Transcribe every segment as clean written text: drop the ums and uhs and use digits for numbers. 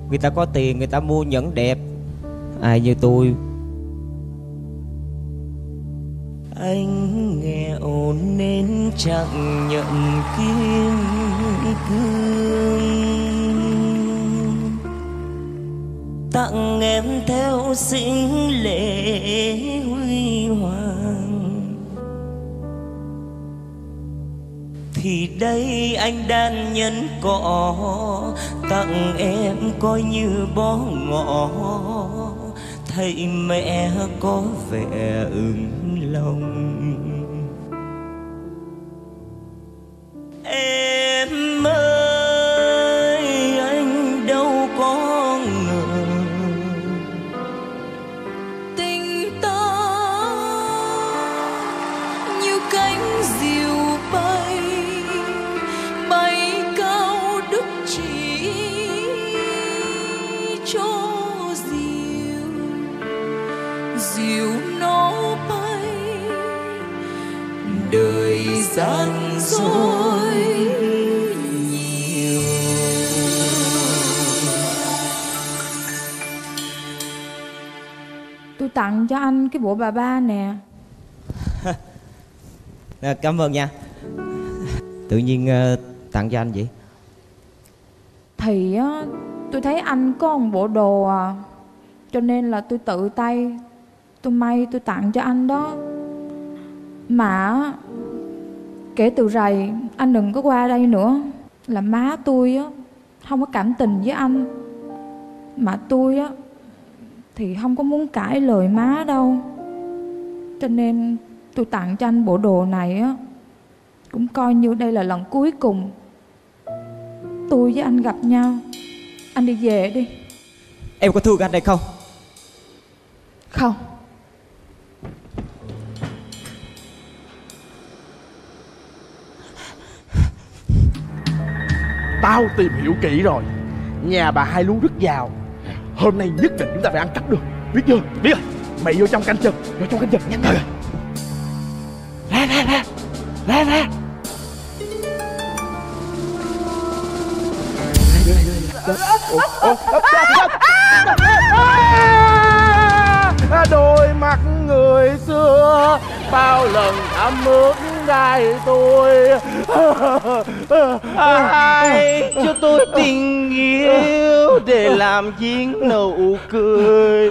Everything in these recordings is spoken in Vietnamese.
Người ta có tiền người ta mua nhẫn đẹp, ai như tôi. Anh nghèo nên chẳng nhận kim cương, tặng em theo sinh lễ huy hoàng. Thì đây anh đan nhẫn cỏ, tặng em coi như bó ngọ, thấy mẹ có vẻ ửng lòng. Em ơi anh đâu có ngờ tình ta như cánh diều bay, bay cao đúc chỉ cho diều, diều nó bay đời gian dối nhiều. Tôi tặng cho anh cái bộ bà ba nè. Cảm ơn nha. Tự nhiên tặng cho anh vậy? Thì á, tôi thấy anh có một bộ đồ à, cho nên là tôi tự tay tôi may tôi tặng cho anh đó. Mà kể từ rày anh đừng có qua đây nữa, là má tôi á không có cảm tình với anh, mà tôi á thì không có muốn cãi lời má đâu, cho nên tôi tặng cho anh bộ đồ này á, cũng coi như đây là lần cuối cùng tôi với anh gặp nhau. Anh đi về đi. Em có thương anh hay không? Không. Tao tìm hiểu kỹ rồi, nhà bà Hai Lú rất giàu. Hôm nay nhất định chúng ta phải ăn cắp được, biết chưa? Biết rồi. Mày vô trong canh chừng, vô trong canh chừng nhanh rồi. Ra ra ra, ra ra. Đôi mắt người xưa bao lần thắm ướt đai tôi. Ai cho tôi tình yêu để làm viên nụ cười.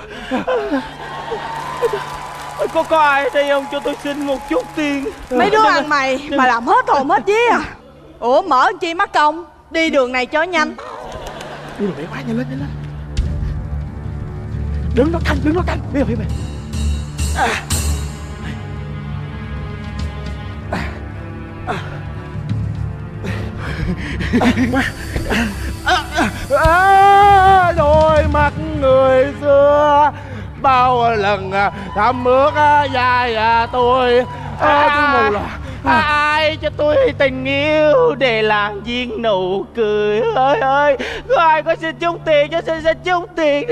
Có ai ở đây không? Cho tôi xin một chút tiền. Mấy đứa ăn mày mà làm hết hồn hết vía à. Ủa mở chi mắc công, đi đường này cho nhanh. Đi đường này quá, nhanh lên nhanh lên. Đứng nó canh, đứng nó canh. Biết rồi, biết rồi. Đôi mắt người xưa bao lần thăm ước dài tôi. Ai cho tôi tình yêu để làm viên nụ cười. Ơi ơi, có ai có xin chút tiền cho xin chút tiền đi.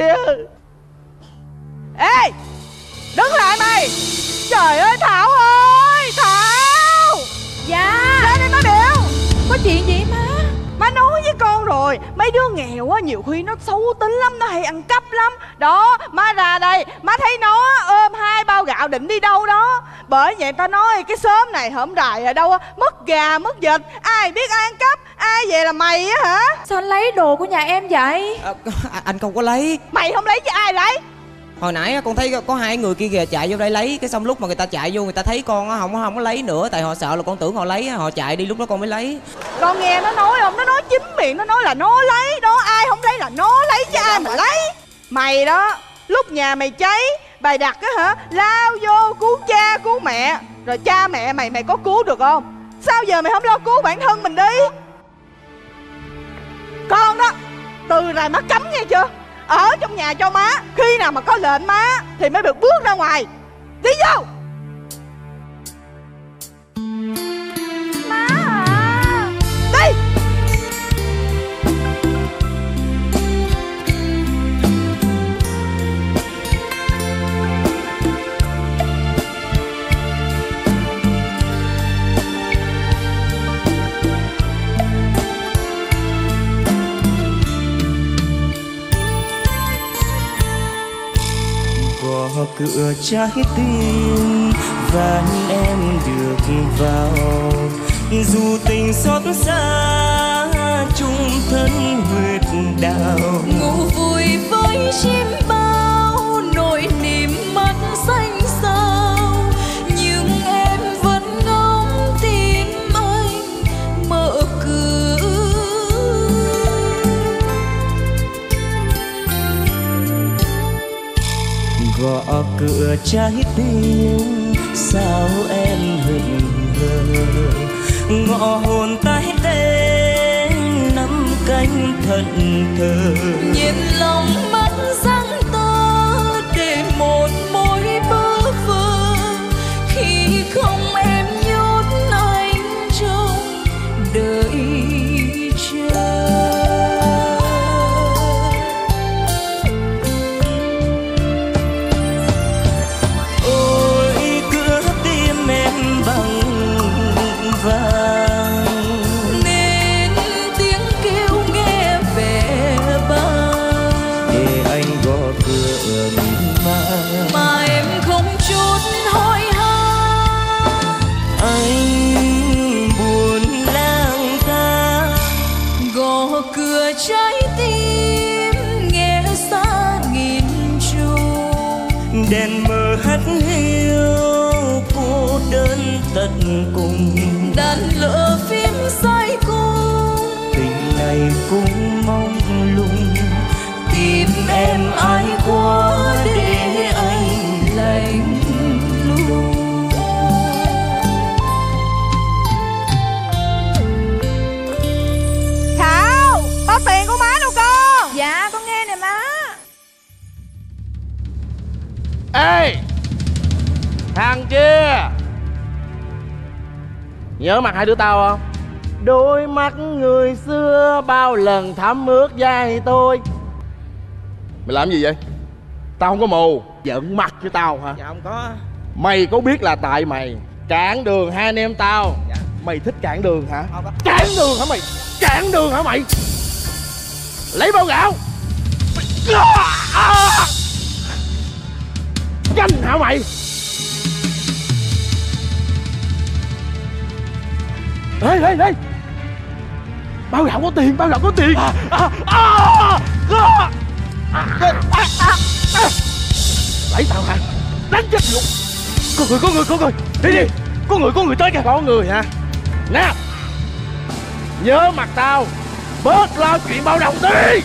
Ê, đứng lại mày. Trời ơi Thảo ơi, Thảo. Dạ. Ra đây má biểu. Có chuyện gì má? Má nói với con rồi, mấy đứa nghèo á nhiều khi nó xấu tính lắm, nó hay ăn cắp lắm. Đó, má ra đây, má thấy nó ôm 2 bao gạo định đi đâu đó. Bởi vậy ta nói cái xóm này hổm rày ở đâu á, mất gà mất vịt, ai biết ai ăn cắp, ai về là mày á hả? Sao anh lấy đồ của nhà em vậy? Anh không có lấy. Mày không lấy chứ ai lấy? Hồi nãy con thấy có 2 người kia kìa chạy vô đây lấy, cái xong lúc mà người ta chạy vô người ta thấy con á không có lấy nữa, tại họ sợ là con tưởng họ lấy, họ chạy đi, lúc đó con mới lấy. Con nghe nó nói không? Nó nói chính miệng, nó nói là nó lấy đó, ai không lấy là nó lấy chứ ai mà lấy. Mày đó, lúc nhà mày cháy, bày đặt á hả, lao vô cứu cha cứu mẹ, rồi cha mẹ mày có cứu được không? Sao giờ mày không lo cứu bản thân mình đi? Con đó, từ này má cấm nghe chưa? Ở trong nhà cho má, khi nào mà có lệnh má thì mới được bước ra ngoài. Đi vô. Má à. Đi. cửa trái tim và em được vào, dù tình xót xa chung thân huyết đạo. Ngủ vui với chim bao nỗi niềm mắt xanh xao, nhưng em vẫn ngóng tim anh mở cửa. Gõ cửa trái tim sao em hững hờ, ngọ hồn tái tê nắm cánh thẫn thờ. Nhìn lòng mắt răng to để một mối bơ vơ, khi không em nhốt anh trong đời chờ. Ôi cửa tim em bằng vàng, Nên tiếng kêu nghe vẻ vang, để anh gõ cửa mà em không chút hỏi han. anh buồn lang thang. Gõ cửa trái tim nghe xa nghìn trùng, Đèn mờ hắt hiu cô đơn tận cùng. đàn lỡ phím say cung, Tình này cũng mong lung, tìm em ai quá để anh lạnh lùng. Thảo, bao tiền của má đâu con? Dạ con nghe nè má. Ê thằng kia, nhớ mặt hai đứa tao không? Đôi mắt người xưa bao lần thấm ướt vai tôi. Mày làm gì vậy? Tao không có mù. Giận mặt với tao hả? Dạ không có. Mày có biết là tại mày cản đường hai anh em tao? Dạ. Mày thích cản đường hả? Không có. Cản đường hả mày? Cản đường hả mày? Lấy bao gạo. Nhanh hả mày? Ê bao gạo có tiền, bao gạo có tiền. Lấy tao hả? Đánh chết luôn. Có người đi. Có người tới kìa. Có người hả? Nè, nhớ mặt tao, bớt lo chuyện bao đồng đi.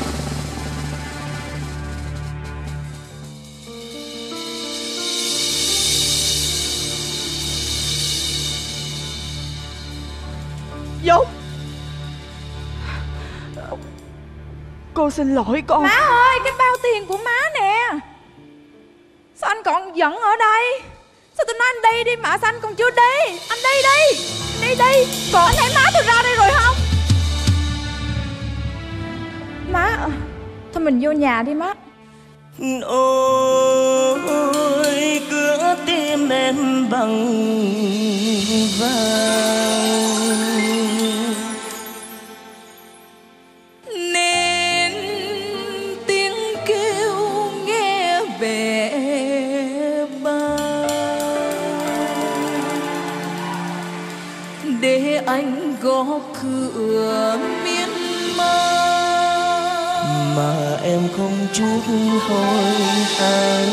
Dũng, cô xin lỗi con. Má ơi, cái bao tiền của má nè. Sao anh còn giận ở đây? Sao tôi nói anh đi đi mà sao anh còn chưa đi? Anh đi đi. Đi. Còn anh thấy má tôi ra đây rồi không? Má, thôi mình vô nhà đi má. Ôi cửa tim em bằng vàng, Nên tiếng kêu nghe vẻ vang, để anh gõ cửa miên man, mà em không chút hỏi han.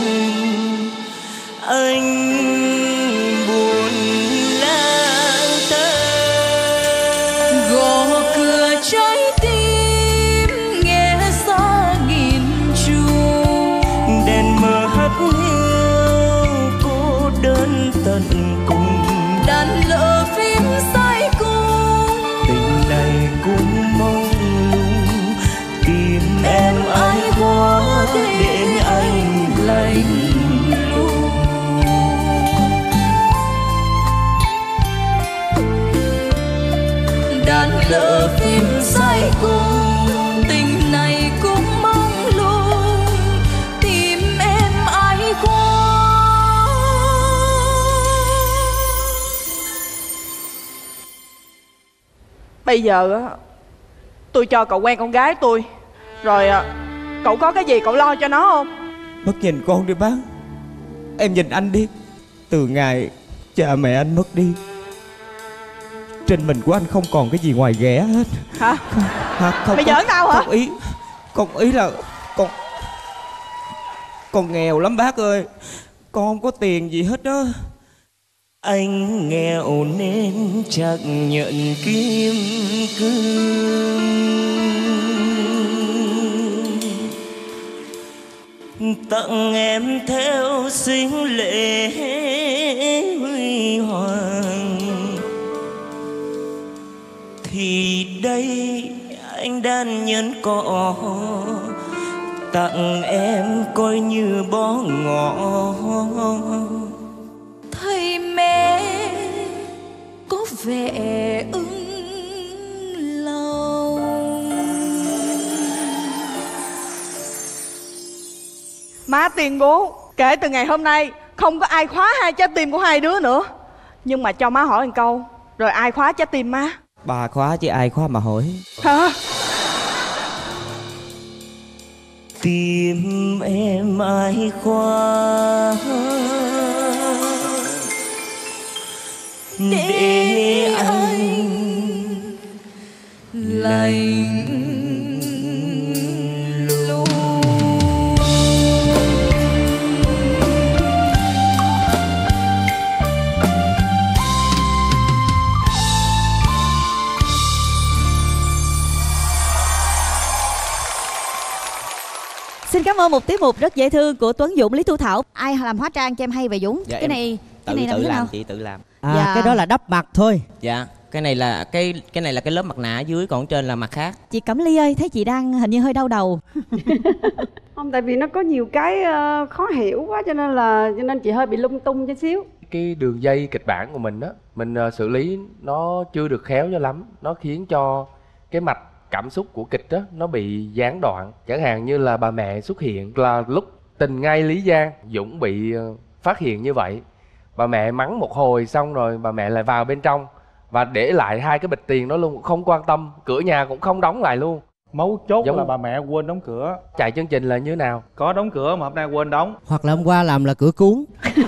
Anh buồn lang thang. gõ cửa trái tim nghe xa nghìn chuông, Đèn mờ hắt hiu cô đơn tận cùng. đàn lỡ phím say cung, Tình này cũng mong lung, tìm em ai quá để anh lạnh lùng. đàn lỡ phím say cung, tình này cũng mong lung, tìm em ai quá. Bây giờ á, tôi cho cậu quen con gái tôi. Rồi cậu có cái gì cậu lo cho nó không? Bác nhìn con đi bác. Em nhìn anh đi, từ ngày cha mẹ anh mất đi, trên mình của anh không còn cái gì ngoài ghẻ hết. Hả? Không, Mày giỡn tao hả? Con ý là con nghèo lắm bác ơi. Con không có tiền gì hết đó. Anh nghèo nên chắc nhận kim cương, tặng em theo sinh lễ huy hoàng. Thì đây anh đan nhân cỏ, tặng em coi như bó ngọ. Thấy mẹ có vẻ ưng lòng. Má tuyên bố kể từ ngày hôm nay không có ai khóa hai trái tim của hai đứa nữa. Nhưng mà cho má hỏi một câu, rồi ai khóa trái tim má? Bà khóa chứ ai khóa mà hỏi. Hả? Tim em ai khóa để anh lạnh lùng. Xin cảm ơn một tiết mục rất dễ thương của Tuấn Dũng, Lý Thu Thảo. Ai làm hóa trang cho em hay về Dũng? Dạ, cái này tự làm thế làm nào? chị tự làm. Dạ. Cái đó là đắp mặt thôi. Dạ, cái này là cái lớp mặt nạ ở dưới, còn trên là mặt khác. Chị Cẩm Ly ơi, thấy chị đang hình như hơi đau đầu. Không, tại vì nó có nhiều cái khó hiểu quá cho nên chị hơi bị lung tung chút xíu. Cái đường dây kịch bản của mình á, mình xử lý nó chưa được khéo cho lắm. Nó khiến cho cái mạch cảm xúc của kịch á nó bị gián đoạn. Chẳng hạn như là bà mẹ xuất hiện là lúc tình ngay Lý Giang, Dũng bị phát hiện như vậy. Bà mẹ mắng một hồi xong rồi bà mẹ lại vào bên trong và để lại hai cái bịch tiền đó luôn, không quan tâm, cửa nhà cũng không đóng lại luôn. Mấu chốt là bà mẹ quên đóng cửa. Chạy chương trình là như nào? Có đóng cửa mà hôm nay quên đóng. Hoặc là hôm qua làm là cửa cuốn.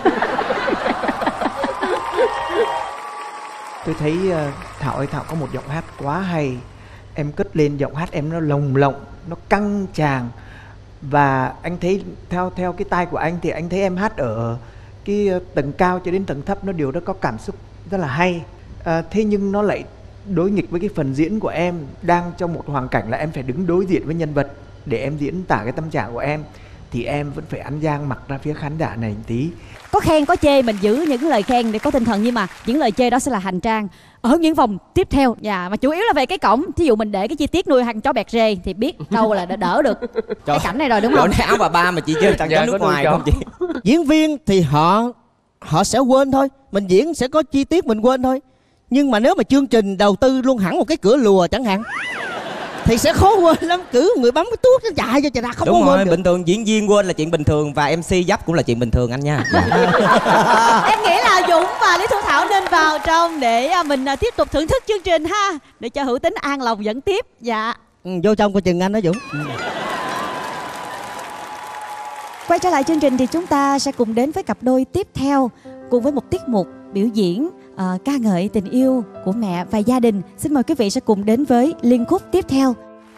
Tôi thấy Thảo ơi, Thảo có một giọng hát quá hay. Em cất lên giọng hát em nó lồng lộng, nó căng tràng. Và anh thấy theo cái tai của anh thì anh thấy em hát ở cái tầng cao cho đến tầng thấp nó đều có cảm xúc rất là hay. Thế nhưng nó lại đối nghịch với cái phần diễn của em, đang trong một hoàn cảnh là em phải đứng đối diện với nhân vật để em diễn tả cái tâm trạng của em, thì em vẫn phải ăn gian mặt ra phía khán giả này một tí. Có khen có chê, mình giữ những lời khen để có tinh thần, nhưng mà những lời chê đó sẽ là hành trang ở những vòng tiếp theo. Mà chủ yếu là về cái cổng. Thí dụ mình để cái chi tiết nuôi thằng chó bẹt rê thì biết đâu là đỡ được cái cảnh này rồi, đúng không? Chỗ này áo bà ba mà chị chơi thằng chó nước ngoài không chị? Diễn viên thì họ sẽ quên thôi, mình diễn sẽ có chi tiết mình quên thôi. Nhưng mà nếu mà chương trình đầu tư luôn hẳn một cái cửa lùa chẳng hạn thì sẽ khó quên lắm, cứ người bấm cái tuốt nó chạy cho ra không đúng có rồi, quên được. bình thường diễn viên quên là chuyện bình thường và MC dấp cũng là chuyện bình thường anh nha. Em nghĩ là Dũng và Lý Thu Thảo nên vào trong để mình tiếp tục thưởng thức chương trình ha, để cho Hữu Tính an lòng dẫn tiếp. Dạ. Vô trong coi chừng anh đó Dũng. Quay trở lại chương trình thì chúng ta sẽ cùng đến với cặp đôi tiếp theo, cùng với một tiết mục biểu diễn ca ngợi tình yêu của mẹ và gia đình. Xin mời quý vị sẽ cùng đến với liên khúc tiếp theo.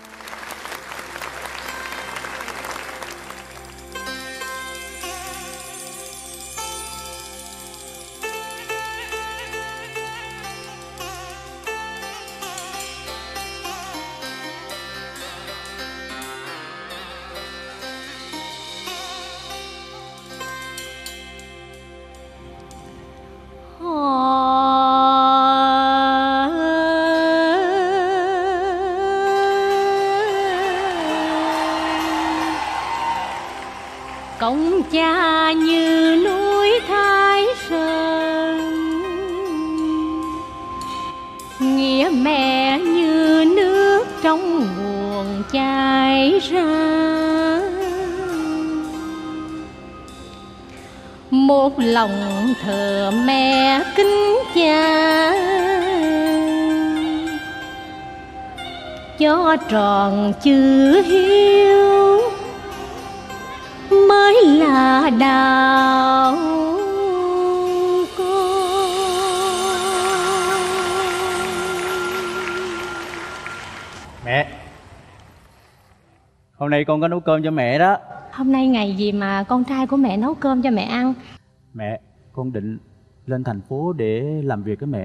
Công cha như núi Thái Sơn, nghĩa mẹ như nước trong nguồn chảy ra. Một lòng thờ mẹ kính cha, cho tròn chữ hiếu mới là đạo nay con có nấu cơm cho mẹ đó. Hôm nay ngày gì mà con trai của mẹ nấu cơm cho mẹ ăn? Mẹ, con định lên thành phố để làm việc với mẹ.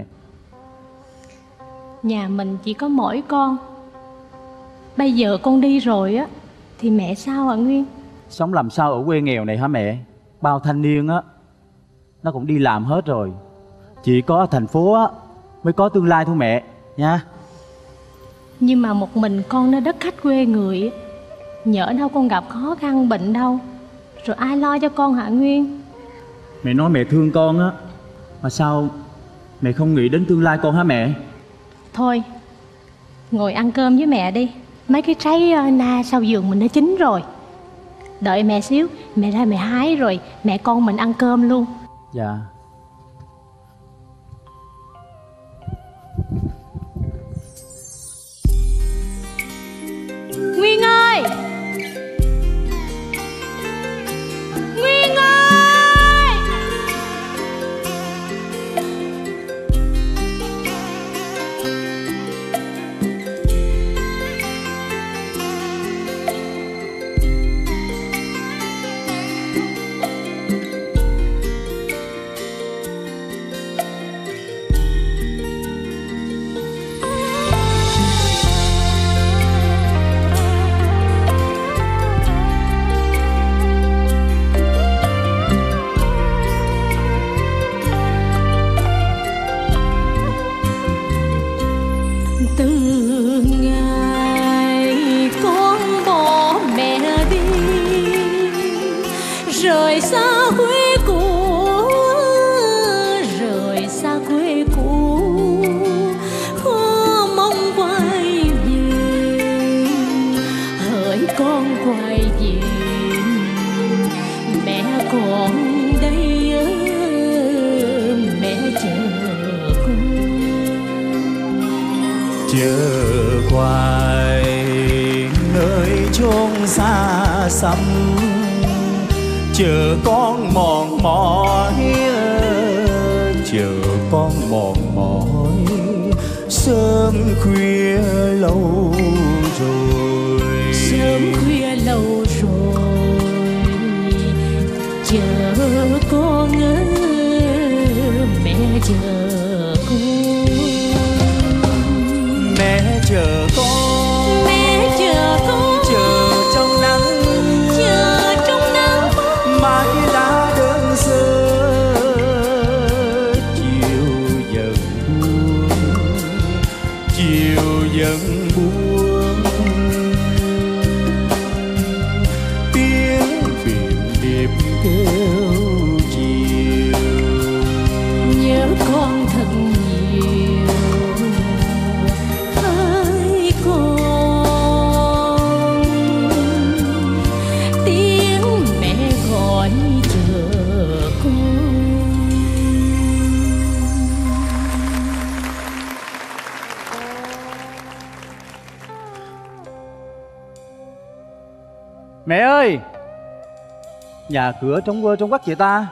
Nhà mình chỉ có mỗi con. Bây giờ con đi rồi á thì mẹ sao hả Nguyên? Sống làm sao ở quê nghèo này hả mẹ? Bao thanh niên á nó cũng đi làm hết rồi. Chỉ có ở thành phố á mới có tương lai thôi mẹ nha. Nhưng mà một mình con nơi đất khách quê người, nhỡ đâu con gặp khó khăn bệnh đâu, rồi ai lo cho con hả Nguyên? Mẹ nói mẹ thương con á, mà sao mẹ không nghĩ đến tương lai con hả mẹ? Thôi, ngồi ăn cơm với mẹ đi. Mấy cái trái na sau vườn mình đã chín rồi. Đợi mẹ xíu, mẹ ra mẹ hái rồi mẹ con mình ăn cơm luôn. Dạ. Nguyên ơi! Nguyên ơi! Rời xa quê cũ khó mong quay về, hỡi con quay về mẹ còn đây, mẹ chờ con. Chờ hoài nơi chốn xa xăm, chờ con mòn mỏi, chờ con mòn mỏi, sớm khuya lâu rồi, sớm khuya lâu rồi, chờ con ơi, mẹ chờ con, mẹ chờ con, mẹ chờ con, chờ trong nắng, chờ trong nắng mái lá đơn sơ chiều dần buông, chiều dần buông, tiếng biển điệp kêu chiều, nhớ con thật nhiều hỡi con, tiếng mẹ gọi chờ con. Mẹ ơi! Nhà cửa trống quơ trống quắc vậy ta?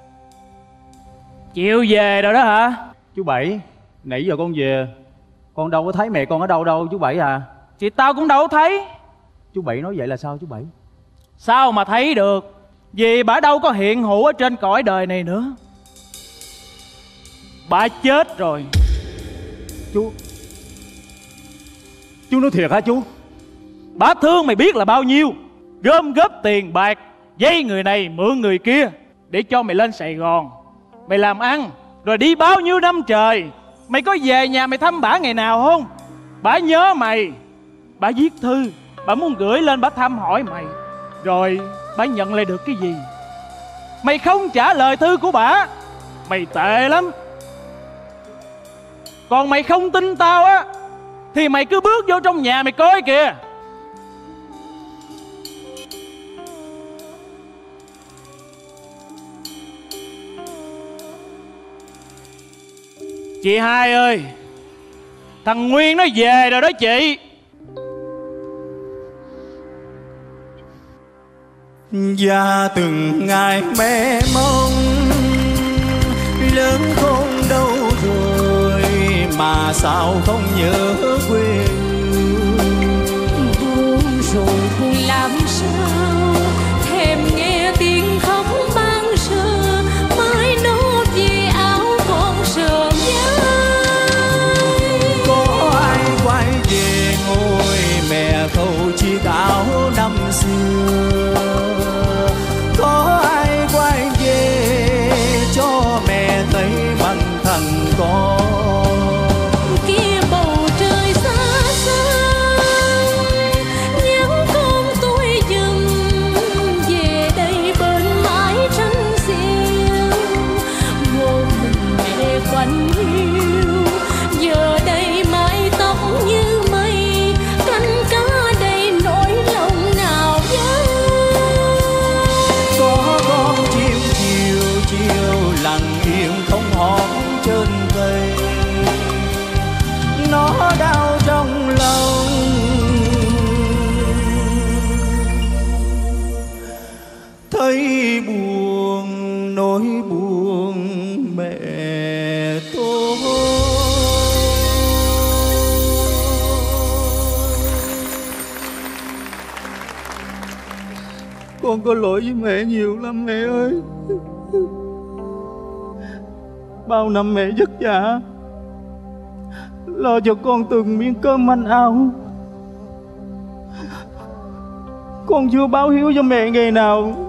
Chịu về rồi đó hả? Chú Bảy, nãy giờ con về con đâu có thấy mẹ con ở đâu đâu chú Bảy à. Thì tao cũng đâu có thấy. Chú Bảy nói vậy là sao chú Bảy? Sao mà thấy được? Vì bà đâu có hiện hữu ở trên cõi đời này nữa. Bà chết rồi. Chú nói thiệt hả chú? Bà thương mày biết là bao nhiêu. Gom góp tiền bạc, dây người này mượn người kia để cho mày lên Sài Gòn. Mày làm ăn rồi đi bao nhiêu năm trời. Mày có về nhà mày thăm bả ngày nào không? Bả nhớ mày. Bả viết thư, bả muốn gửi lên bả thăm hỏi mày. Rồi bả nhận lại được cái gì? Mày không trả lời thư của bả. Mày tệ lắm. Còn mày không tin tao á thì mày cứ bước vô trong nhà mày coi kìa. Chị hai ơi, thằng Nguyên nó về rồi đó chị. Và từng ngày mẹ mong lớn con đâu rồi mà sao không nhớ quê hương. Buông rồi thôi lao nỗi buồn mẹ tôi. Con có lỗi với mẹ nhiều lắm mẹ ơi. Bao năm mẹ vất vả lo cho con từng miếng cơm manh áo. Con chưa báo hiếu cho mẹ ngày nào.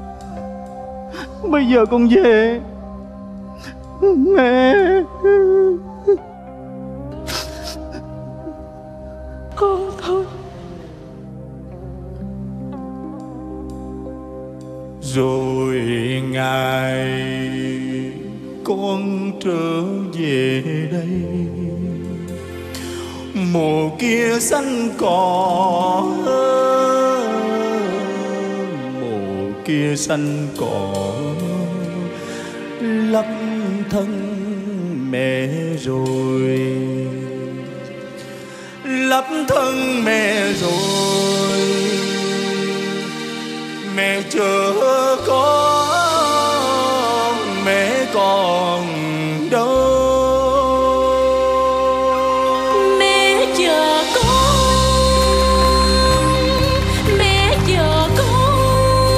Bây giờ con về mẹ. Con thôi. Rồi ngày con trở về đây, mùa kia xanh cỏ, mùa kia xanh cỏ lấp thân mẹ rồi, lấp thân mẹ rồi. Mẹ chờ con, mẹ còn đâu. Mẹ chờ con, mẹ chờ con.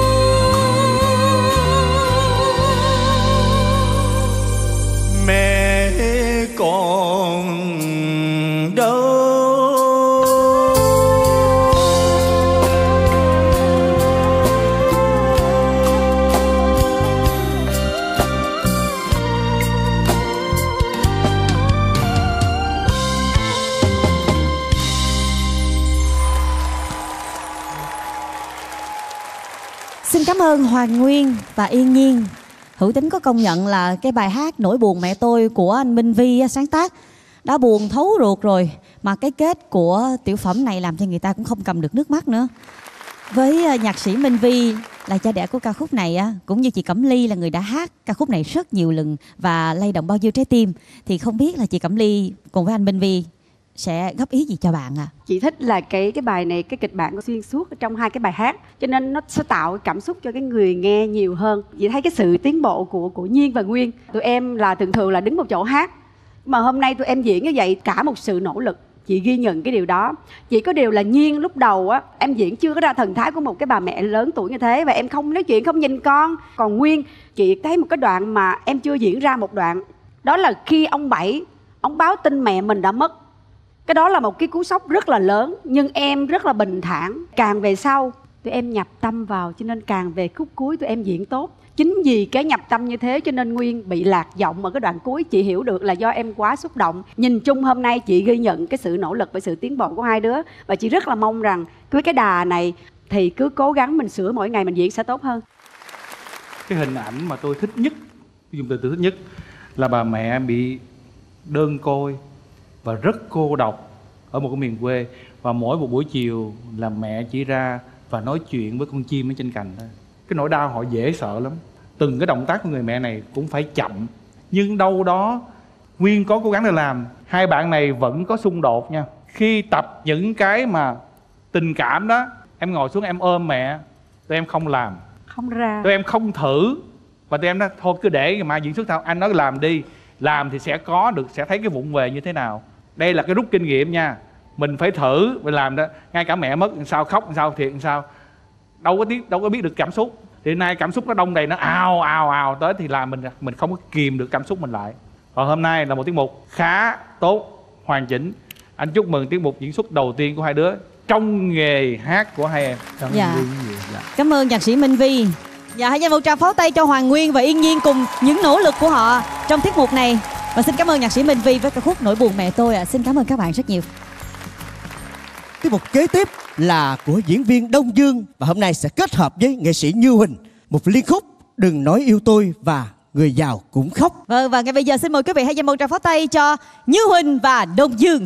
Mẹ còn đâu. Xin cảm ơn Hoàng Nguyên và Yên Nhiên. Hữu Tính có công nhận là cái bài hát Nỗi buồn mẹ tôi của anh Minh Vi sáng tác đã buồn thấu ruột rồi, mà cái kết của tiểu phẩm này làm cho người ta cũng không cầm được nước mắt nữa. Với nhạc sĩ Minh Vi là cha đẻ của ca khúc này á, cũng như chị Cẩm Ly là người đã hát ca khúc này rất nhiều lần và lay động bao nhiêu trái tim, thì không biết là chị Cẩm Ly cùng với anh Minh Vi sẽ góp ý gì cho bạn à? Chị thích là cái bài này, cái kịch bản có xuyên suốt trong hai cái bài hát, cho nên nó sẽ tạo cảm xúc cho cái người nghe nhiều hơn. Chị thấy cái sự tiến bộ của Nhiên và Nguyên. Tụi em là thường là đứng một chỗ hát, mà hôm nay tụi em diễn như vậy cả một sự nỗ lực. Chị ghi nhận cái điều đó. Chỉ có điều là Nhiên lúc đầu á, em diễn chưa có ra thần thái của một cái bà mẹ lớn tuổi như thế, và em không nói chuyện, không nhìn con. Còn Nguyên, chị thấy một cái đoạn mà em chưa diễn ra một đoạn, đó là khi ông Bảy, ông báo tin mẹ mình đã mất. Cái đó là một cái cú sốc rất là lớn, nhưng em rất là bình thản. Càng về sau tụi em nhập tâm vào, cho nên càng về khúc cuối tụi em diễn tốt. Chính vì cái nhập tâm như thế cho nên Nguyên bị lạc giọng ở cái đoạn cuối. Chị hiểu được là do em quá xúc động. Nhìn chung hôm nay chị ghi nhận cái sự nỗ lực và sự tiến bộ của hai đứa, và chị rất là mong rằng với cái đà này thì cứ cố gắng mình sửa mỗi ngày mình diễn sẽ tốt hơn. Cái hình ảnh mà tôi thích nhất, dùng từ thích nhất là bà mẹ bị đơn côi và rất cô độc ở một cái miền quê, và mỗi một buổi chiều là mẹ chỉ ra và nói chuyện với con chim ở trên cành thôi. Cái nỗi đau họ dễ sợ lắm. Từng cái động tác của người mẹ này cũng phải chậm, nhưng đâu đó Nguyên có cố gắng để làm. Hai bạn này vẫn có xung đột nha. Khi tập những cái mà tình cảm đó, em ngồi xuống em ôm mẹ, tụi em không làm, không ra, tụi em không thử, và tụi em nói thôi cứ để ngày mai diễn xuất sao. Anh nói làm đi, làm thì sẽ có được, sẽ thấy cái vụng về như thế nào. Đây là cái rút kinh nghiệm nha. Mình phải thử, mình làm đó. Ngay cả mẹ mất sao, khóc sao, thiệt sao, đâu có biết được cảm xúc. Thì nay cảm xúc nó đông đầy, nó ào tới thì là mình không có kìm được cảm xúc mình lại. Còn hôm nay là một tiết mục khá tốt, hoàn chỉnh. Anh chúc mừng tiết mục diễn xuất đầu tiên của hai đứa trong nghề hát của hai em. Dạ. Cảm ơn nhạc sĩ Minh Vi. Dạ, hãy dành một tràng pháo tay cho Hoàng Nguyên và Yên Nhiên cùng những nỗ lực của họ trong tiết mục này. Và xin cảm ơn nhạc sĩ Minh Vi với ca khúc Nỗi buồn mẹ tôi ạ. Xin cảm ơn các bạn rất nhiều. Tiết mục kế tiếp là của diễn viên Đông Dương, và hôm nay sẽ kết hợp với nghệ sĩ Như Huỳnh, một liên khúc Đừng nói yêu tôi và Người giàu cũng khóc. Vâng, và ngay bây giờ xin mời quý vị hãy dành một tràng pháo tay cho Như Huỳnh và Đông Dương.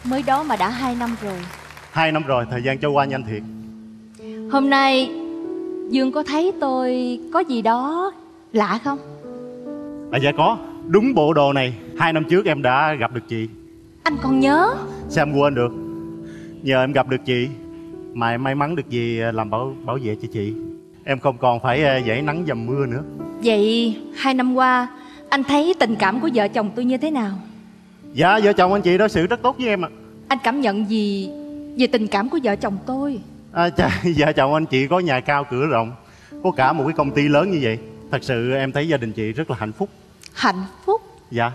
Mới đó mà đã 2 năm rồi. 2 năm rồi, thời gian trôi qua nhanh thiệt. Hôm nay Dương có thấy tôi có gì đó lạ không? Dạ có. Đúng bộ đồ này 2 năm trước em đã gặp được chị. Anh còn nhớ? Sao em quên được? Nhờ em gặp được chị mà em may mắn được gì làm bảo vệ cho chị. Em không còn phải dãy nắng dầm mưa nữa. Vậy 2 năm qua anh thấy tình cảm của vợ chồng tôi như thế nào? Dạ, vợ chồng anh chị đối xử rất tốt với em ạ. Anh cảm nhận gì về tình cảm của vợ chồng tôi? Vợ chồng anh chị có nhà cao cửa rộng, có cả một cái công ty lớn như vậy. Thật sự em thấy gia đình chị rất là hạnh phúc. Hạnh phúc? Dạ.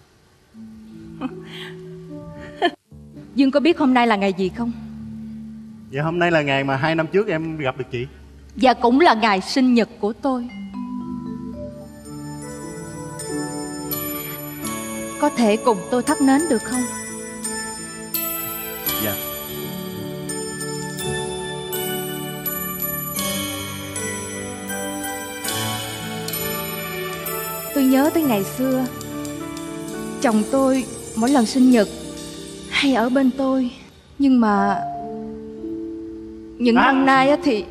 Dương có biết hôm nay là ngày gì không? Dạ, hôm nay là ngày mà 2 năm trước em gặp được chị. Và cũng là ngày sinh nhật của tôi. Có thể cùng tôi thắp nến được không? Dạ. Tôi nhớ tới ngày xưa, chồng tôi mỗi lần sinh nhật hay ở bên tôi. Nhưng mà những năm nay á thì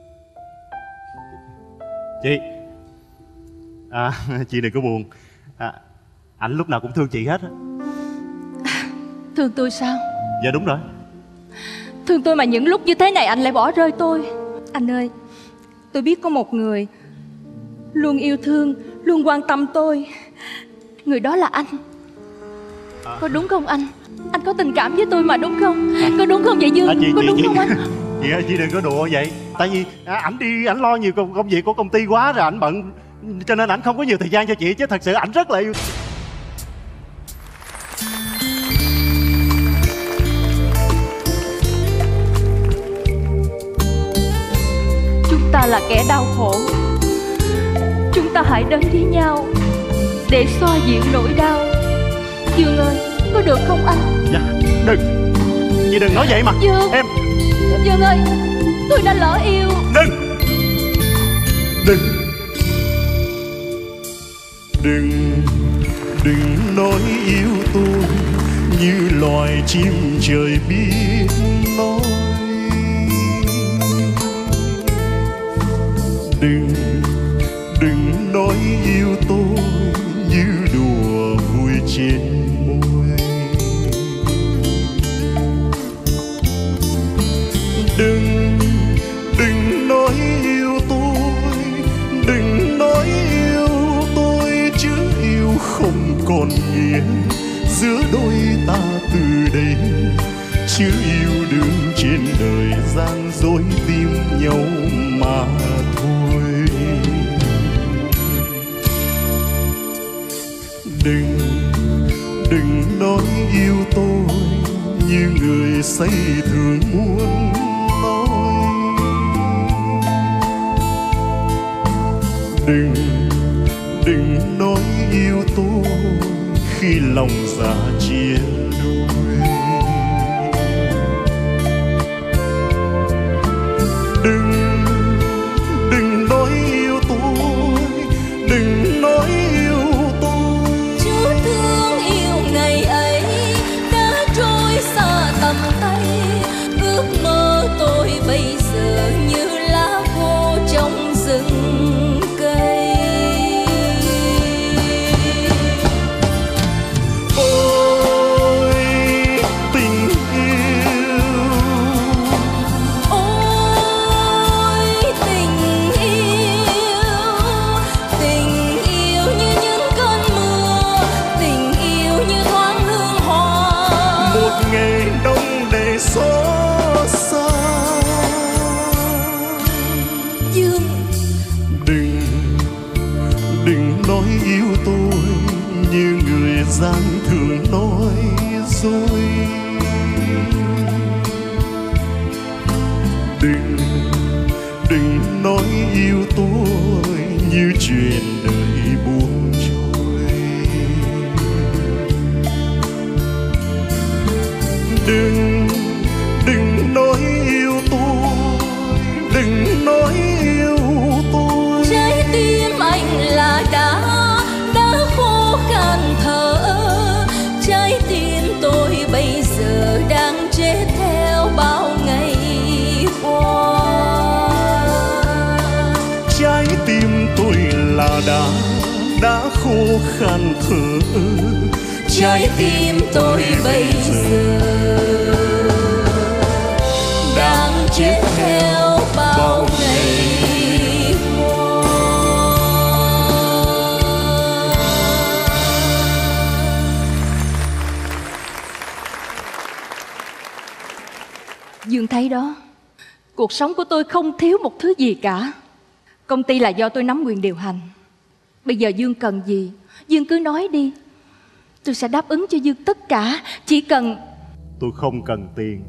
chị đừng có buồn. Ảnh lúc nào cũng thương chị hết á. Thương tôi sao? Dạ đúng rồi. Thương tôi mà những lúc như thế này anh lại bỏ rơi tôi. Anh ơi, tôi biết có một người luôn yêu thương, luôn quan tâm tôi. Người đó là anh. Có đúng không anh? Anh có tình cảm với tôi mà đúng không? Có đúng không vậy Dương? Có đúng không anh? Chị đừng có đùa vậy. Tại vì ảnh lo nhiều công việc của công ty quá rồi, ảnh bận, cho nên ảnh không có nhiều thời gian cho chị. Chứ thật sự ảnh rất là yêu. Chúng ta là kẻ đau khổ, chúng ta hãy đến với nhau để xoa dịu nỗi đau. Dương ơi, có được không anh? Dạ, đừng. Chị đừng nói vậy mà. Dương, em Dương ơi, tôi đã lỡ yêu. Đừng. Đừng nói yêu tôi như loài chim trời biết nói. Đừng nói yêu tôi như đùa vui trên môi. Đừng nói yêu tôi, đừng nói yêu tôi, chứ yêu không còn nghĩa giữa đôi ta từ đây. Chứ yêu đương trên đời gian dối tìm nhau mà thôi. Đừng nói yêu tôi như người say thường muốn nói. Đừng nói yêu tôi khi lòng dạ chia đôi. Đừng nói yêu tôi, đừng nói yêu tôi. Chúa thương yêu ngày ấy đã trôi xa tầm tay. Ước mơ tôi bây giờ như lá khô trong rừng cây. Ôi tình yêu, ôi tình yêu như những cơn mưa, tình yêu như thoáng hương hoa. một ngày đông đầy xót xa. Dương, đừng nói yêu tôi như người gian thường nói dối. Đừng nói yêu tôi như chuyện đời buông trôi. Đừng nói yêu tôi, đừng nói yêu tôi. trái tim anh là đá khô khan thở. Trái tim tôi bây giờ than thở, trái tim tôi bây giờ đang chết theo bao ngày. Dương thấy đó, cuộc sống của tôi không thiếu một thứ gì cả. Công ty là do tôi nắm quyền điều hành. Bây giờ Dương cần gì, Dương cứ nói đi, tôi sẽ đáp ứng cho Dương tất cả. Chỉ cần... Tôi không cần tiền.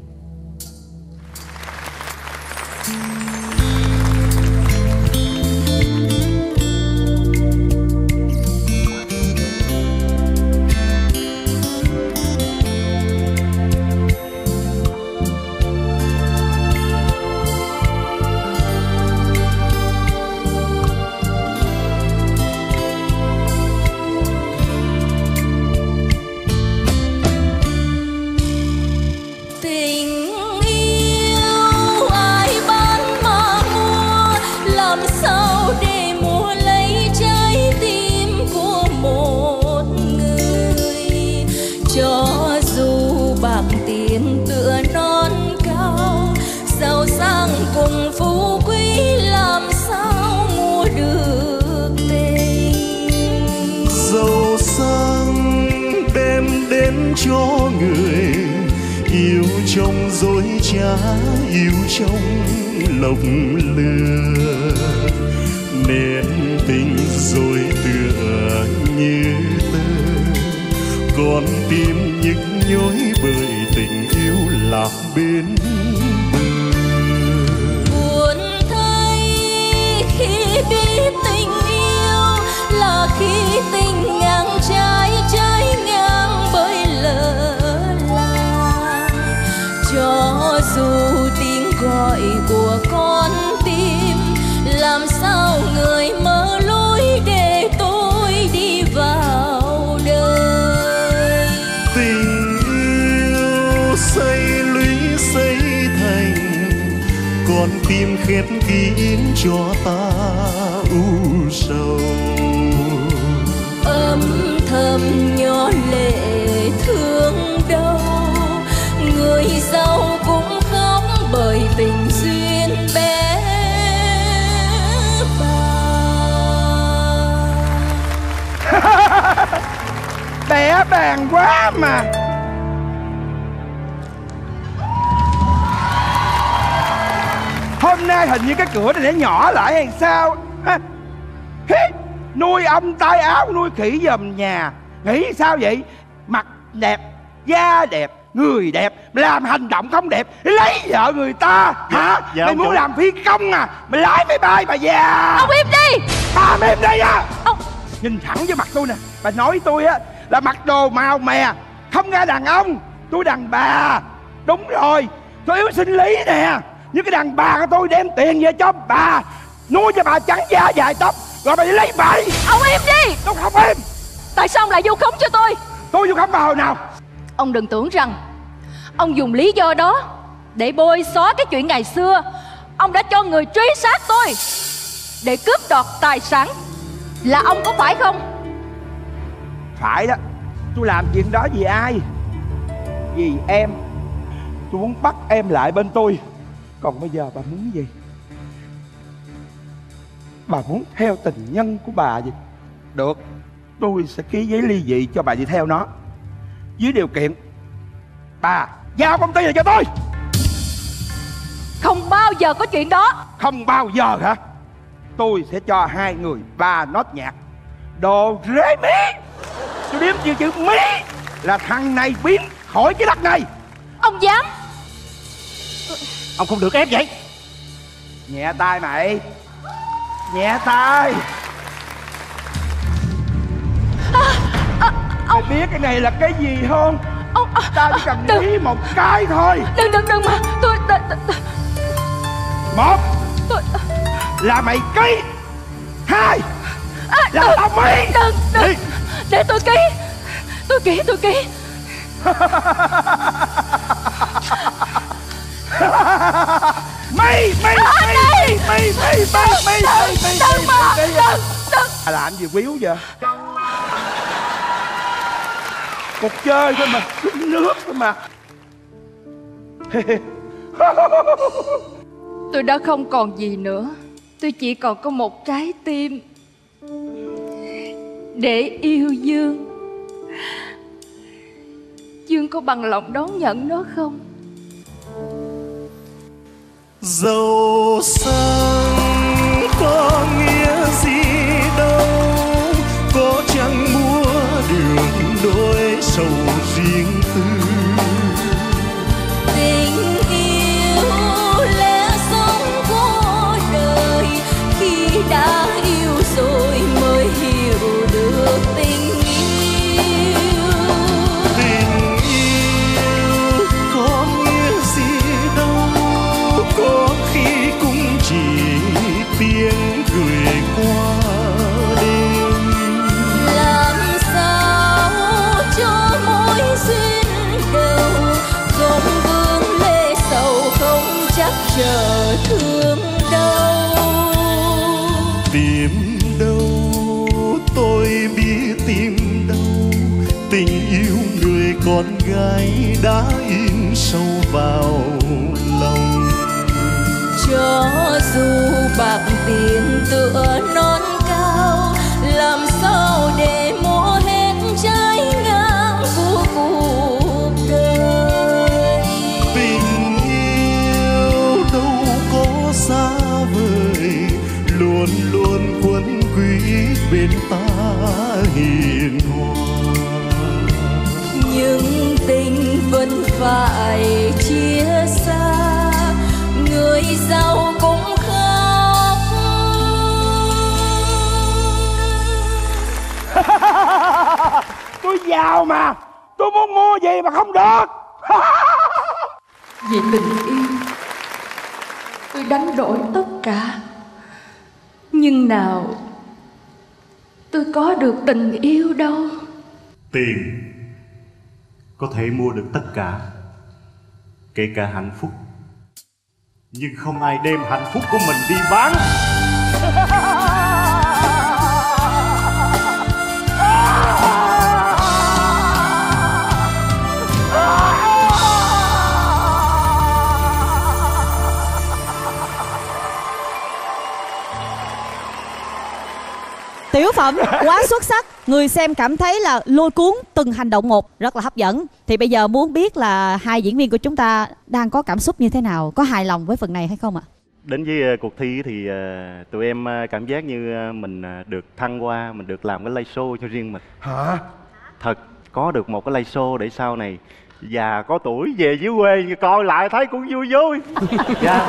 Cho người yêu trong dối trá, yêu trong lòng lừa, nên tình rồi tựa như tơ, con tim nhức nhối bởi tình yêu lạc bên bờ. Buồn thay khi biết tình yêu là khi tình ngang trái, trái ngang bởi lỡ làng. Cho dù tiếng gọi của con tim làm sao người mở lối để tôi đi vào đời. Tình yêu xây lũy xây thành, con tim khép kín cho ta u sầu. Âm thầm nhỏ lệ thương đau, người giàu cũng khóc bởi tình duyên bé bàng. Bé bàng quá mà. Hôm nay hình như cái cửa này nó nhỏ lại hay sao? Nuôi ong tay áo, nuôi khỉ dòm nhà. Nghĩ sao vậy? Mặt đẹp, da đẹp, người đẹp, làm hành động không đẹp, lấy vợ người ta hả? Dạ, mày muốn chủ. làm phi công à? Mày lái máy bay bà già. Ông im đi. Bà mày im đi à. Nhìn thẳng với mặt tôi nè. Bà nói tôi á là mặc đồ màu mè, không ra đàn ông, tôi đàn bà. Đúng rồi, tôi yếu sinh lý nè. Nhưng cái đàn bà của tôi đem tiền về cho bà, nuôi cho bà trắng da dài tóc, rồi bà đi lấy bậy. Ông im đi. Tôi không im. Tại sao ông lại vu khống cho tôi? Tôi vu khống bà hồi nào? Ông đừng tưởng rằng ông dùng lý do đó để bôi xóa cái chuyện ngày xưa. Ông đã cho người truy sát tôi để cướp đoạt tài sản, là ông có phải không? Phải đó. Tôi làm chuyện đó vì ai? Vì em. Tôi muốn bắt em lại bên tôi. Còn bây giờ bà muốn gì? Bà muốn theo tình nhân của bà gì? Được, tôi sẽ ký giấy ly dị cho bà đi theo nó, dưới điều kiện bà giao công ty này cho tôi. Không bao giờ có chuyện đó. Không bao giờ hả? Tôi sẽ cho hai người 3 nốt nhạc. Đồ rế mí. Tôi đếm chữ mí là thằng này biến khỏi cái đất này. Ông dám? Ông không được ép vậy. Nhẹ tay mày. Nhẹ tay. Mày biết cái này là cái gì không? Tao chỉ cần nghĩ một cái thôi. Đừng mà. Tôi một là mày ký. Hai là tao mày. Đừng. Để tôi ký. Tôi ký. Mày Đừng. làm gì quýu vậy? Cuộc chơi thôi mà, nước thôi mà. Tôi đã không còn gì nữa. Tôi chỉ còn có một trái tim để yêu Dương. Dương có bằng lòng đón nhận nó không? Giàu sang có nghĩa gì đâu, có chẳng mua được đôi sầu riêng tư. Tình yêu lẽ sống của đời, khi đã yêu rồi mới hiểu được tình yêu. Tình yêu có nghĩa gì đâu, có khi cũng chỉ tiếng cười qua đêm. Làm sao cho mối duyên đầu không vương lệ sầu, không chắc chờ thương đâu. Tìm đâu tôi biết tìm đâu, tình yêu người con gái đã in sâu vào lòng. Cho dù bạc tiền tựa non cao, làm sao để mua hết trái ngang của cuộc đời. Tình yêu đâu có xa vời, luôn luôn quấn quýt bên ta hiền hòa. Nhưng tình vẫn phải chia xa, người giàu cũng khóc. Tôi giàu mà, tôi muốn mua gì mà không được. Vì tình yêu tôi đánh đổi tất cả. Nhưng nào tôi có được tình yêu đâu. Tiền có thể mua được tất cả, kể cả hạnh phúc, nhưng không ai đem hạnh phúc của mình đi bán. Tiểu phẩm quá xuất sắc, người xem cảm thấy là lôi cuốn từng hành động một, rất là hấp dẫn. Thì bây giờ muốn biết là hai diễn viên của chúng ta đang có cảm xúc như thế nào, có hài lòng với phần này hay không ạ? Đến với cuộc thi thì tụi em cảm giác như mình được thăng hoa, mình được làm cái live show cho riêng mình. Hả? Thật, có được một cái live show để sau này già có tuổi về dưới quê coi lại thấy cũng vui vui. Dạ.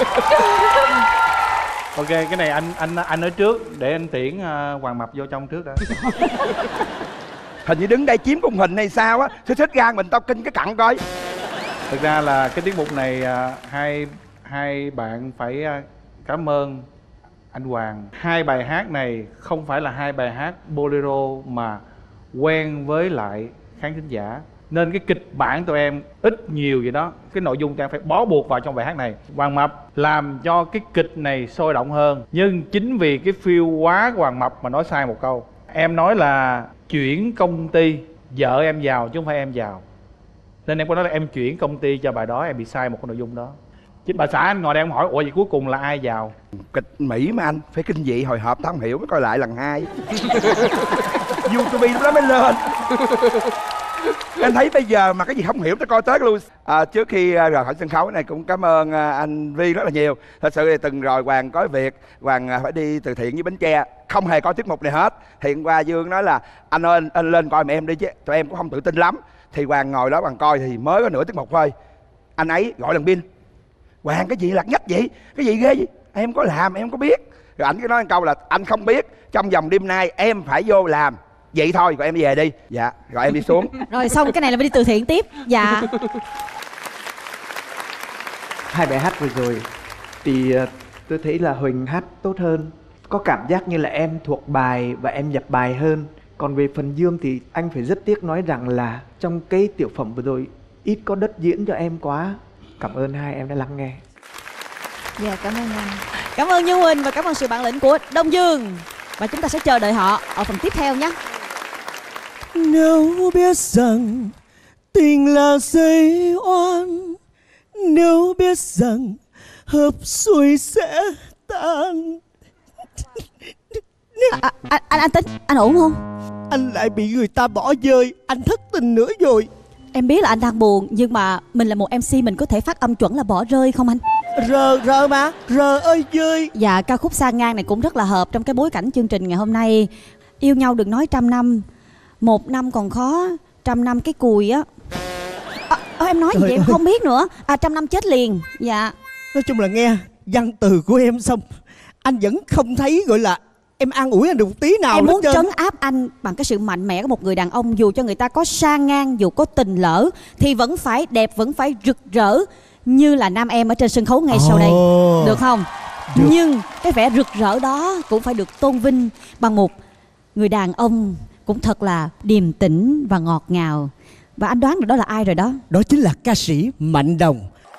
Ok, cái này anh nói trước để anh tiễn Hoàng Mập vô trong trước đã. Hình như đứng đây chiếm khung hình hay sao á, xích gan mình tao kinh cái cặn coi. Thực ra là cái tiết mục này hai bạn phải cảm ơn anh Hoàng. Hai bài hát này không phải là hai bài hát bolero mà quen với lại khán thính giả, nên cái kịch bản tụi em ít nhiều gì đó, cái nội dung tụi em phải bó buộc vào trong bài hát này. Hoàng Mập làm cho cái kịch này sôi động hơn, nhưng chính vì cái feel quá Hoàng Mập mà nói sai một câu. Em nói là chuyển công ty, vợ em giàu chứ không phải em giàu, nên em có nói là em chuyển công ty cho bài đó, em bị sai một cái nội dung đó. Chứ bà xã anh ngồi đây em hỏi ủa vậy cuối cùng là ai giàu? Kịch Mỹ mà anh, phải kinh dị hồi hộp tao không hiểu mới coi lại lần hai. YouTube lúc đó mới lên. Anh thấy bây giờ mà cái gì không hiểu tao coi tới luôn. Trước khi rời khỏi sân khấu này cũng cảm ơn anh Vi rất là nhiều. Thật sự thì từng rồi Hoàng có việc Hoàng phải đi từ thiện với Bến Tre, không hề có tiết mục này hết. Thì qua Dương nói là anh ơi anh lên coi mẹ em đi chứ tụi em cũng không tự tin lắm. Thì Hoàng ngồi đó Hoàng coi thì mới có nửa tiết mục thôi, anh ấy gọi lần pin: Hoàng cái gì lặt nhách vậy, cái gì ghê vậy, em có làm em có biết. Rồi ảnh cứ nói một câu là anh không biết, trong vòng đêm nay em phải vô làm vậy thôi, rồi em về đi. Dạ, rồi em đi xuống. Rồi xong cái này là phải đi từ thiện tiếp. Dạ. Hai bài hát vừa rồi thì tôi thấy là Huỳnh hát tốt hơn, có cảm giác như là em thuộc bài và em nhập bài hơn. Còn về phần Dương thì anh phải rất tiếc nói rằng là trong cái tiểu phẩm vừa rồi ít có đất diễn cho em quá. Cảm ơn hai em đã lắng nghe. Dạ, cảm ơn anh. Cảm ơn Như Huỳnh và cảm ơn sự bản lĩnh của Đông Dương. Và chúng ta sẽ chờ đợi họ ở phần tiếp theo nhé. Nếu biết rằng tình là dây oan, nếu biết rằng hợp xuôi sẽ tan. Anh Tính, anh ổn không? Anh lại bị người ta bỏ rơi, anh thất tình nữa rồi. Em biết là anh đang buồn, nhưng mà mình là một MC, mình có thể phát âm chuẩn là bỏ rơi không anh? Rờ mà, rờ ơi rơi. Dạ, ca khúc Sa Ngang này cũng rất là hợp trong cái bối cảnh chương trình ngày hôm nay. Yêu nhau đừng nói 100 năm, 1 năm còn khó, 100 năm cái cùi á. Em nói gì vậy em không biết nữa. 100 năm chết liền. Dạ. Nói chung là nghe văn từ của em xong, anh vẫn không thấy gọi là em an ủi anh được một tí nào. Em muốn trơn. trấn áp anh bằng cái sự mạnh mẽ của một người đàn ông. Dù cho người ta có sa ngang, dù có tình lỡ, thì vẫn phải đẹp, vẫn phải rực rỡ như là nam em ở trên sân khấu ngay sau đây. Được không? Được. Nhưng cái vẻ rực rỡ đó cũng phải được tôn vinh bằng một người đàn ông cũng thật là điềm tĩnh và ngọt ngào. Và anh đoán được đó là ai rồi đó? Đó chính là ca sĩ Mạnh Đồng.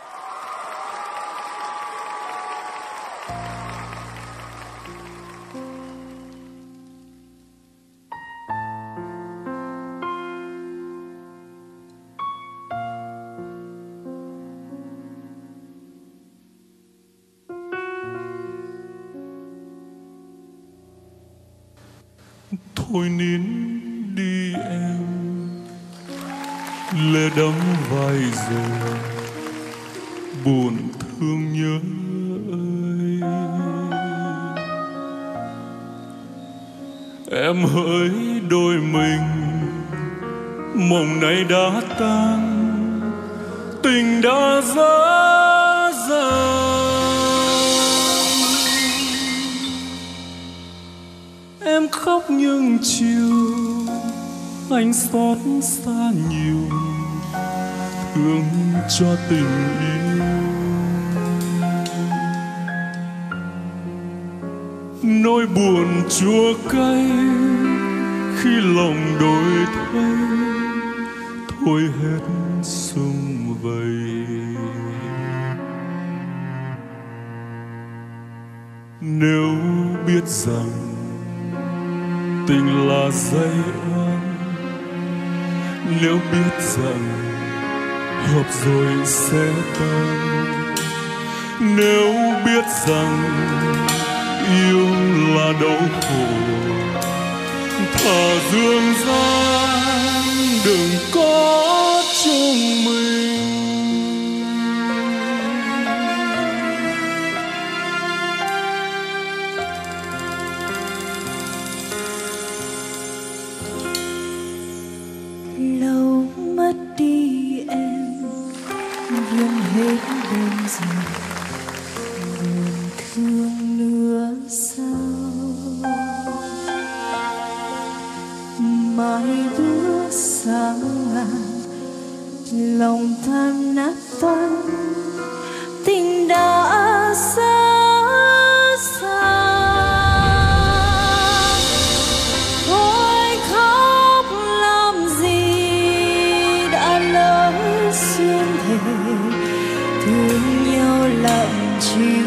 Thôi nín đi em, lệ đẫm vai rồi buồn thương nhớ ơi. Em hỡi đôi mình, mộng này đã tan, tình đã dở dang. Em khóc nhưng chiều anh xót xa nhiều, thương cho tình yêu. Nỗi buồn chua cay khi lòng đổi thay, thôi hết sum vầy. Nếu biết rằng tình là dây oan, nếu biết rằng hợp rồi sẽ tan, nếu biết rằng yêu là đau khổ, thà dương gian đừng có chung mình. Lâu mất đi em, viên hết đêm dài, buồn thương nữa sao? Mai bước sang ngàn, lòng tan nát tan, tình đã xa xa. Thôi khóc làm gì, đã lỡ xuyên thề, thương nhau làm chi.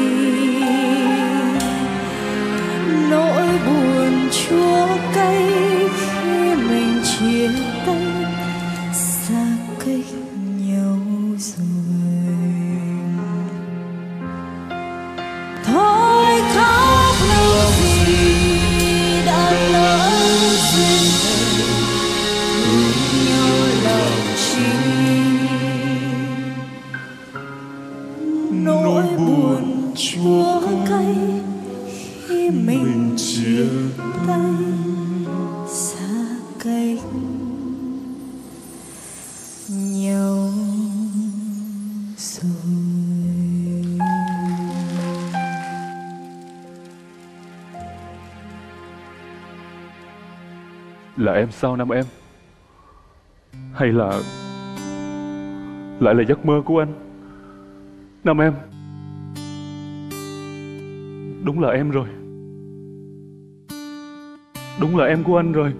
Nỗi buồn chua cay khi mình chia tay, xa cách nhau rồi. Thôi khóc làm gì, đã lỡ duyên thề, thương nhau làm chi. Nỗi buồn chua cay khi mình chia tay, xa cách nhau rồi. Là em sao Nam em? Hay là lại là giấc mơ của anh? Nam em, đúng là em rồi, đúng là em của anh rồi.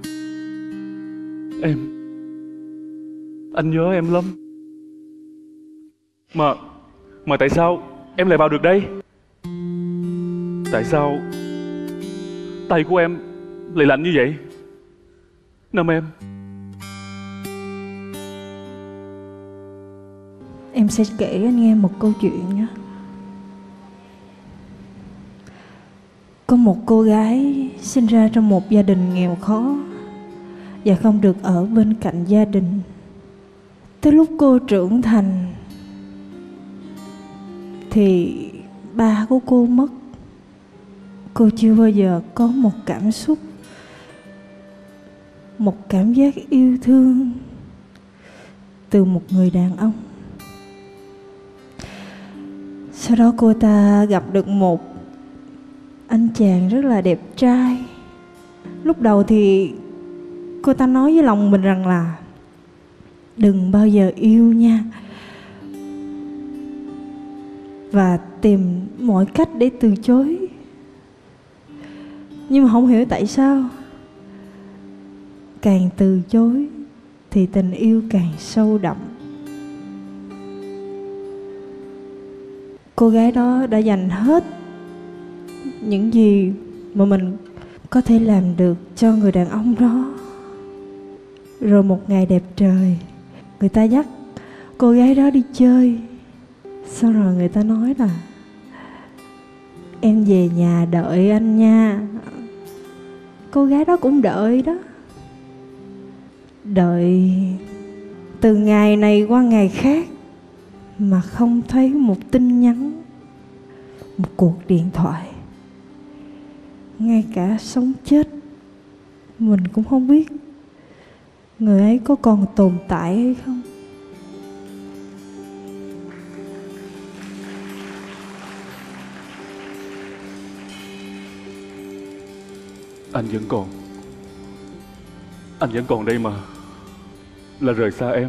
Anh nhớ em lắm. Mà tại sao em lại vào được đây? Tại sao tay của em lại lạnh như vậy? Năm em. Em sẽ kể anh nghe một câu chuyện nhé. Có một cô gái sinh ra trong một gia đình nghèo khó và không được ở bên cạnh gia đình. Tới lúc cô trưởng thành thì ba của cô mất. Cô chưa bao giờ có một cảm xúc, một cảm giác yêu thương từ một người đàn ông. Sau đó cô ta gặp được một anh chàng rất là đẹp trai. Lúc đầu thì cô ta nói với lòng mình rằng là đừng bao giờ yêu nha, và tìm mọi cách để từ chối. Nhưng mà không hiểu tại sao càng từ chối thì tình yêu càng sâu đậm. Cô gái đó đã dành hết những gì mà mình có thể làm được cho người đàn ông đó. Rồi một ngày đẹp trời, người ta dắt cô gái đó đi chơi. Xong rồi người ta nói là em về nhà đợi anh nha. Cô gái đó cũng đợi đó. Đợi từ ngày này qua ngày khác mà không thấy một tin nhắn, một cuộc điện thoại. Ngay cả sống chết mình cũng không biết người ấy có còn tồn tại hay không. Anh vẫn còn đây mà. Là rời xa em,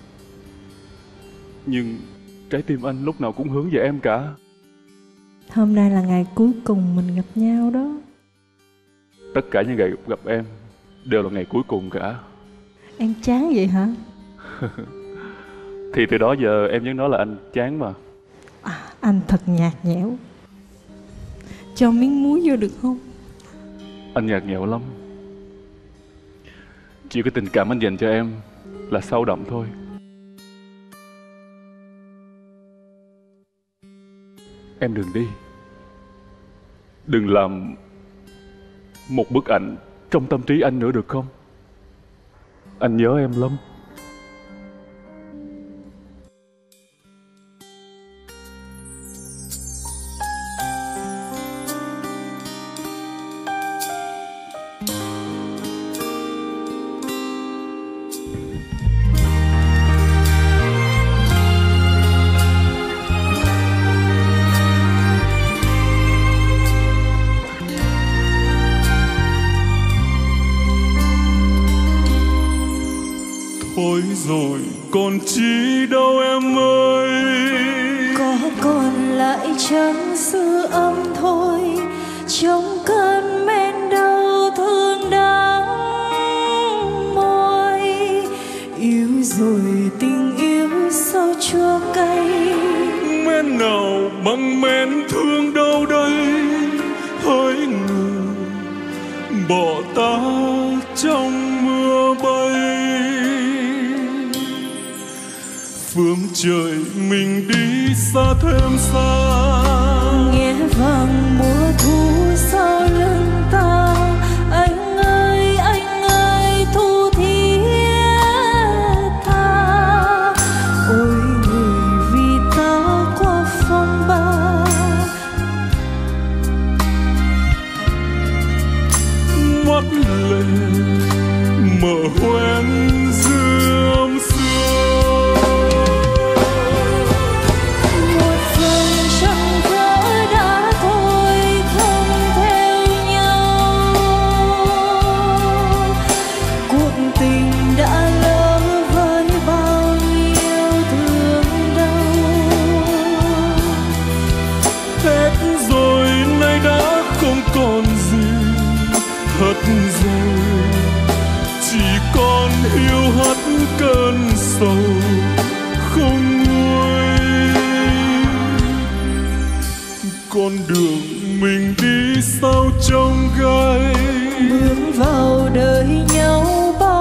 nhưng trái tim anh lúc nào cũng hướng về em cả. Hôm nay là ngày cuối cùng mình gặp nhau đó. Tất cả những ngày gặp em đều là ngày cuối cùng cả. Em chán vậy hả? Thì từ đó giờ em vẫn nói là anh chán mà. Anh thật nhạt nhẽo. Cho miếng muối vô được không? Anh nhạt nhẽo lắm. Chỉ có tình cảm anh dành cho em là sâu đậm thôi. Em đừng đi. Đừng làm một bức ảnh trong tâm trí anh nữa được không? Anh nhớ em lắm. Thôi rồi còn chi đâu em ơi. Có còn lại chẳng dư âm thôi, trong cơn men đau thương đắng môi. Yêu rồi tình yêu sao chua cay, Men nào bằng men thương đâu đây. Hỡi người bỏ ta trong mưa bay. Phương trời mình đi xa thêm xa. Nghe vang mùa thu sau lưng ta. Anh ơi thu thiết tha. Ôi người vì ta qua phong ba. Mắt lệ mở hoen dương xưa. Hết rồi chỉ còn hiu hắt cơn sầu không nguôi. Con đường mình đi sao trông gai. Bước vào đời nhau bao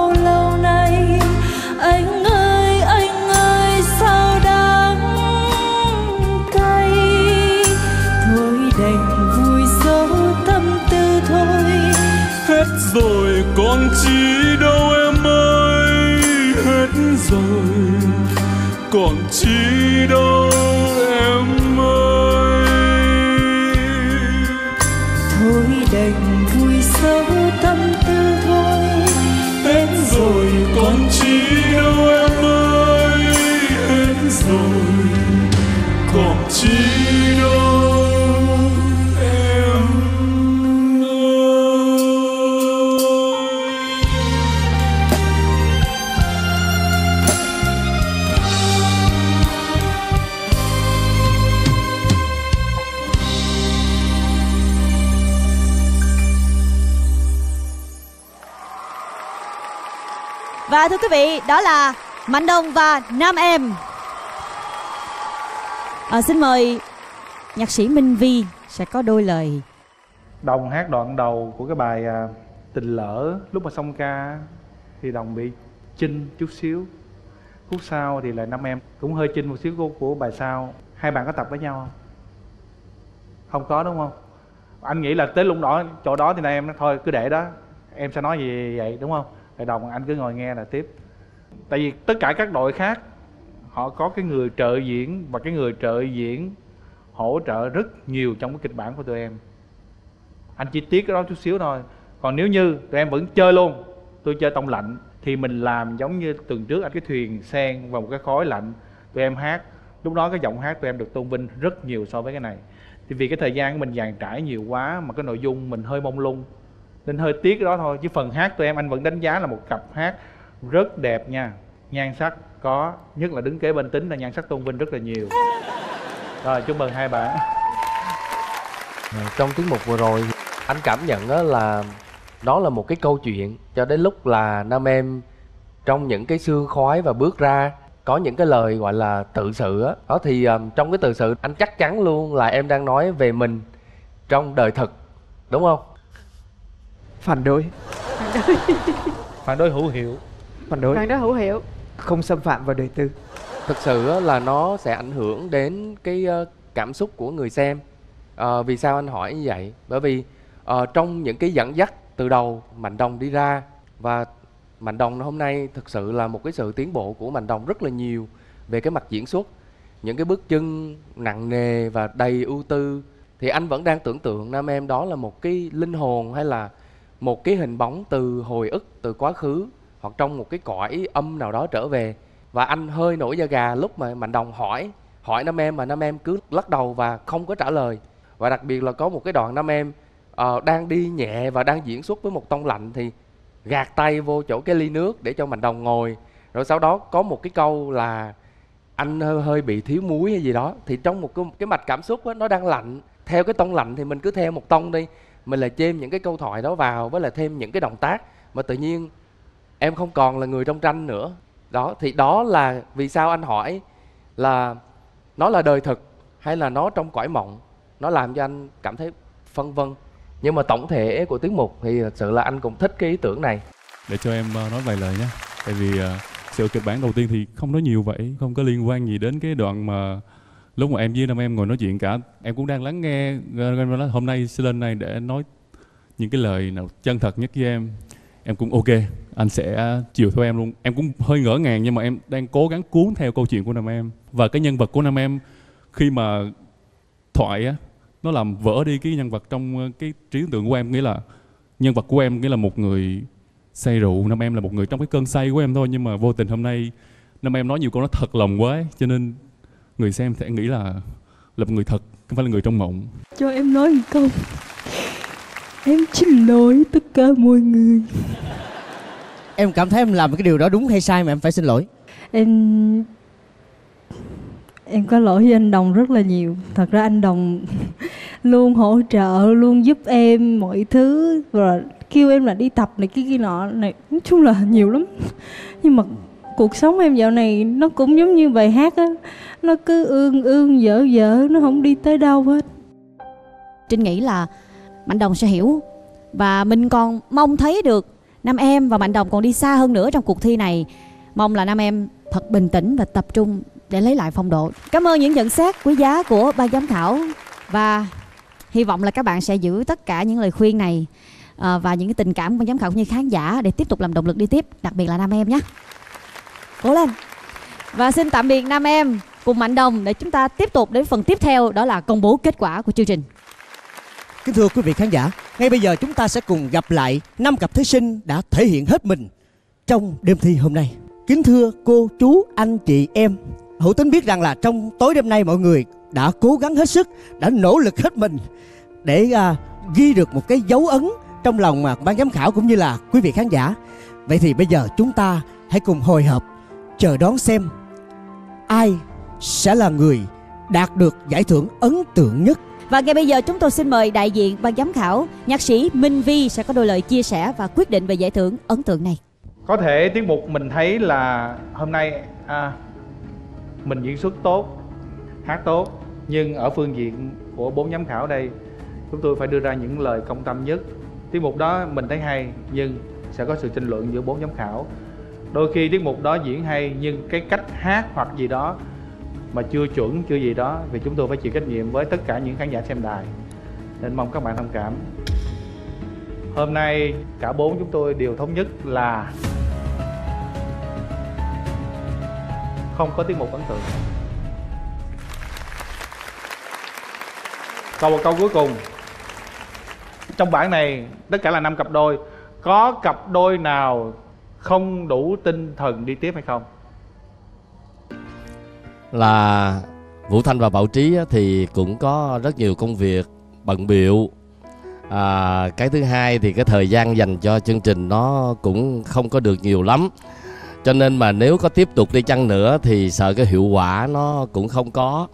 rồi, còn chi đâu em ơi. Thôi đành vui sâu tâm tư thôi, Hết rồi còn chi đâu em ơi, hết rồi còn chi đâu em ơi. Và thưa quý vị, đó là Mạnh Đồng và Nam Em. Xin mời nhạc sĩ Minh Vi sẽ có đôi lời. Đồng hát đoạn đầu của cái bài Tình Lỡ, lúc mà xong ca thì Đồng bị chinh chút xíu. Khúc sau thì lại Nam Em cũng hơi chinh một xíu của bài sau. Hai bạn có tập với nhau không? Không có đúng không? Anh nghĩ là tới lúc đó chỗ đó thì Nam Em nói thôi cứ để đó, em sẽ nói gì vậy đúng không? Rồi Đồng anh cứ ngồi nghe là tiếp. Tại vì tất cả các đội khác họ có cái người trợ diễn, và cái người trợ diễn hỗ trợ rất nhiều trong cái kịch bản của tụi em. Anh chỉ tiếc cái đó chút xíu thôi. Còn nếu như tụi em vẫn chơi luôn, tôi chơi tông lạnh, thì mình làm giống như tuần trước anh cái thuyền sen và một cái khói lạnh. Tụi em hát, lúc đó cái giọng hát tụi em được tôn vinh rất nhiều so với cái này. Thì vì cái thời gian của mình dàn trải nhiều quá mà cái nội dung mình hơi mông lung, nên hơi tiếc cái đó thôi. Chứ phần hát tụi em anh vẫn đánh giá là một cặp hát rất đẹp nha. Nhan sắc có, nhất là đứng kế bên Tính là nhan sắc tôn vinh rất là nhiều. Rồi chúc mừng hai bạn. Trong tiết mục vừa rồi anh cảm nhận đó là nó là một cái câu chuyện, cho đến lúc là Nam Em trong những cái sương khói và bước ra có những cái lời gọi là tự sự á. Đó thì trong cái tự sự anh chắc chắn luôn là em đang nói về mình trong đời thực, đúng không? Phản đối. Phản đối hữu hiệu. Phản đối. Phản đối hữu hiệu. Không xâm phạm vào đời tư. Thực sự là nó sẽ ảnh hưởng đến cái cảm xúc của người xem. Vì sao anh hỏi như vậy? Bởi vì trong những cái dẫn dắt từ đầu Mạnh Đồng đi ra, và Mạnh Đồng hôm nay thực sự là một cái sự tiến bộ của Mạnh Đồng rất là nhiều về cái mặt diễn xuất. Những cái bước chân nặng nề và đầy ưu tư, thì anh vẫn đang tưởng tượng Nam Em đó là một cái linh hồn hay là một cái hình bóng từ hồi ức, từ quá khứ, hoặc trong một cái cõi âm nào đó trở về. Và anh hơi nổi da gà lúc mà Mạnh Đồng hỏi Nam Em mà Nam Em cứ lắc đầu và không có trả lời. Và đặc biệt là có một cái đoạn Nam Em đang đi nhẹ và đang diễn xuất với một tông lạnh thì gạt tay vô chỗ cái ly nước để cho Mạnh Đồng ngồi. Rồi sau đó có một cái câu là anh hơi bị thiếu muối hay gì đó. Thì trong một cái mạch cảm xúc đó, nó đang lạnh, theo cái tông lạnh thì mình cứ theo một tông đi, mình là chêm những cái câu thoại đó vào, với là thêm những cái động tác mà tự nhiên em không còn là người trong tranh nữa. Đó, thì đó là vì sao anh hỏi là nó là đời thực hay là nó trong cõi mộng. Nó làm cho anh cảm thấy phân vân. Nhưng mà tổng thể của tiết mục thì thật sự là anh cũng thích cái ý tưởng này. Để cho em nói vài lời nhé. Tại vì sự kịch bản đầu tiên thì không nói nhiều vậy, không có liên quan gì đến cái đoạn mà lúc mà em với Nam Em ngồi nói chuyện cả. Em cũng đang lắng nghe. Hôm nay sẽ lên đây để nói những cái lời nào chân thật nhất với em. Em cũng ok, anh sẽ chiều theo em luôn. Em cũng hơi ngỡ ngàng nhưng mà em đang cố gắng cuốn theo câu chuyện của Nam Em. Và cái nhân vật của Nam Em khi mà thoại á, nó làm vỡ đi cái nhân vật trong cái trí tưởng của em. Nghĩa là nhân vật của em nghĩa là một người say rượu, Nam Em là một người trong cái cơn say của em thôi. Nhưng mà vô tình hôm nay Nam Em nói nhiều câu nó thật lòng quá ấy, cho nên người xem sẽ nghĩ là một người thật, không phải là người trong mộng. Cho em nói một câu. Em xin lỗi tất cả mọi người. Em cảm thấy em làm cái điều đó đúng hay sai mà em phải xin lỗi? Em có lỗi với anh Đồng rất là nhiều. Thật ra anh Đồng luôn hỗ trợ, luôn giúp em mọi thứ, và kêu em là đi tập này kia nọ này, nói chung là nhiều lắm. Nhưng mà cuộc sống em dạo này nó cũng giống như bài hát á, nó cứ ương dở nó không đi tới đâu hết. Trinh nghĩ là Mạnh Đồng sẽ hiểu, và mình còn mong thấy được Nam Em và Mạnh Đồng còn đi xa hơn nữa trong cuộc thi này. Mong là Nam Em thật bình tĩnh và tập trung để lấy lại phong độ. Cảm ơn những nhận xét quý giá của ban giám khảo, và hy vọng là các bạn sẽ giữ tất cả những lời khuyên này và những cái tình cảm của ban giám khảo cũng như khán giả để tiếp tục làm động lực đi tiếp, đặc biệt là Nam Em nhé. Cố lên. Và xin tạm biệt nam em cùng Mạnh Đồng để chúng ta tiếp tục đến phần tiếp theo, đó là công bố kết quả của chương trình. Kính thưa quý vị khán giả, ngay bây giờ chúng ta sẽ cùng gặp lại 5 cặp thí sinh đã thể hiện hết mình trong đêm thi hôm nay. Kính thưa cô, chú, anh, chị, em, Hữu Tính biết rằng là trong tối đêm nay mọi người đã cố gắng hết sức, đã nỗ lực hết mình để ghi được một cái dấu ấn trong lòng ban giám khảo cũng như là quý vị khán giả. Vậy thì bây giờ chúng ta hãy cùng hồi hộp chờ đón xem ai sẽ là người đạt được giải thưởng ấn tượng nhất. Và ngay bây giờ chúng tôi xin mời đại diện ban giám khảo, nhạc sĩ Minh Vi sẽ có đôi lời chia sẻ và quyết định về giải thưởng ấn tượng này. Có thể tiết mục mình thấy là hôm nay mình diễn xuất tốt, hát tốt, nhưng ở phương diện của 4 giám khảo đây, chúng tôi phải đưa ra những lời công tâm nhất. Tiết mục đó mình thấy hay nhưng sẽ có sự tranh luận giữa 4 giám khảo. Đôi khi tiết mục đó diễn hay nhưng cái cách hát hoặc gì đó mà chưa chuẩn, chưa gì đó, vì chúng tôi phải chịu trách nhiệm với tất cả những khán giả xem đài, nên mong các bạn thông cảm. Hôm nay cả 4 chúng tôi đều thống nhất là không có tiết mục ấn tượng. Còn một câu cuối cùng, trong bảng này tất cả là 5 cặp đôi, có cặp đôi nào không đủ tinh thần đi tiếp hay không? Là Vũ Thanh và Bảo Trí thì cũng có rất nhiều công việc bận bịu. Cái thứ hai thì cái thời gian dành cho chương trình nó cũng không có được nhiều lắm, cho nên mà nếu có tiếp tục đi chăng nữa thì sợ cái hiệu quả nó cũng không có.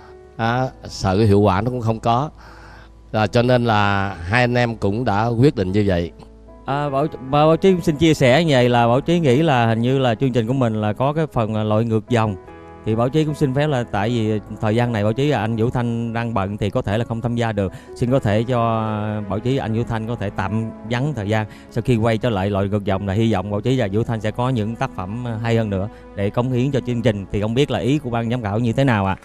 Cho nên là hai anh em cũng đã quyết định như vậy. Bảo Trí xin chia sẻ như vậy là Bảo Trí nghĩ là hình như là chương trình của mình là có cái phần lội ngược dòng, thì Bảo Trí cũng xin phép là tại vì thời gian này Bảo Trí và anh Vũ Thanh đang bận thì có thể là không tham gia được, xin có thể cho Bảo Trí và anh Vũ Thanh có thể tạm vắng thời gian. Sau khi quay trở lại lội ngược dòng là hy vọng Bảo Trí và Vũ Thanh sẽ có những tác phẩm hay hơn nữa để cống hiến cho chương trình. Thì không biết là ý của ban giám khảo như thế nào ạ?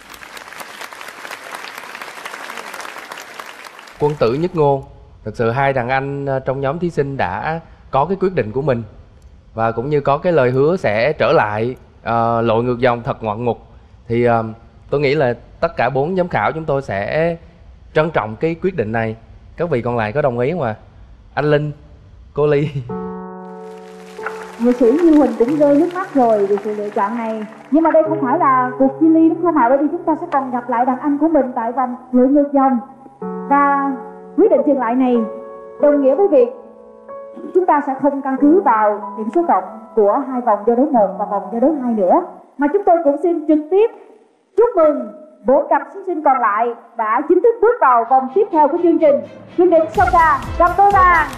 Quân tử nhất ngôn. Thực sự hai đàn anh trong nhóm thí sinh đã có cái quyết định của mình và cũng như có cái lời hứa sẽ trở lại lội ngược dòng thật ngoạn mục. Thì tôi nghĩ là tất cả 4 giám khảo chúng tôi sẽ trân trọng cái quyết định này. Các vị còn lại có đồng ý không ạ? Anh Linh, cô Ly. Nghệ sĩ Như Huỳnh cũng rơi nước mắt rồi vì sự lựa chọn này. Nhưng mà đây không phải là cuộc chia ly đúng không ạ? Bởi vì chúng ta sẽ còn gặp lại đàn anh của mình tại vòng lội ngược dòng. Và quyết định dừng lại này đồng nghĩa với việc chúng ta sẽ không căn cứ vào điểm số cộng của 2 vòng giao đấu 1 và vòng giao đấu 2 nữa, mà chúng tôi cũng xin trực tiếp chúc mừng 4 cặp thí sinh còn lại đã chính thức bước vào vòng tiếp theo của chương trình Tuyệt đỉnh Song Ca cặp đôi vàng.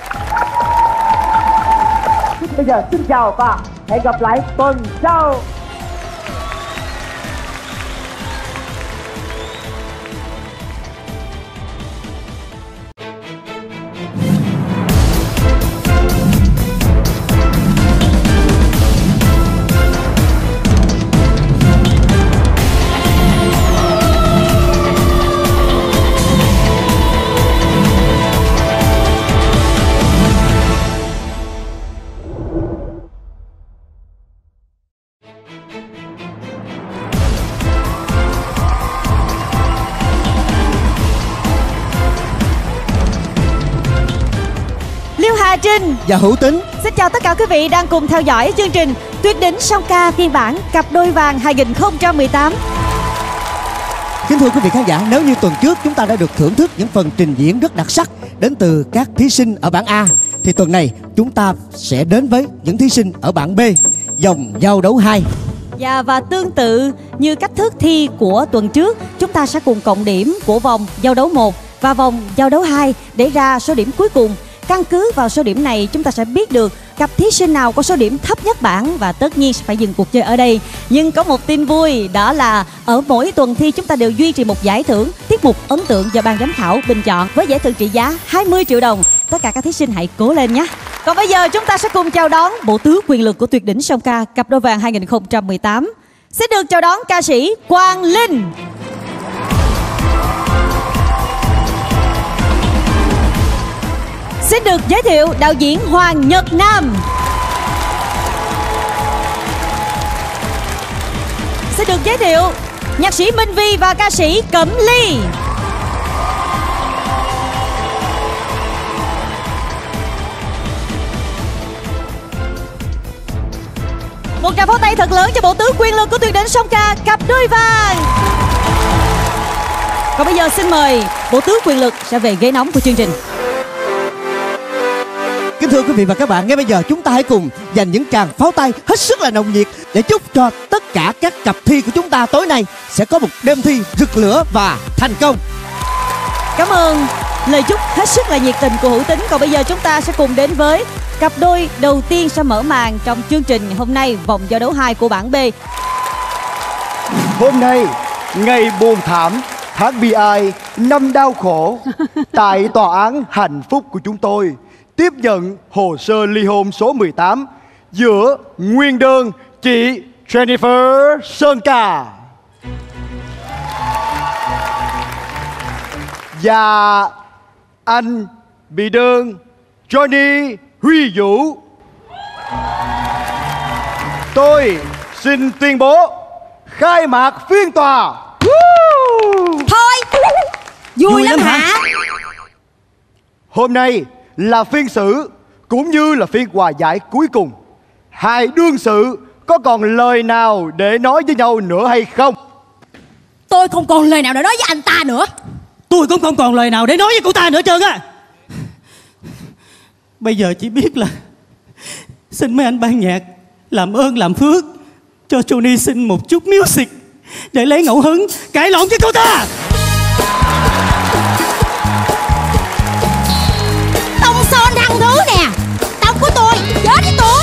Bây giờ xin chào và hẹn gặp lại tuần sau. Trinh và Hữu Tính xin chào tất cả quý vị đang cùng theo dõi chương trình Tuyệt đỉnh Song Ca phiên bản cặp đôi vàng 2018. Kính thưa quý vị khán giả, nếu như tuần trước chúng ta đã được thưởng thức những phần trình diễn rất đặc sắc đến từ các thí sinh ở bảng A, thì tuần này chúng ta sẽ đến với những thí sinh ở bảng B, vòng giao đấu 2. Và tương tự như cách thức thi của tuần trước, chúng ta sẽ cùng cộng điểm của vòng giao đấu 1 và vòng giao đấu 2 để ra số điểm cuối cùng. Căn cứ vào số điểm này chúng ta sẽ biết được cặp thí sinh nào có số điểm thấp nhất bảng và tất nhiên sẽ phải dừng cuộc chơi ở đây. Nhưng có một tin vui, đó là ở mỗi tuần thi chúng ta đều duy trì một giải thưởng tiết mục ấn tượng do ban giám khảo bình chọn với giải thưởng trị giá 20 triệu đồng. Tất cả các thí sinh hãy cố lên nhé. Còn bây giờ chúng ta sẽ cùng chào đón bộ tứ quyền lực của Tuyệt đỉnh Song Ca cặp đôi vàng 2018. Sẽ được chào đón ca sĩ Quang Linh. Xin được giới thiệu đạo diễn Hoàng Nhật Nam. xin được giới thiệu nhạc sĩ Minh Vi và ca sĩ Cẩm Ly. Một tràng pháo tay thật lớn cho bộ tứ quyền lực của tuyệt đỉnh song ca cặp đôi vàng. Còn bây giờ xin mời bộ tứ quyền lực sẽ về ghế nóng của chương trình. Kính thưa quý vị và các bạn, ngay bây giờ chúng ta hãy cùng dành những tràng pháo tay hết sức là nồng nhiệt để chúc cho tất cả các cặp thi của chúng ta tối nay sẽ có một đêm thi rực lửa và thành công. Cảm ơn lời chúc hết sức là nhiệt tình của Hữu Tính. Còn bây giờ chúng ta sẽ cùng đến với cặp đôi đầu tiên sẽ mở màn trong chương trình hôm nay, vòng giao đấu 2 của bảng B. Hôm nay, ngày buồn thảm, tháng bi ai, năm đau khổ. Tại tòa án hạnh phúc của chúng tôi tiếp nhận hồ sơ ly hôn số 18 giữa nguyên đơn chị Jennifer Sơn Ca và anh bị đơn Johnny Huy Vũ. Tôi xin tuyên bố khai mạc phiên tòa. Thôi, vui lắm hả? Hôm nay là phiên xử cũng như là phiên hòa giải cuối cùng. Hai đương sự có còn lời nào để nói với nhau nữa hay không? Tôi không còn lời nào để nói với anh ta nữa. Tôi cũng không còn lời nào để nói với cô ta nữa trơn á. Bây giờ chỉ biết là xin mấy anh ban nhạc làm ơn làm phước cho Johnny xin một chút music để lấy ngẫu hứng cãi lộn với cô ta. Tông son thằng thứ nè, tóc của tôi chết với tôi.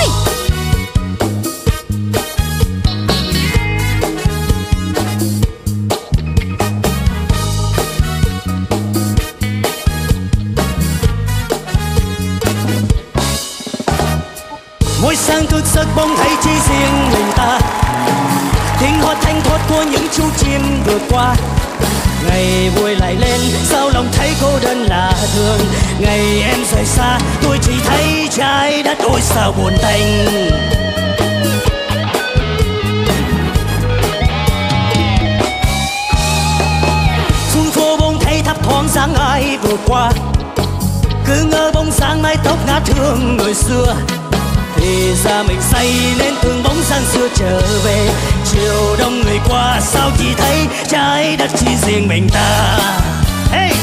Mỗi sáng thức giấc bỗng thấy chỉ riêng mình ta, tiếng hót thanh thoát của những chú chim vượt qua. Ngày vui lại lên sao lòng thấy cô đơn là thường. Ngày em rời xa tôi chỉ thấy trái đất ôi sao buồn tênh. Xuống phố bỗng thấy thấp thoáng dáng ai vượt qua, cứ ngỡ bóng dáng mái tóc ngát hương người xưa. Thì ra mình say nên từng bóng dáng xưa trở về. Chiều đông người qua sao chỉ thấy trái đất chỉ riêng mình ta. Hey!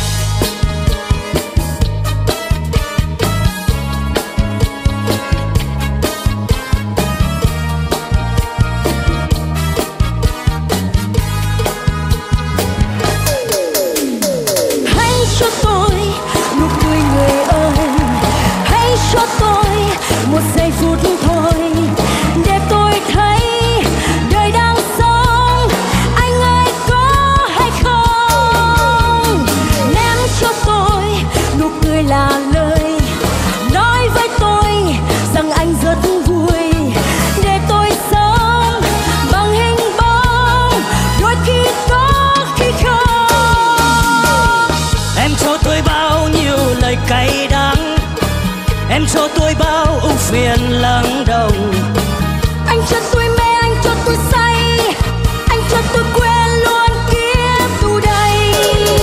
Hãy cho tôi nụ cười người ơi, hãy cho tôi một giây phút thôi để tôi thấy đời đang sống. Anh ơi có hay không? Ném cho tôi nụ cười là lời nói với tôi rằng anh rất vui để tôi sống bằng hình bóng, đôi khi có khi không. Em cho tôi bao nhiêu lời cay đắng, em cho tôi bao ưu phiền lắng động. Anh cho tôi mê, anh cho tôi say, anh cho tôi quên luôn kiếp tù đầy.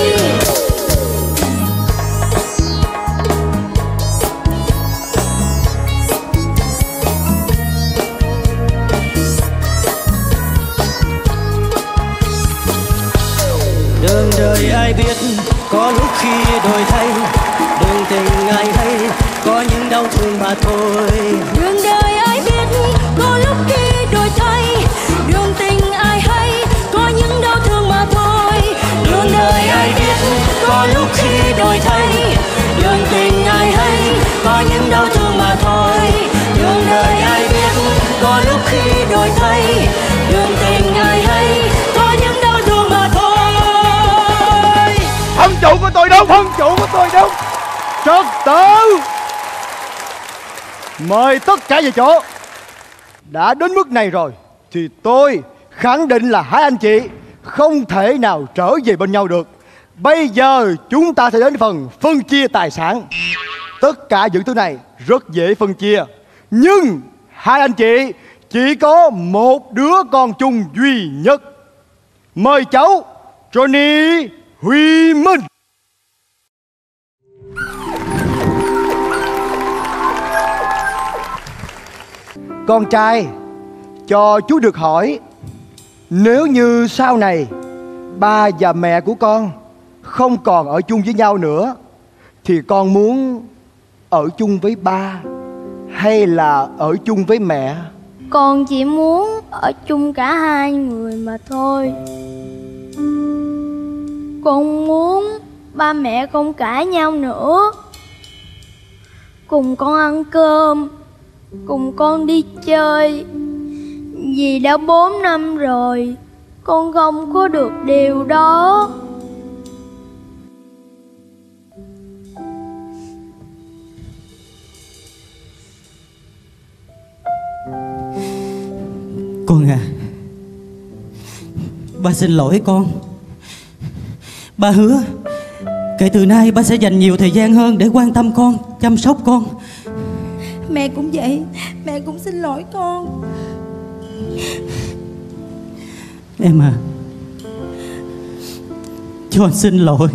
Đường đời ai biết có lúc khi đổi thay, đường tình ai hay có những đau thương mà thôi. Đường đời ai biết có lúc khi đổi thay, đường tình ai hay có những đau thương mà thôi. Đường đời ai biết có lúc khi đổi thay, đường tình ai hay có những đau thương mà thôi. Đường đời ai biết có lúc khi đổi thay, đường tình ai hay có những đau thương mà thôi. Thân chủ của tôi đâu? Thân chủ của tôi đâu? Trật tự! Mời tất cả về chỗ. Đã đến mức này rồi thì tôi khẳng định là hai anh chị không thể nào trở về bên nhau được. Bây giờ chúng ta sẽ đến phần phân chia tài sản. Tất cả những thứ này rất dễ phân chia, nhưng hai anh chị chỉ có một đứa con chung duy nhất. Mời cháu Johnny Huy Minh. Con trai, cho chú được hỏi, nếu như sau này ba và mẹ của con không còn ở chung với nhau nữa, thì con muốn ở chung với ba hay là ở chung với mẹ? Con chỉ muốn ở chung cả hai người mà thôi. Con muốn ba mẹ không cãi nhau nữa, cùng con ăn cơm, cùng con đi chơi. Vì đã 4 năm rồi con không có được điều đó. Con à, ba xin lỗi con. Ba hứa kể từ nay ba sẽ dành nhiều thời gian hơn để quan tâm con, chăm sóc con. Mẹ cũng vậy, mẹ cũng xin lỗi con. Em à, cho anh xin lỗi.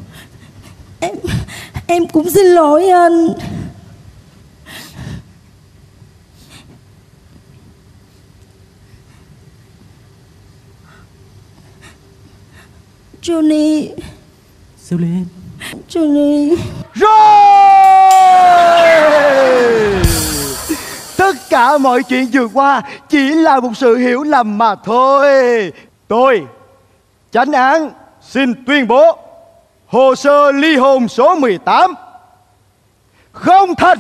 Em cũng xin lỗi anh. Johnny. Julian. Johnny. Rồi! Tất cả mọi chuyện vừa qua chỉ là một sự hiểu lầm mà thôi. Tôi, chánh án, xin tuyên bố hồ sơ ly hôn số 18 không thành.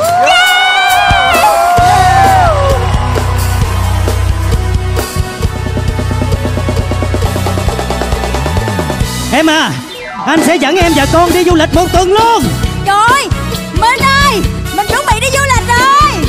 Em à, anh sẽ dẫn em và con đi du lịch 1 tuần luôn. Trời ơi, Minh ơi, mình chuẩn bị đi du lịch rồi.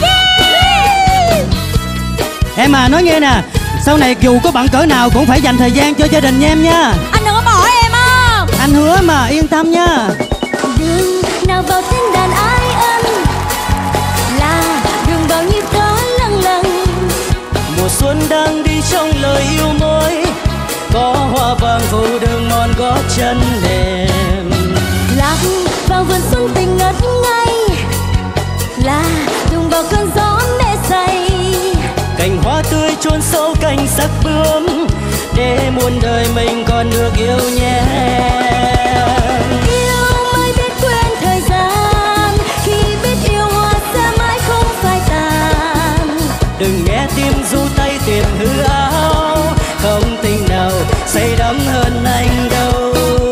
Em à, nói nghe nè, sau này dù có bận cỡ nào cũng phải dành thời gian cho gia đình nha em nha. Anh đừng có bỏ em á. Anh hứa mà, yên tâm nha. Đừng nào vào tên đàn ái ân, là đừng bao nhịp đó lâng lâng. Mùa xuân đang đi trong lời yêu mới, có hoa vàng phủ đường mòn gót chân em. Lạc vào vườn xuân tình ngất ngây, là đừng vào cơn gió mê say. Cành hoa tươi chôn sâu cành sắc bướm, để muôn đời mình còn được yêu nhé. Yêu mới biết quên thời gian, khi biết yêu hoa sẽ mãi không phai tàn. Đừng nghe tim ru tay tìm hư áo, không tình nào say đắm hơn anh đâu.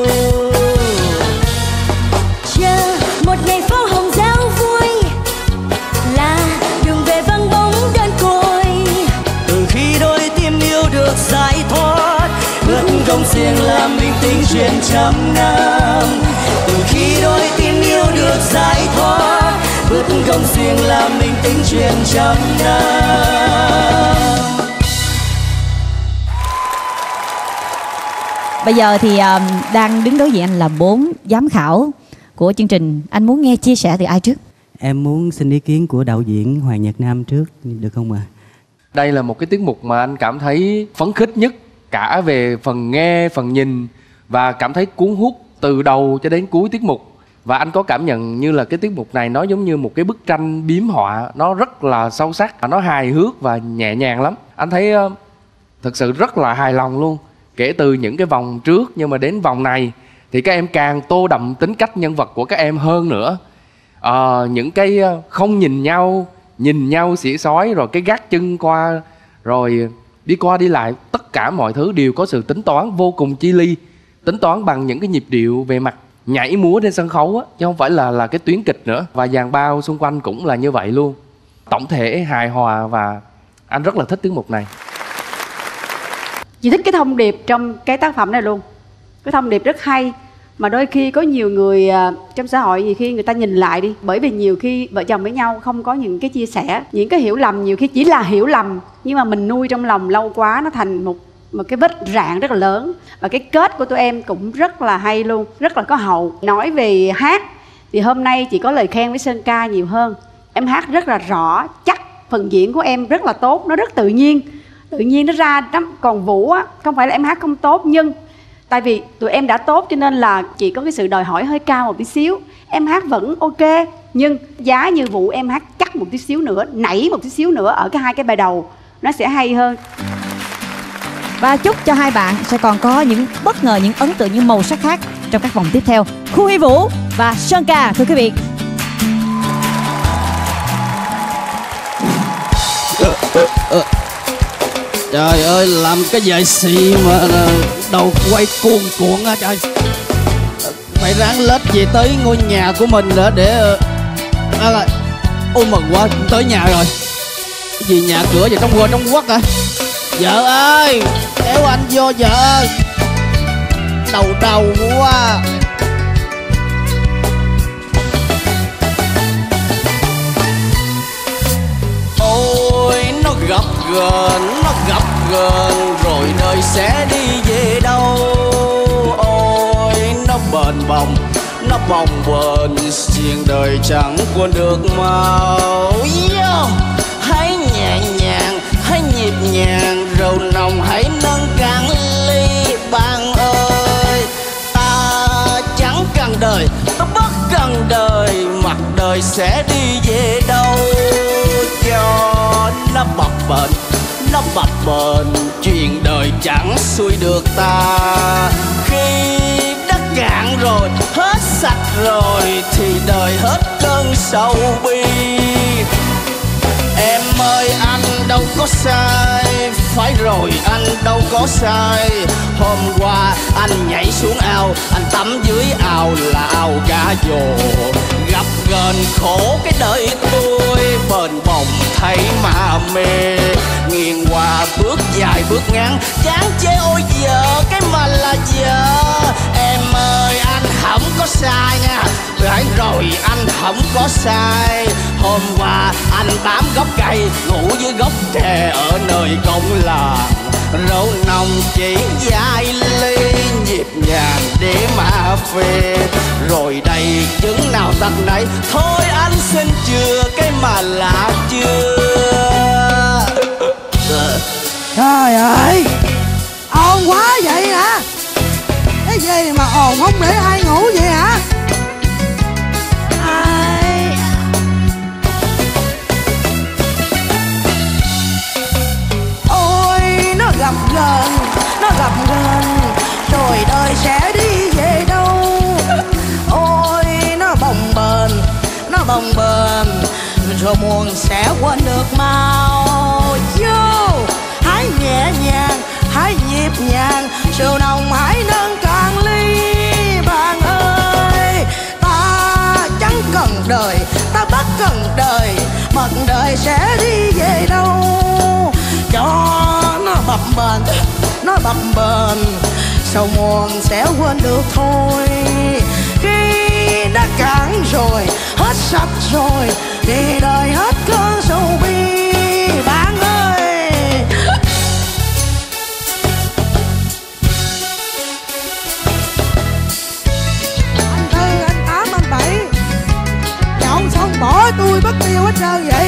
Chờ một ngày pháo hồng giao vui, là đường về vắng bóng đơn côi. Từ khi đôi tim yêu được giải thoát, bước gông xiềng làm mình tính chuyện trăm năm. Từ khi đôi tim yêu được giải thoát, bước gông xiềng làm mình tính chuyện trăm năm. Bây giờ thì đang đứng đối diện anh là 4 giám khảo của chương trình. Anh muốn nghe chia sẻ từ ai trước? Em muốn xin ý kiến của đạo diễn Hoàng Nhật Nam trước, được không ạ? Đây là một cái tiết mục mà anh cảm thấy phấn khích nhất, cả về phần nghe, phần nhìn, và cảm thấy cuốn hút từ đầu cho đến cuối tiết mục. Và anh có cảm nhận như là cái tiết mục này nó giống như một cái bức tranh biếm họa, nó rất là sâu sắc, nó hài hước và nhẹ nhàng lắm. Anh thấy thực sự rất là hài lòng luôn. Kể từ những cái vòng trước, nhưng mà đến vòng này thì các em càng tô đậm tính cách nhân vật của các em hơn nữa. Những cái không nhìn nhau xỉa xói, rồi cái gác chân qua, rồi đi qua đi lại, tất cả mọi thứ đều có sự tính toán vô cùng chi ly. Tính toán bằng những cái nhịp điệu về mặt nhảy múa trên sân khấu á, chứ không phải là cái tuyến kịch nữa. Và dàn bao xung quanh cũng là như vậy luôn. Tổng thể hài hòa và anh rất là thích tiết mục này. Chị thích cái thông điệp trong cái tác phẩm này luôn. Cái thông điệp rất hay. Mà đôi khi có nhiều người trong xã hội, nhiều khi người ta nhìn lại đi. Bởi vì nhiều khi vợ chồng với nhau không có những cái chia sẻ, những cái hiểu lầm nhiều khi chỉ là hiểu lầm, nhưng mà mình nuôi trong lòng lâu quá, nó thành một cái vết rạn rất là lớn. Và cái kết của tụi em cũng rất là hay luôn, rất là có hậu. Nói về hát thì hôm nay chị có lời khen với Sơn Ca nhiều hơn. Em hát rất là rõ, chắc phần diễn của em rất là tốt, nó rất tự nhiên nó ra lắm. Còn Vũ á, không phải là em hát không tốt, nhưng tại vì tụi em đã tốt cho nên là chỉ có cái sự đòi hỏi hơi cao một tí xíu. Em hát vẫn ok, nhưng giá như Vũ em hát chắc một tí xíu nữa, nảy một tí xíu nữa ở cái hai cái bài đầu nó sẽ hay hơn. Và chúc cho hai bạn sẽ còn có những bất ngờ, những ấn tượng, những màu sắc khác trong các vòng tiếp theo. Khu Huy Vũ và Sơn Ca, thưa quý vị. Trời ơi, làm cái vệ xì mà đầu quay cuồn cuộn á trời. Mày ráng lết về tới ngôi nhà của mình nữa để ôi mừng quá, tới nhà rồi. Cái gì nhà cửa vậy, trong quất hả? Vợ ơi, kéo anh vô vợ. Đầu quá. Ôi nó gập ghềnh rồi đời sẽ đi về đâu. Ôi nó bền bồng, nó bồng bềnh, xiên đời chẳng quên được màu. Hãy nhẹ nhàng, hãy nhịp nhàng, rượu nồng hãy nâng cạn ly. Bạn ơi, ta chẳng cần đời, ta bất cần đời, mặt đời sẽ đi về đâu. Cho nó bập bềnh, chuyện đời chẳng xuôi được ta. Khi đất cạn rồi, hết sạch rồi, thì đời hết cơn sầu bi. Em ơi anh đâu có sai, phải rồi anh đâu có sai. Hôm qua anh nhảy xuống ao, anh tắm dưới ao là ao cá dồ. Gặp ghềnh khổ cái đời tôi, bền bồng thấy mà mê. Nghiêng qua bước dài bước ngắn, chán chê ôi vợ cái mà là vợ. Em ơi anh không có sai nha, phải rồi anh không có sai. Hôm qua anh bám gốc cây, ngủ dưới gốc tre ở nơi công làng. Rượu nồng chỉ vài ly, nhịp nhàng để mà phê. Rồi đây chứng nào tật này, thôi anh xin chừa cái mà là chưa. Trời ơi, ồn quá vậy hả? Cái gì mà ồn không để ai ngủ vậy hả? Ôi nó gập ghềnh, rồi đời sẽ đi về đâu. Ôi nó bồng bềnh, rồi muộn sẽ quên được mau. Vô hãy nhẹ nhàng, hãy nhịp nhàng, rượu nồng hãy nâng cạn ly. Bạn ơi, ta chẳng cần đời, ta bất cần đời, mặt đời sẽ đi về đâu. Cho nó bập bềnh, sầu muộn sẽ quên được thôi. Khi đã cạn rồi, hết sạch rồi, thì đời hết cơn sầu bi. Bạn ơi, anh Tư, anh Tám, anh Bảy nhậu xong bỏ tôi mất tiêu hết trơn vậy.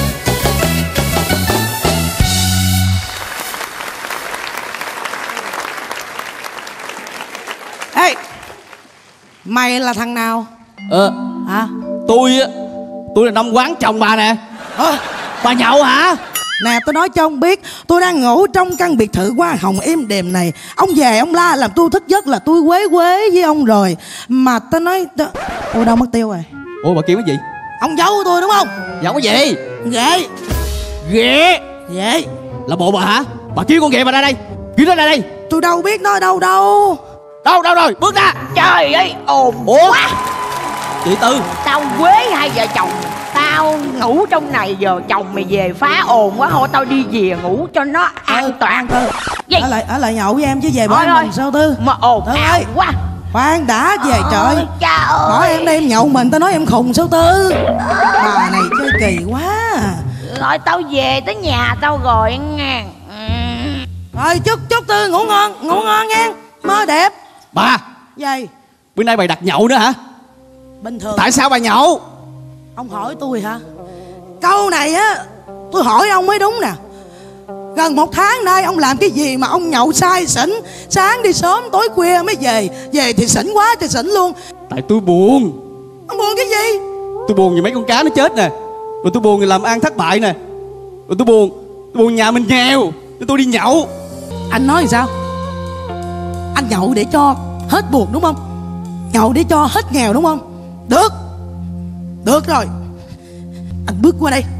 Ê, mày là thằng nào? Hả? Tôi là năm quán chồng bà nè. Bà nhậu hả? Nè tôi nói cho ông biết, tôi đang ngủ trong căn biệt thự hoa hồng êm đềm này. Ông về ông la làm tôi thức giấc là tôi quế với ông rồi. Mà tôi nói ôi đâu mất tiêu rồi. Ủa bà kêu cái gì? Ông dâu tôi đúng không? Dâu cái gì? Ghệ. Ghệ là bộ bà hả? Bà kêu con ghệ bà ra đây. Kêu nó ra đây. Tôi đâu biết nó đâu. Đâu rồi, bước ra. Trời ơi, ồn quá. Chị Tư, tao quế hai vợ chồng, tao ngủ trong này, giờ chồng mày về phá ồn quá, thôi tao đi về ngủ cho nó an toàn. Ở lại nhậu với em chứ về bỏ mình sao Tư? Mà ồn ào quá. Khoan đã về trời. Bỏ em đây em nhậu mình, tao nói em khùng sao Tư? Bà này chơi kỳ quá. Rồi tao về tới nhà tao rồi nha. Rồi chúc Tư ngủ ngon nha. Mơ đẹp. Bà Gì? bữa nay bà đặt nhậu nữa hả? Bình thường. Tại sao bà nhậu? Ông hỏi tôi hả? Câu này á Tôi hỏi ông mới đúng nè. Gần 1 tháng nay ông làm cái gì mà ông nhậu say xỉn, sáng đi sớm tối khuya mới về, về thì xỉn quá trời xỉn luôn. Tại tôi buồn. Ông buồn cái gì? Tôi buồn vì mấy con cá nó chết nè, rồi tôi buồn vì làm ăn thất bại nè, rồi tôi buồn nhà mình nghèo nên tôi đi nhậu. Anh nói thì sao? Anh nhậu để cho hết buồn đúng không? Nhậu để cho hết nghèo đúng không? Được, được rồi. Anh bước qua đây.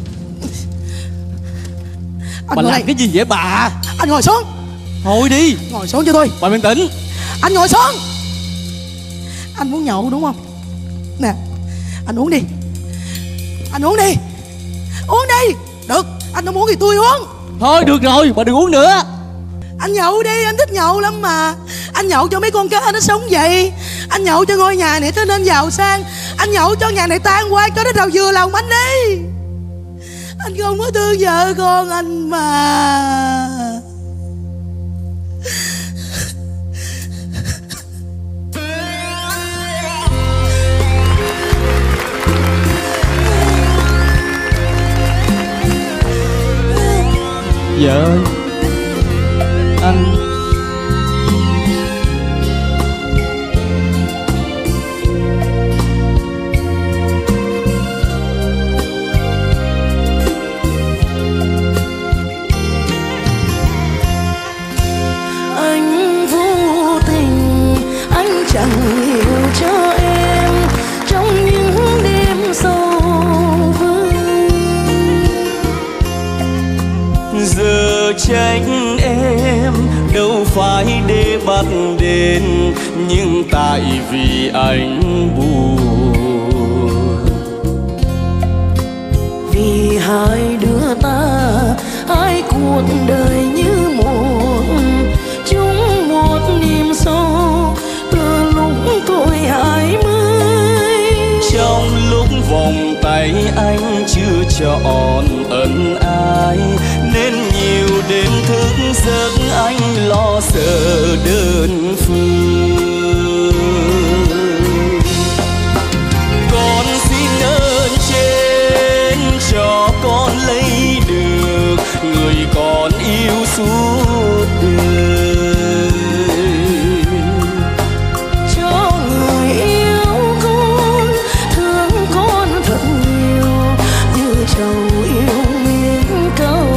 Anh bà làm đây. cái gì vậy bà? Anh ngồi xuống. Thôi đi. Ngồi xuống cho tôi. Bà bình tĩnh. Anh ngồi xuống. Anh muốn nhậu đúng không? Nè, anh uống đi. Anh uống đi. Uống đi. Được, anh không uống thì tôi uống. Thôi được rồi, bà đừng uống nữa. Anh nhậu đi, anh thích nhậu lắm mà. Anh nhậu cho mấy con cá nó sống vậy. Anh nhậu cho ngôi nhà này trở nên giàu sang. Anh nhậu cho nhà này tan hoang cho nó đầu vừa lòng anh đi. Anh không có thương vợ con anh mà. Vợ ơi, anh vô tình, anh chẳng hiểu cho em trong những đêm sâu vơi. Giờ trách em đâu phải để bắt đền, nhưng tại vì anh buồn. Vì hai đứa ta, hai cuộc đời như một, chung một niềm sâu từ lúc tuổi 20. Trong lúc vòng tay anh chưa trọn ân ai, nên nhiều đêm thức giấc anh lo sợ đơn phương. Con xin ơn trên cho con lấy được người con yêu suốt đời. Cho người yêu con, thương con thật nhiều như trầu yêu miên câu.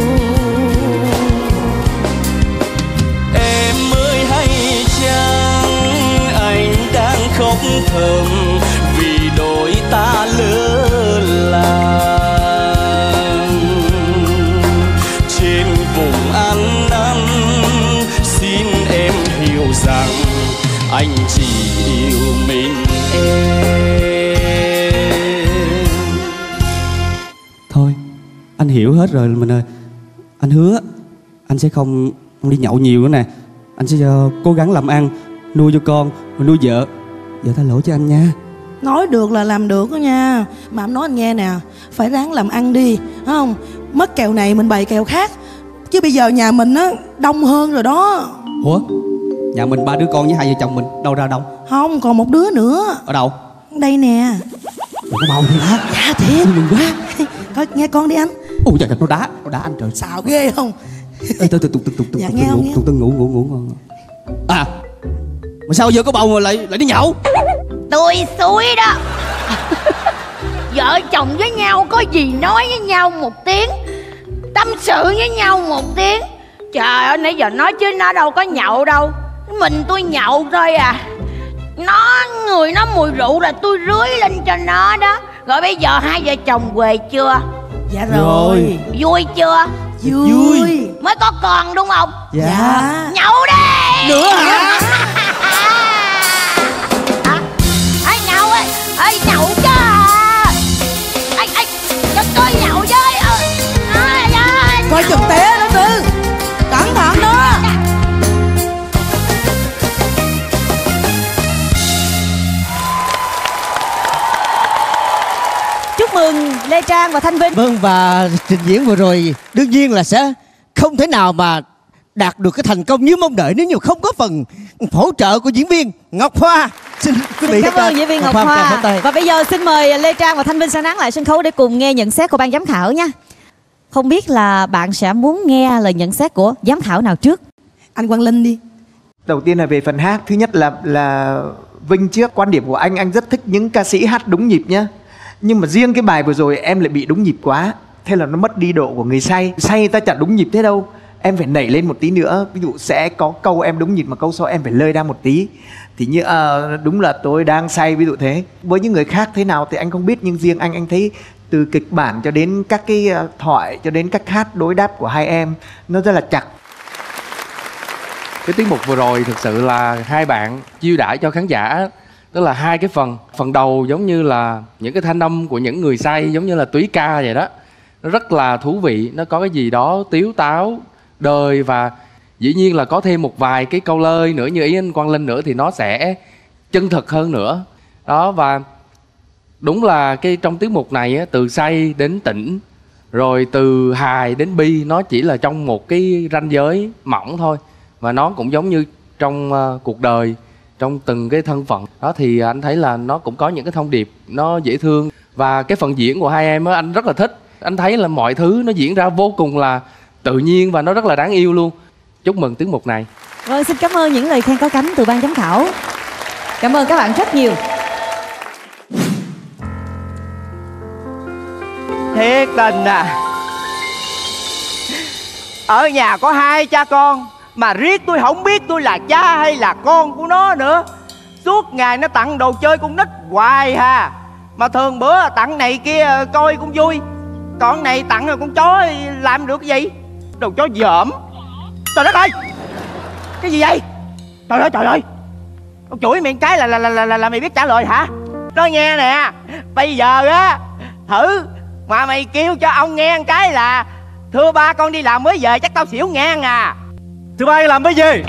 Em ơi hay chăng anh đang khóc thầm vì đôi ta lỡ làng. Trên vùng ăn năn xin em hiểu rằng anh chỉ yêu mình em. thôi, anh hiểu hết rồi mình ơi. Anh hứa anh sẽ không đi nhậu nhiều nữa nè. Anh sẽ cố gắng làm ăn, nuôi cho con, rồi nuôi vợ. Vợ tha lỗi cho anh nha. Nói được là làm được đó nha. Mà em nói anh nghe nè, phải ráng làm ăn đi, phải không? Mất kèo này mình bày kèo khác. Chứ bây giờ nhà mình á đông hơn rồi đó. Ủa, nhà mình 3 đứa con với 2 vợ chồng mình đâu ra đông? Không, còn một đứa nữa. Ở đâu? Đây nè. Đừng có bầu thiệt hả? Dạ thiệt. Mừng quá. Coi nghe con đi anh. Ôi trời, nó đá anh trời. Xạo ghê không? Ê, Dạ nghe không nghe? Tôi ngủ. À, mà sao giờ có bầu mà lại đi nhậu? Tôi xui đó. Vợ chồng với nhau có gì nói với nhau một tiếng, tâm sự với nhau một tiếng. Trời ơi, nãy giờ nói chứ nó đâu có nhậu đâu. Mình tôi nhậu thôi à. Người nó mùi rượu là tôi rưới lên cho nó đó. Rồi bây giờ hai vợ chồng quề chưa? Dạ rồi. Vui chưa? Vui. Mới có con đúng không? Dạ. Nhậu đi. Nữa hả? Nhậu ơi. Nhậu chứ. Cho tôi nhậu với. Coi chừng té đó Tư. Cẩn thận đó. Chúc mừng Lê Trang và Thanh Vinh. Vâng, và trình diễn vừa rồi đương nhiên là sẽ không thể nào mà đạt được cái thành công như mong đợi nếu như không có phần hỗ trợ của diễn viên Ngọc Hoa. Xin quý vị cảm ơn diễn viên Ngọc Hoa. Và bây giờ xin mời Lê Trang và Thanh Vinh sang nắng lại sân khấu để cùng nghe nhận xét của ban giám khảo nha. Không biết là bạn sẽ muốn nghe lời nhận xét của giám khảo nào trước? Anh Quang Linh đi. Đầu tiên là về phần hát. Thứ nhất là Vinh trước. Quan điểm của anh rất thích những ca sĩ hát đúng nhịp nhá. Nhưng mà riêng cái bài vừa rồi em lại bị đúng nhịp quá. Thế là nó mất đi độ của người say. Say ta chẳng đúng nhịp thế đâu. Em phải nảy lên một tí nữa. Ví dụ sẽ có câu em đúng nhịp mà câu sau em phải lơi ra một tí. Thì như đúng là tôi đang say, ví dụ thế. Với những người khác thế nào thì anh không biết. Nhưng riêng anh thấy từ kịch bản cho đến các cái thoại, cho đến cách hát đối đáp của hai em, nó rất là chặt. Cái tiết mục vừa rồi thực sự là hai bạn chiêu đãi cho khán giả. Tức là hai cái phần đầu giống như là những cái thanh âm của những người say, giống như là túy ca vậy đó. Nó rất là thú vị, nó có cái gì đó tiếu táo, đời, và dĩ nhiên là có thêm một vài cái câu lơi nữa như ý anh Quang Linh nữa thì nó sẽ chân thực hơn nữa. Đó, và đúng là cái trong tiết mục này á, từ say đến tỉnh, rồi từ hài đến bi, nó chỉ là trong một cái ranh giới mỏng thôi. Và nó cũng giống như trong cuộc đời, trong từng cái thân phận. Đó thì anh thấy là nó cũng có những cái thông điệp nó dễ thương. Và cái phần diễn của hai em á, anh rất là thích. Anh thấy là mọi thứ nó diễn ra vô cùng là tự nhiên và nó rất là đáng yêu luôn. Chúc mừng tiết mục này. Vâng, xin cảm ơn những lời khen có cánh từ ban giám khảo. Cảm ơn các bạn rất nhiều. Thiệt tình à, ở nhà có hai cha con mà riết tôi không biết tôi là cha hay là con của nó nữa. Suốt ngày nó tặng đồ chơi con nít hoài hà. Mà thường bữa tặng này kia coi cũng vui, còn này tặng rồi con chó làm được cái gì? Đồ chó dởm. Trời đất ơi, cái gì vậy? Trời ơi, con chửi mày cái là mày biết trả lời hả? Nói nghe nè, bây giờ á thử mà mày kêu cho ông nghe một cái là thưa ba con đi làm mới về chắc tao xỉu ngang à. Thưa ba làm cái gì?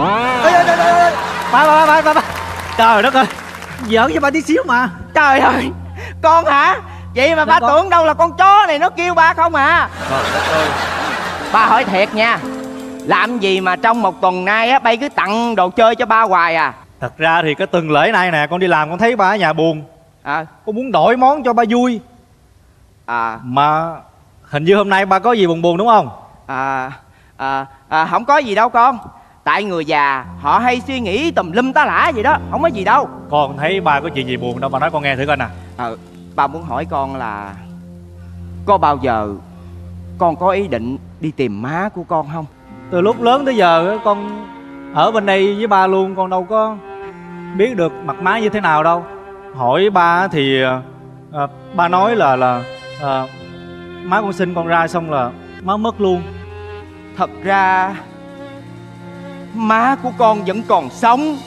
Ba. Trời đất ơi, giỡn cho ba tí xíu mà. Trời ơi, con hả? Vậy mà ba tưởng đâu là con chó này nó kêu ba không à. Trời đất ơi. Ba hỏi thiệt nha, làm gì mà trong một tuần nay á bay cứ tặng đồ chơi cho ba hoài à? Thật ra thì cái tuần lễ này nè, con đi làm con thấy ba ở nhà buồn, con muốn đổi món cho ba vui. Mà hình như hôm nay ba có gì buồn đúng không? Không có gì đâu con. Tại người già họ hay suy nghĩ tùm lum tá lả gì đó, không có gì đâu. Con thấy ba có chuyện gì buồn đâu, ba nói con nghe thử coi nè. Ba muốn hỏi con là có bao giờ con có ý định đi tìm má của con không? Từ lúc lớn tới giờ con ở bên đây với ba luôn, con đâu có biết được mặt má như thế nào đâu. Hỏi ba thì ba nói là má con sinh con ra xong là má mất luôn. Thật ra má của con vẫn còn sống.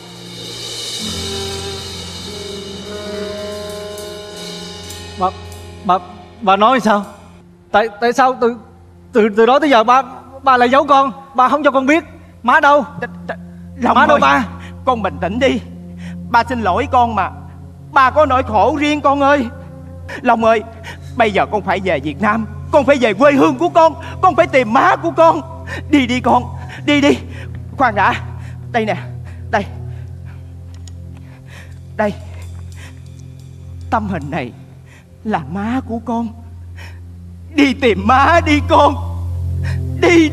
Bà nói sao? Tại sao từ đó tới giờ ba lại giấu con, ba không cho con biết má đâu? Má đâu ba? Con bình tĩnh đi. Ba xin lỗi con mà. Ba có nỗi khổ riêng con ơi. Long ơi, bây giờ con phải về Việt Nam, con phải về quê hương của con phải tìm má của con. Đi con, đi. Khoan đã. Đây nè, đây. Tấm hình này là má của con. Đi tìm má đi con. Đi.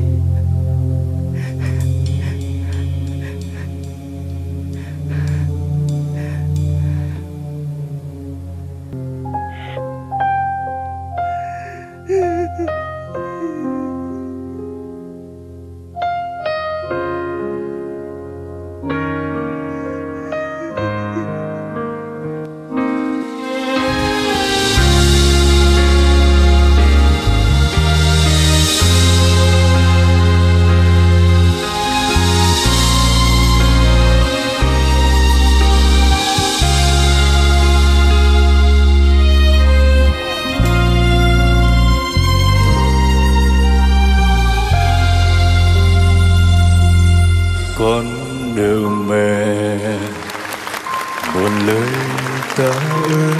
Con đường mẹ một lời ta ơn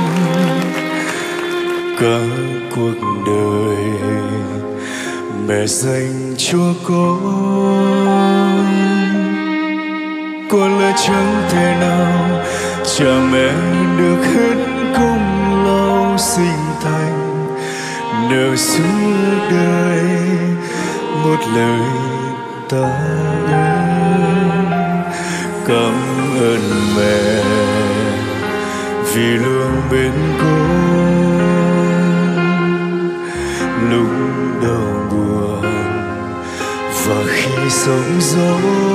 cả cuộc đời mẹ dành cho con lẽ chẳng thể nào trả mẹ được hết công lao sinh thành. nở suốt đời một lời tạ ơn. Cảm ơn mẹ vì luôn bên con lúc đau buồn và khi sóng gió.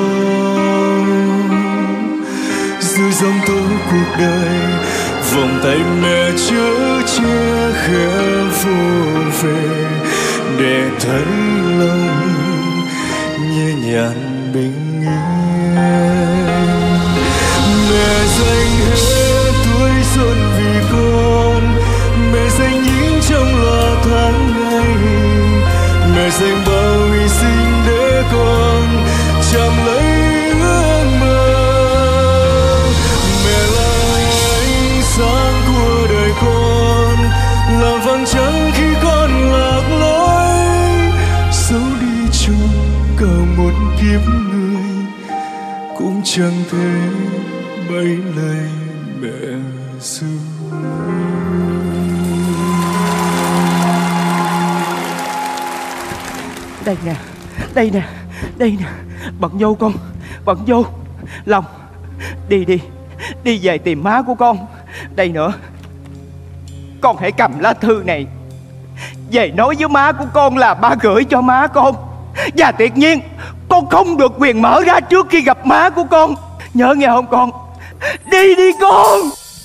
Dưới giông tố cuộc đời, vòng tay mẹ chở che khẽ vô về để thấy lòng nhẹ nhàng bình yên. Mẹ dành hết tuổi xuân vì con, mẹ dành những trong loa tháng ngày, mẹ dành bao hy sinh để con chạm lấy ước mơ. Mẹ là ánh sáng của đời con, là vầng trăng khi con lạc lối. Dẫu đi chung cả một kiếp người, cũng chẳng thể bấy lấy mẹ ru. Đây nè, đây nè, đây nè. Bận vô con, bận vô. Long, đi đi, đi về tìm má của con. Đây nữa, con hãy cầm lá thư này về nói với má của con là ba gửi cho má con. Và tuyệt nhiên con không được quyền mở ra trước khi gặp má của con. Nhớ nghe không con? Đi đi con.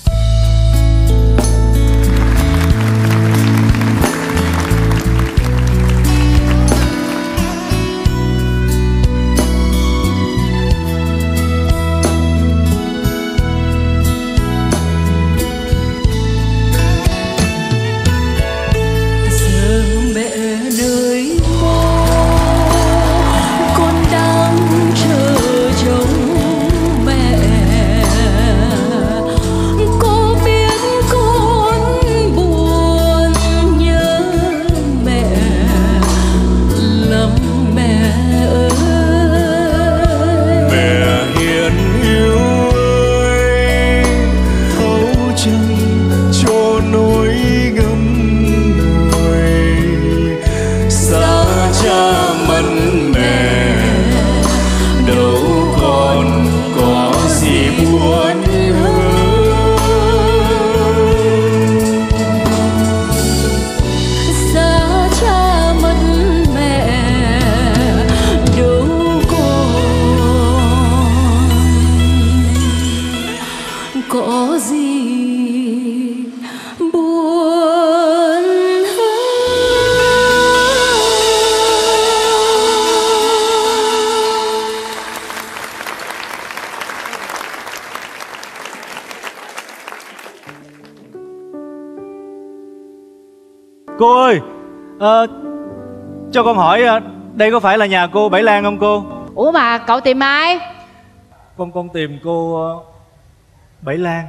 Cô ơi, cho con hỏi đây có phải là nhà cô Bảy Lan không cô? Ủa mà cậu tìm ai? Con tìm cô Bảy Lan.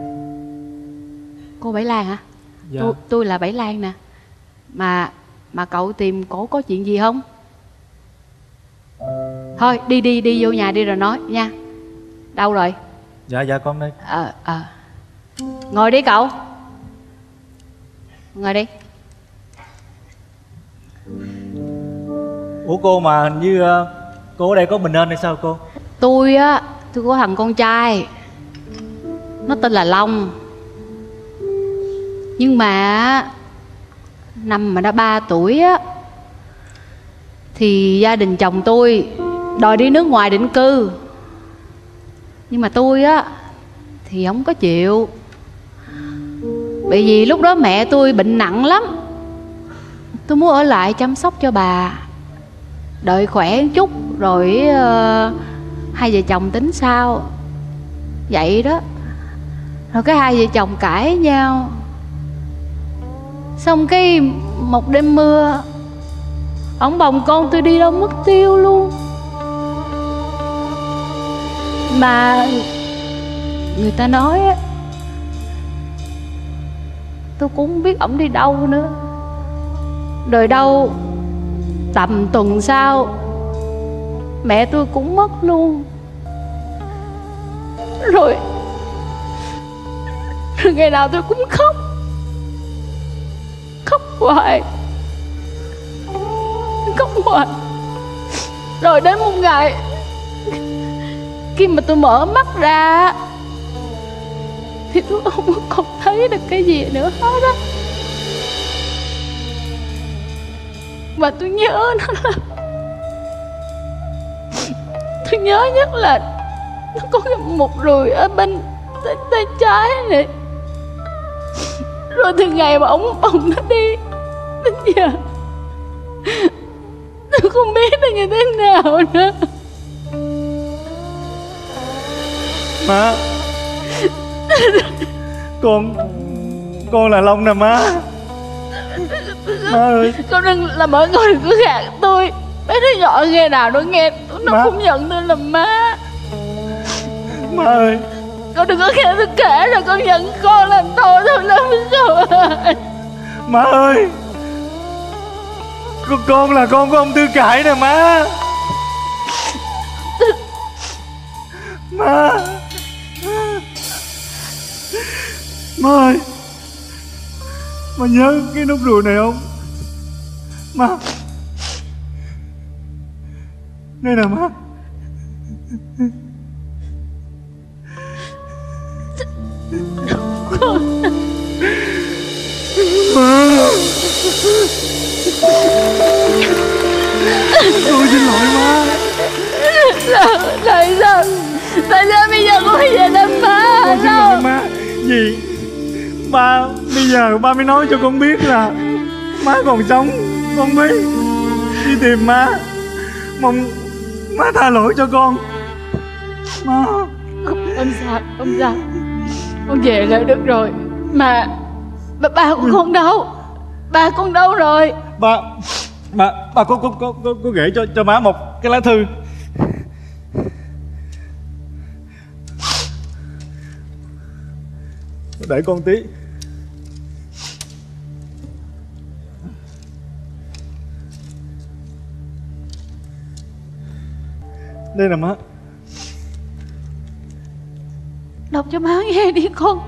Cô Bảy Lan hả? Dạ. Tôi là Bảy Lan nè. Mà cậu tìm cổ có chuyện gì không? Thôi đi vô nhà đi rồi nói nha. Đâu rồi? Dạ con đây. Ngồi đi cậu. Ngồi đi. Ủa cô, mà hình như cô ở đây có mình nên hay sao cô? Tôi có thằng con trai, nó tên là Long. Nhưng mà năm mà đã 3 tuổi á thì gia đình chồng tôi đòi đi nước ngoài định cư. Nhưng mà tôi thì không có chịu. Bởi vì lúc đó mẹ tôi bệnh nặng lắm. Tôi muốn ở lại chăm sóc cho bà, đợi khỏe một chút rồi hai vợ chồng tính sao. Vậy đó. Rồi cái hai vợ chồng cãi nhau. Xong cái một đêm mưa, ổng bồng con tôi đi đâu mất tiêu luôn. Mà người ta nói á, tôi cũng không biết ổng đi đâu nữa. Rồi đâu tầm tuần sau mẹ tôi cũng mất luôn. Rồi ngày nào tôi cũng khóc hoài. khóc hoài. Rồi đến một ngày khi mà tôi mở mắt ra thì tôi không còn thấy được cái gì nữa hết á. Và tôi nhớ nó là tôi nhớ nhất là nó có cái một rùi ở bên tay trái này. Rồi từ ngày mà ông nó đi đến giờ tôi không biết là như thế nào nữa. Má, con là Long nè má. Má ơi, con đừng là mọi người cứ gạt tôi. Mấy đứa nhỏ nghe nào nó nghe nó má không nhận tôi là má. Má ơi, con đừng có nghe tôi kể rồi con nhận con làm tội thôi lắm rồi. má ơi, con là con của ông Tư Cải nè má. Má, má ơi, má nhớ cái nút ruồi này không má? Đây nè má. Tôi xin lỗi má. Tại sao bây giờ con về làm má? Con xin lỗi má. Vì ba bây giờ ba mới nói cho con biết là má còn sống. Con mới đi tìm má, mong má tha lỗi cho con. Má Không sao, không sao. Con về lại được rồi. Mà ba của con đâu? Ba con đâu rồi? Bà có gửi cho má một cái lá thư. Để con tí. Đây nè má. Đọc cho má nghe đi con.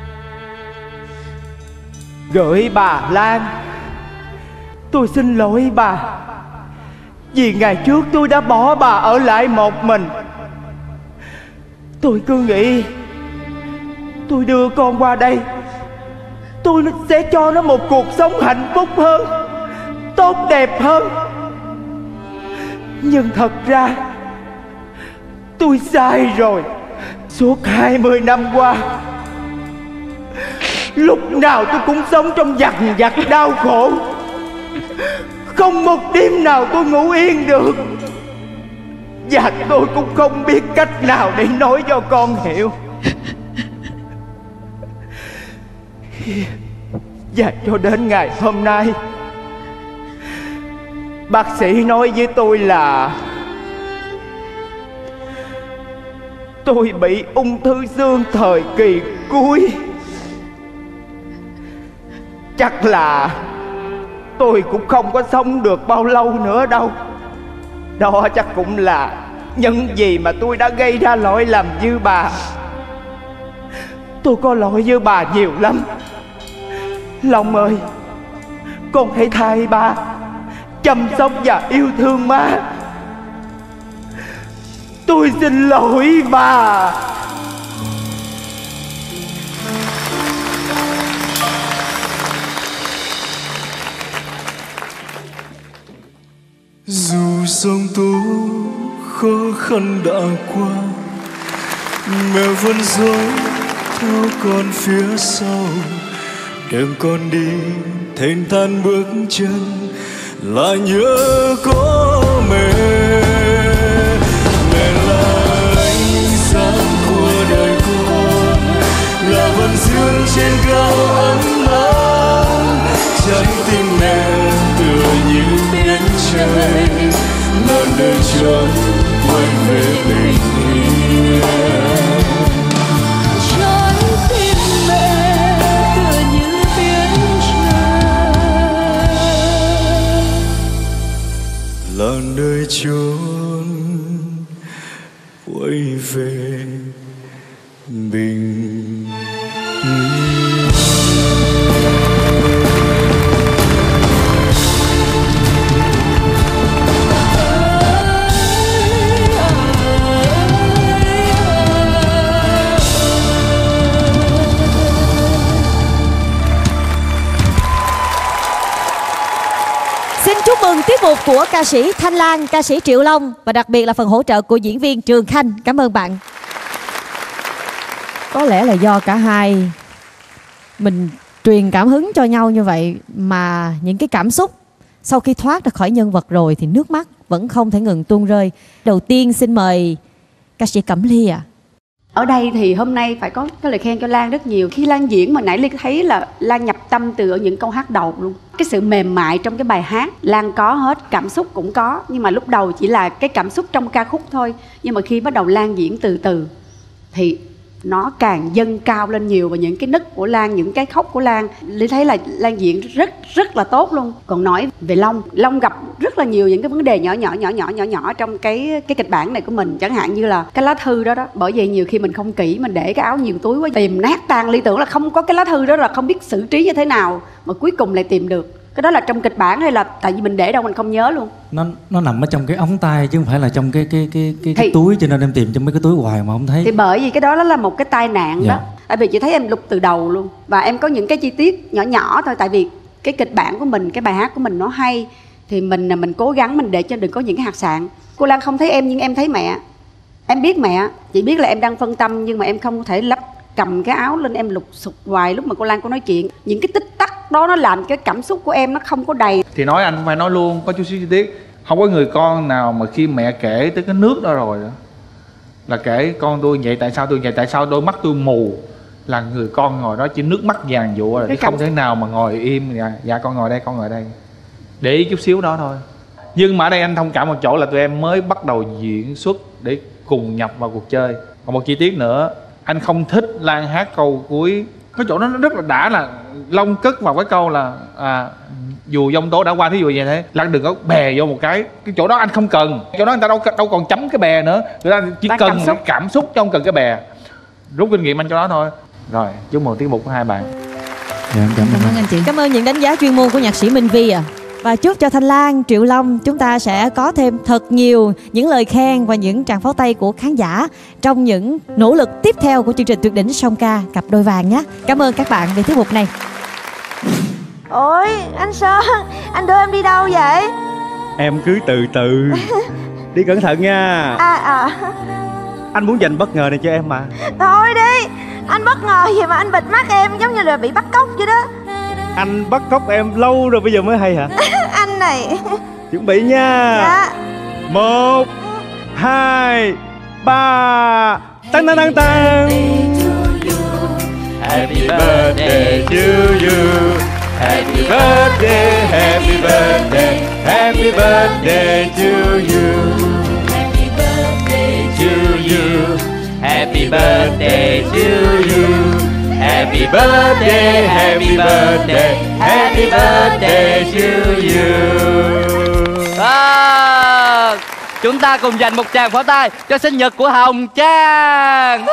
Gửi bà Lan, tôi xin lỗi bà vì ngày trước tôi đã bỏ bà ở lại một mình. Tôi cứ nghĩ tôi đưa con qua đây, tôi sẽ cho nó một cuộc sống hạnh phúc hơn, tốt đẹp hơn. Nhưng thật ra tôi sai rồi. Suốt 20 năm qua, lúc nào tôi cũng sống trong dằn vặt đau khổ. Không một đêm nào tôi ngủ yên được. Và tôi cũng không biết cách nào để nói cho con hiểu. Và cho đến ngày hôm nay, bác sĩ nói với tôi là tôi bị ung thư xương thời kỳ cuối. Chắc là tôi cũng không có sống được bao lâu nữa đâu. Đó chắc cũng là những gì mà tôi đã gây ra lỗi lầm với bà. Tôi có lỗi với bà nhiều lắm. Long ơi, con hãy thay ba chăm sóc và yêu thương má. Tôi xin lỗi bà. Dù sông tố khó khăn đã qua, mẹ vẫn dõi theo con phía sau. Đường con đi thênh thang bước chân, lại nhớ có mẹ. Mẹ là ánh sáng của đời con, là vầng dương trên cao ấm áp. Trái tim mẹ tựa như biển trời, ngàn đời tròn quay về bình yên. Trái tim mẹ tựa như biển trời, là nơi chốn quay về bình yên. mục của ca sĩ Thanh Lan, ca sĩ Triệu Long và đặc biệt là phần hỗ trợ của diễn viên Trường Khanh. Cảm ơn bạn. Có lẽ là do cả hai mình truyền cảm hứng cho nhau như vậy mà những cái cảm xúc sau khi thoát ra khỏi nhân vật rồi thì nước mắt vẫn không thể ngừng tuôn rơi. Đầu tiên xin mời ca sĩ Cẩm Ly ạ. Ở đây thì hôm nay phải có cái lời khen cho Lan rất nhiều. Khi Lan diễn mà nãy Ly thấy là Lan nhập tâm từ ở những câu hát đầu luôn. Cái sự mềm mại trong cái bài hát Lan có hết, cảm xúc cũng có. Nhưng mà lúc đầu chỉ là cái cảm xúc trong ca khúc thôi. Nhưng mà khi bắt đầu Lan diễn từ từ thì nó càng dâng cao lên nhiều. Và những cái nấc của Lan, những cái khóc của Lan, Ly thấy là Lan diễn rất là tốt luôn. Còn nói về Long gặp rất là nhiều những cái vấn đề nhỏ trong cái kịch bản này của mình. Chẳng hạn như là cái lá thư đó. Bởi vậy nhiều khi mình không kỹ, mình để cái áo nhiều túi quá, tìm nát tan. Ly tưởng là không có cái lá thư đó là không biết xử trí như thế nào, mà cuối cùng lại tìm được. Cái đó là trong kịch bản hay là tại vì mình để đâu mình không nhớ luôn? Nó nằm ở trong cái ống tay chứ không phải là trong cái túi, cho nên em tìm trong mấy cái túi hoài mà không thấy. Thì bởi vì cái đó là một cái tai nạn đó. Tại vì chị thấy em lục từ đầu luôn. Và em có những cái chi tiết nhỏ thôi. Tại vì cái kịch bản của mình, cái bài hát của mình nó hay, thì mình cố gắng mình để cho đừng có những cái hạt sạn. Cô Lan không thấy em nhưng em thấy mẹ. Em biết mẹ, chị biết là em đang phân tâm nhưng mà em không thể cầm cái áo lên em lục sục hoài lúc mà cô Lan có nói chuyện. Những cái tích tắc đó nó làm cái cảm xúc của em nó không có đầy. Thì nói anh phải nói luôn, có chút xíu chi tiết. Không có người con nào mà khi mẹ kể tới cái nước đó rồi đó là kể con tôi vậy, tại sao tôi vậy, tại sao đôi mắt tôi mù, là người con ngồi đó chỉ nước mắt vàng dụa rồi, không thể nào mà ngồi im. Dạ con ngồi đây, con ngồi đây, để ý chút xíu đó thôi. Nhưng mà ở đây anh thông cảm một chỗ là tụi em mới bắt đầu diễn xuất để cùng nhập vào cuộc chơi. Còn một chi tiết nữa, anh không thích Lan hát câu cuối. Cái chỗ đó nó rất là đã, là Long cất vào cái câu là dù giông tố đã qua, thí dụ vậy thế, Lan đừng có bè vô một cái chỗ đó anh không cần. Chỗ đó người ta đâu còn chấm cái bè nữa, người ta chỉ cần cảm xúc chứ không cần cái bè. Rút kinh nghiệm anh cho đó thôi. Rồi, chúc mừng tiết mục của hai bạn. Dạ, cảm ơn anh chị. Cảm ơn những đánh giá chuyên môn của nhạc sĩ Minh Vi ạ. Và chúc cho Thanh Lan, Triệu Long chúng ta sẽ có thêm thật nhiều những lời khen và những tràng pháo tay của khán giả trong những nỗ lực tiếp theo của chương trình Tuyệt đỉnh song ca Cặp Đôi Vàng nhé. Cảm ơn các bạn về tiết mục này. Ôi anh Sơn, anh đưa em đi đâu vậy? Em cứ từ từ đi cẩn thận nha. Anh muốn dành bất ngờ này cho em mà. Thôi đi, anh bất ngờ gì mà anh bịt mắt em giống như là bị bắt cóc vậy đó. Anh bắt cóc em lâu rồi bây giờ mới hay hả? Anh này. Chuẩn bị nha. Dạ. 1, 2, 3. Tăng tăng tăng tăng. Happy birthday to you. Happy birthday, happy birthday, happy birthday to you. Happy birthday to you. Happy birthday to you. Happy birthday, happy birthday, happy birthday to you. Chúng ta cùng dành một tràng pháo tay cho sinh nhật của Hồng Trang.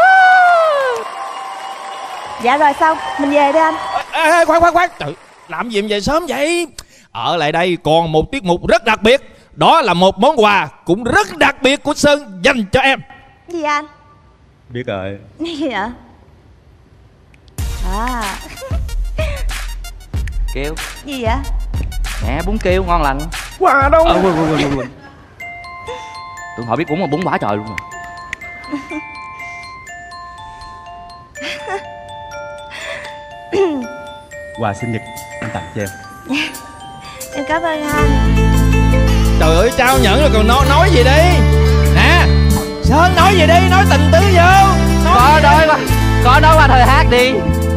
Dạ rồi xong, mình về đi anh. Khoan. Trời, làm gì em về sớm vậy? Ở lại đây còn một tiết mục rất đặc biệt. Đó là một món quà cũng rất đặc biệt của Sơn dành cho em. Gì anh? Biết rồi. Gì vậy? Kêu gì vậy? Nè, bún kêu ngon lành. Quà đâu? Quên. Tôi hỏi biết bún mà bún bả trời luôn rồi. Quà sinh nhật anh tặng cho em. Em cảm ơn anh. Trời ơi, trao nhẫn rồi còn nói gì đi. Nè, Sơn nói gì đi, nói tình tứ vô. Có nói qua thời hát đi.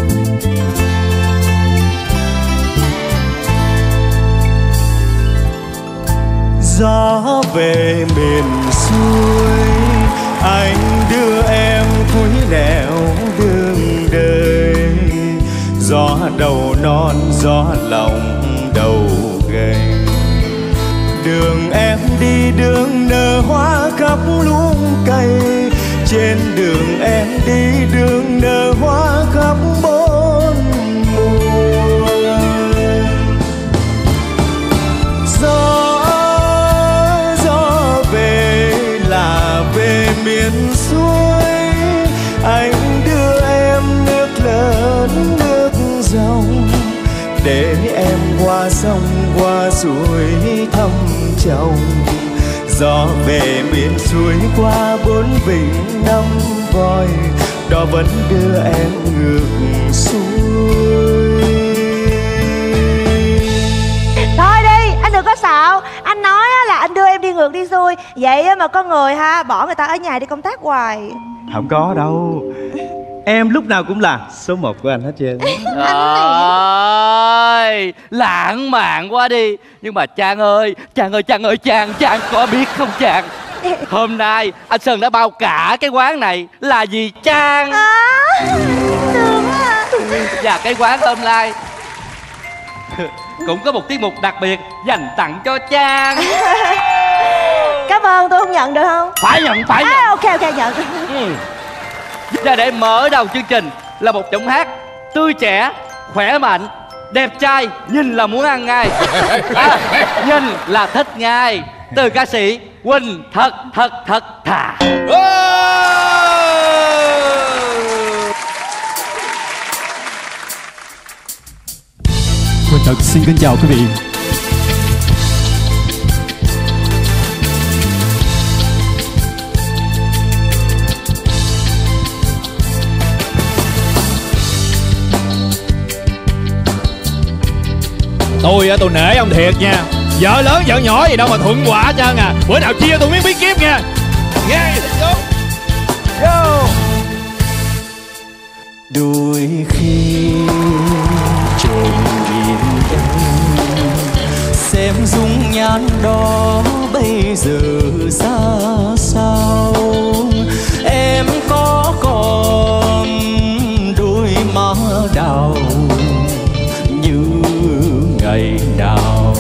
Gió về miền xuôi, anh đưa em cuối nẻo đường đời. Gió đầu non, gió lòng đầu gầy. Đường em đi đường nở hoa khắp luống cây. Trên đường em đi đường nở hoa khắp bốn mùa. Gió về là về miền xuôi. Anh đưa em nước lớn nước dòng, để em qua sông qua suối thăm chồng. Gió về miền xuôi qua 4 vịnh 5 voi, đó vẫn đưa em ngược xuôi. Thôi đi, anh đừng có xạo. Anh nói là anh đưa em đi ngược đi xuôi. Vậy mà có người ha, bỏ người ta ở nhà đi công tác hoài. Không có đâu, em lúc nào cũng là số 1 của anh hết trơn. Ơi, lãng mạn quá đi. Nhưng mà Trang ơi, Trang có biết không Trang? Hôm nay anh Sơn đã bao cả cái quán này là vì Trang. Và cái quán hôm nay cũng có một tiết mục đặc biệt dành tặng cho Trang. Cảm ơn, tôi không nhận được không? Phải nhận. Ok nhận. Và để mở đầu chương trình là một giọng hát tươi trẻ, khỏe mạnh, đẹp trai, nhìn là muốn ăn ngay. Nhìn là thích ngay. Từ ca sĩ Quỳnh Thật Thà. Quỳnh Thật xin kính chào quý vị. Tôi nể ông thiệt nha. Vợ lớn vợ nhỏ gì đâu mà thuận quả hết trơn à. Bữa nào chia tôi miếng bí kíp nha. Nghe vô. Đôi khi trộm nhìn em, xem dung nhan đó bây giờ ra sao. Em có còn đôi má đào như ngày nào.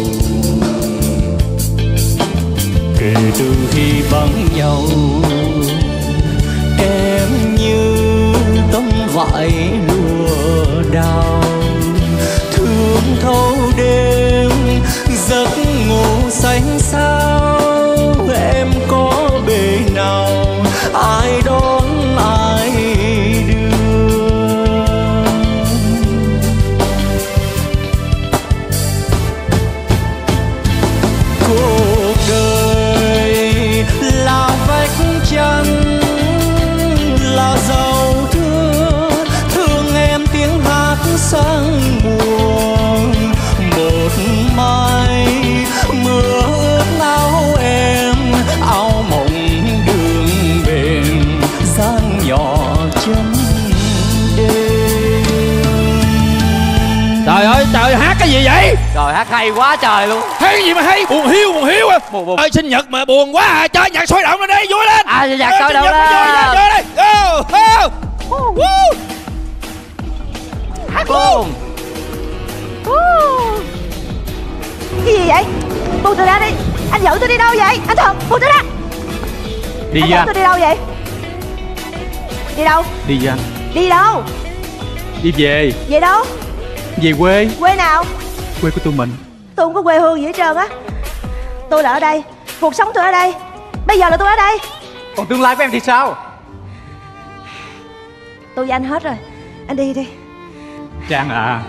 Kể từ khi vắng nhau, em như tấm vải lụa đào, thương thấu đêm giấc ngủ xanh sao. Em có bề nào ai đón ai đưa. Cuộc đời là vách chắn, là dầu thương em tiếng hát sang buồn. Một mai mưa ướt áo em, áo mộng đường bền gian nhỏ chân đêm. Trời ơi trời, hát cái gì vậy? Trời, hát hay quá trời luôn. Hay cái gì mà hay? Buồn hiu à. Ơi sinh nhật mà buồn quá à. Cho nhạc sôi động lên đi, vui lên. Nhạc sôi động lên. Chơi đi. Go. Hát luôn. Cái gì vậy? Buông tôi ra đi. Anh dẫn tôi đi đâu vậy? Anh Thật, buông tôi ra. Đi anh với dẫn anh. tôi đi đâu vậy? Đi đâu? Đi với anh. Đi đâu? Đi về. Về đâu? Về quê. Quê nào? Quê của tụi mình. Tôi không có quê hương gì hết trơn á. Tôi là ở đây, cuộc sống tôi ở đây. Bây giờ là tôi ở đây. Còn tương lai của em thì sao? Tôi với anh hết rồi. Anh đi đi. Trang à,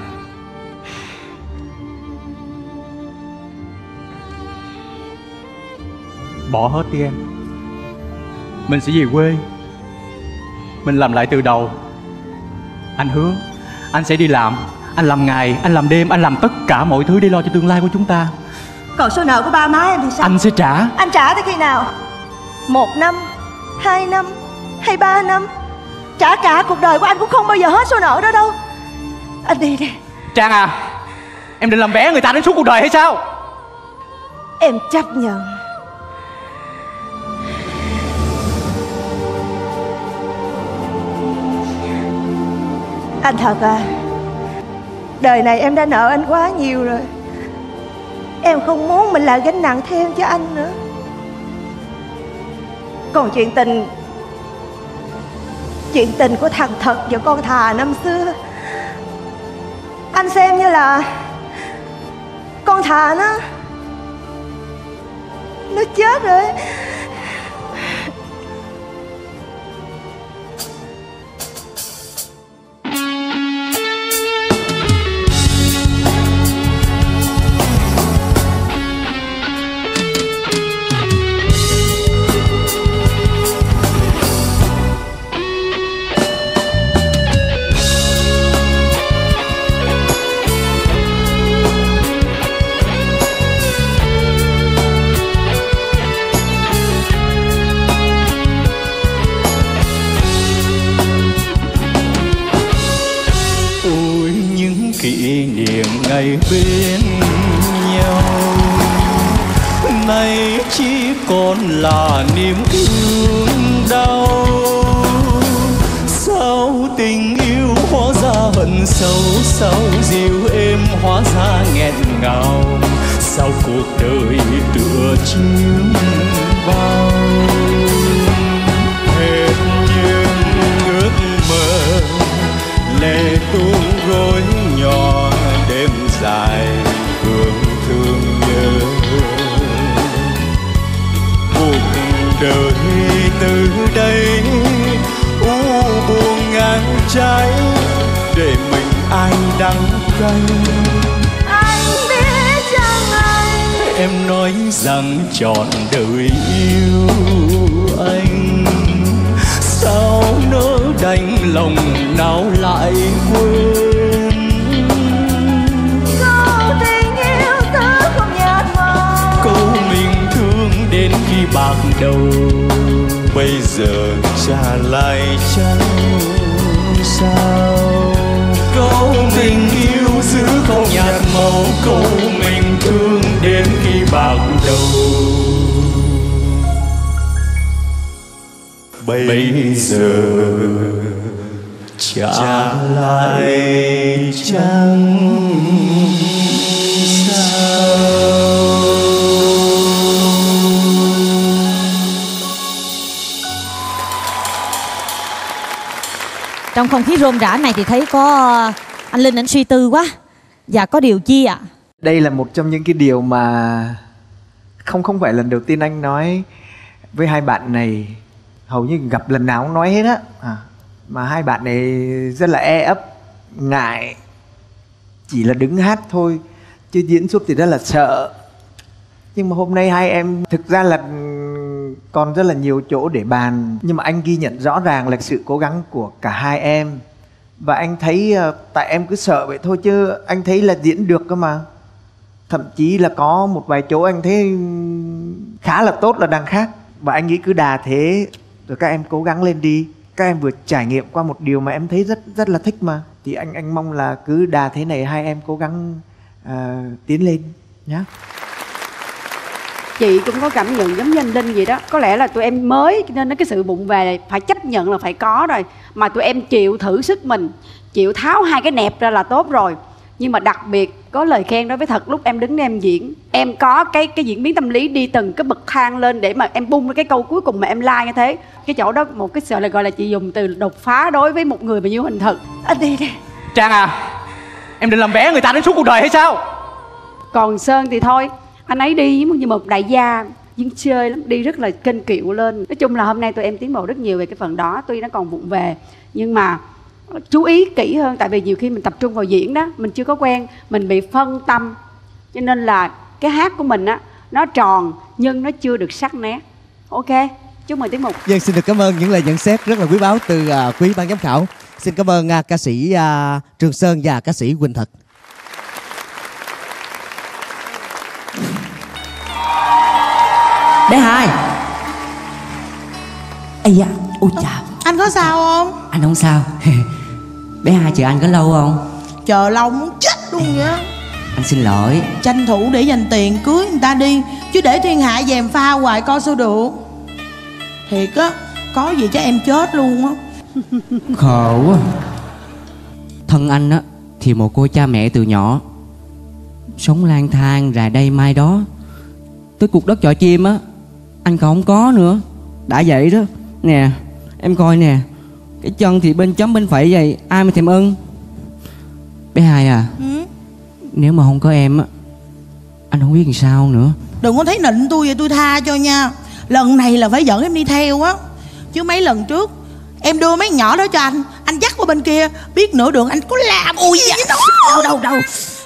bỏ hết đi em. Mình sẽ về quê, mình làm lại từ đầu. Anh hứa anh sẽ đi làm. Anh làm ngày, anh làm đêm, anh làm tất cả mọi thứ để lo cho tương lai của chúng ta. Còn số nợ của ba má em thì sao? Anh sẽ trả. Anh trả tới khi nào? 1 năm, 2 năm hay 3 năm? Trả cả cuộc đời của anh cũng không bao giờ hết số nợ đó đâu. Anh đi đi. Trang à, em định làm bé người ta đến suốt cuộc đời hay sao? Em chấp nhận. Anh Thật à, đời này em đã nợ anh quá nhiều rồi. Em không muốn mình là gánh nặng thêm cho anh nữa. Còn chuyện tình của thằng Thật và con Thà năm xưa, anh xem như là con Thà nó chết rồi. lại bên nhau. Nay chỉ còn là niềm thương đau. Sao tình yêu hóa ra hận sâu, sao dịu êm hóa ra nghẹn ngào, sao cuộc đời tựa chim bao. Hết những ước mơ lệ tuôn gối nhỏ, đêm dài hương thương nhớ. Cuộc đời từ đây u buồn ngang trái, để mình ai đắng cay. Anh biết chăng anh, em nói rằng trọn đời yêu anh, sao nỡ đành lòng nào lại quên. câu tình yêu thứ không nhạt màu, Câu mình thương đến khi bạc đầu, bây giờ trả lại chẳng sao. Câu tình yêu giữ không nhạt màu, câu mình thương đến khi bạc đầu, bây giờ trả lại chẳng Trong không khí rôm rã này thì thấy có anh Linh, anh suy tư quá. Dạ có điều chi ạ? Đây là một trong những cái điều mà không phải lần đầu tiên anh nói với hai bạn này. Hầu như gặp lần nào cũng nói hết á. Mà hai bạn này rất là e ấp, ngại, chỉ là đứng hát thôi, chứ diễn xuất thì rất là sợ. Nhưng mà hôm nay hai em thực ra là còn rất là nhiều chỗ để bàn. Nhưng mà anh ghi nhận rõ ràng là sự cố gắng của cả hai em. Và anh thấy tại em cứ sợ vậy thôi, chứ anh thấy là diễn được cơ mà. Thậm chí là có một vài chỗ anh thấy khá là tốt là đằng khác. Và anh nghĩ cứ đà thế, rồi các em cố gắng lên đi. Các em vừa trải nghiệm qua một điều mà em thấy rất là thích mà. Thì anh mong là cứ đà thế này hai em cố gắng tiến lên nhé. Chị cũng có cảm nhận giống như anh Linh vậy đó. Có lẽ là tụi em mới nên cái sự bụng về phải chấp nhận là phải có rồi. Mà tụi em chịu thử sức mình, chịu tháo hai cái nẹp ra là tốt rồi. Nhưng mà đặc biệt có lời khen đối với Thật. Lúc em đứng đây em diễn, em có cái diễn biến tâm lý đi từng cái bậc thang lên để mà em bung cái câu cuối cùng mà em like như thế. Cái chỗ đó một cái sự là gọi là chị dùng từ đột phá đối với một người mà yêu hình thực. Anh đi đi. Trang à, em định làm bé người ta đến suốt cuộc đời hay sao? Còn Sơn thì thôi, anh ấy đi như một đại gia diễn chơi lắm, đi rất là kênh kiệu lên. Nói chung là hôm nay tụi em tiến bộ rất nhiều về cái phần đó. Tuy nó còn vụng về nhưng mà chú ý kỹ hơn. Tại vì nhiều khi mình tập trung vào diễn đó, mình chưa có quen, mình bị phân tâm. Cho nên là cái hát của mình á, nó tròn nhưng nó chưa được sắc nét. Ok, chúc mừng tiết mục. Dân xin được cảm ơn những lời nhận xét rất là quý báu từ quý ban giám khảo. Xin cảm ơn ca sĩ Trường Sơn và ca sĩ Quỳnh Thật. Bé Hai. Ây da, ôi chào. Anh có sao không? Anh không sao. Bé Hai chờ anh có lâu không? Chờ lâu muốn chết luôn vậy. Anh xin lỗi. Tranh thủ để dành tiền cưới người ta đi, chứ để thiên hạ dèm pha hoài coi sao được. Thiệt á, có gì cho em chết luôn á. Khổ quá. Thân anh á thì một cô cha mẹ từ nhỏ, sống lang thang rày đây mai đó. Tới cuộc đất chọi chim á, anh còn không có nữa. Đã vậy đó. Nè, em coi nè, cái chân thì bên chấm bên phẩy vậy, ai mà thèm ưng. Bé Hai à, nếu mà không có em á, anh không biết làm sao nữa. Đừng có thấy nịnh tôi vậy tôi tha cho nha. Lần này là phải dẫn em đi theo á. Chứ mấy lần trước em đưa mấy nhỏ đó cho anh dắt qua bên kia, biết nửa đường anh có làm gì với nó. Đâu.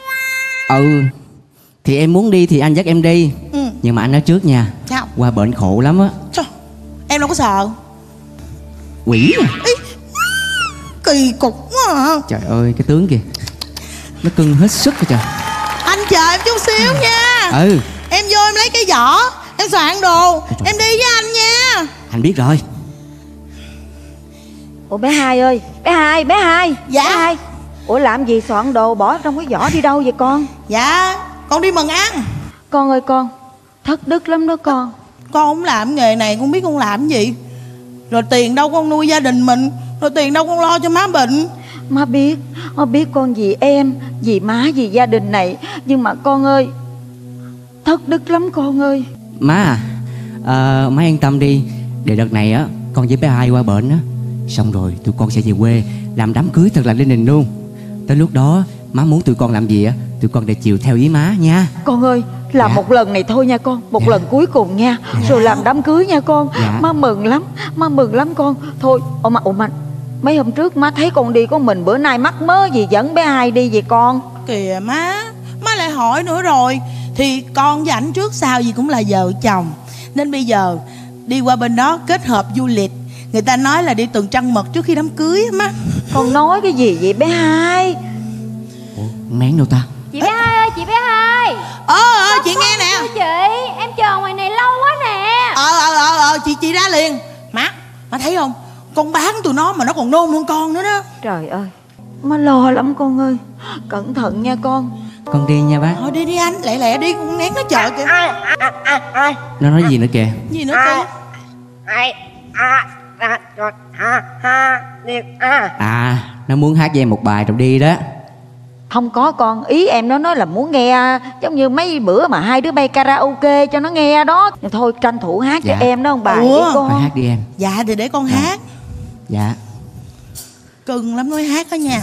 Thì em muốn đi thì anh dắt em đi. Nhưng mà anh nói trước nha. Sao? Qua bệnh khổ lắm á. Trời, em đâu có sợ. Quỷ à? Kỳ cục quá à. Trời ơi cái tướng kìa, nó cưng hết sức rồi trời. Anh chờ em chút xíu nha. Em vô em lấy cái giỏ, em soạn đồ, em đi với anh nha. Anh biết rồi. Ủa bé Hai ơi, bé Hai. Dạ. Bé Hai, Ủa làm gì soạn đồ bỏ trong cái giỏ đi đâu vậy con? Dạ con đi mừng ăn. Con ơi con, thất đức lắm đó con. Con không làm nghề này con biết con làm gì. Rồi tiền đâu con nuôi gia đình mình, rồi tiền đâu con lo cho má bệnh. Má biết con vì em, vì má, vì gia đình này. Nhưng mà con ơi, thất đức lắm con ơi. Má má yên tâm đi. Để đợt này á con với bé Hai qua bệnh á, xong rồi tụi con sẽ về quê làm đám cưới thật là linh đình luôn. Tới lúc đó má muốn tụi con làm gì á, tụi con để chiều theo ý má nha. Con ơi, làm một lần này thôi nha con. Một lần cuối cùng nha. Rồi làm đám cưới nha con. Má mừng lắm, má mừng lắm con. Thôi, ủa mà mấy hôm trước má thấy con đi có mình, bữa nay mắc mớ gì dẫn bé Hai đi vậy con? Kìa má lại hỏi nữa rồi. Thì con với ảnh trước sau gì cũng là vợ chồng, nên bây giờ đi qua bên đó kết hợp du lịch. Người ta nói là đi tuần trăng mật trước khi đám cưới má. Con nói cái gì vậy bé Hai? Ủa, Mén đâu ta? Chị bé Hai ơi, chị bé Hai. Chị nghe nè. Chị, em chờ ngoài này lâu quá nè. Chị ra liền. Má thấy không? Con bán tụi nó mà nó còn nôn luôn con nữa đó. Trời ơi, má lo lắm con ơi. Cẩn thận nha con. Con đi nha bác. Thôi đi anh, lẹ đi, con nén nó chờ kìa. Nó nói gì nữa kìa? Gì nữa kìa? Nó muốn hát với em một bài rồi đi đó. Không có con, ý em nó nói là muốn nghe giống như mấy bữa mà hai đứa bay karaoke cho nó nghe đó. Thôi tranh thủ hát cho em đó ông bà. Phải hát đi em. Dạ thì để con hát. Dạ. Cưng lắm nói hát đó nha.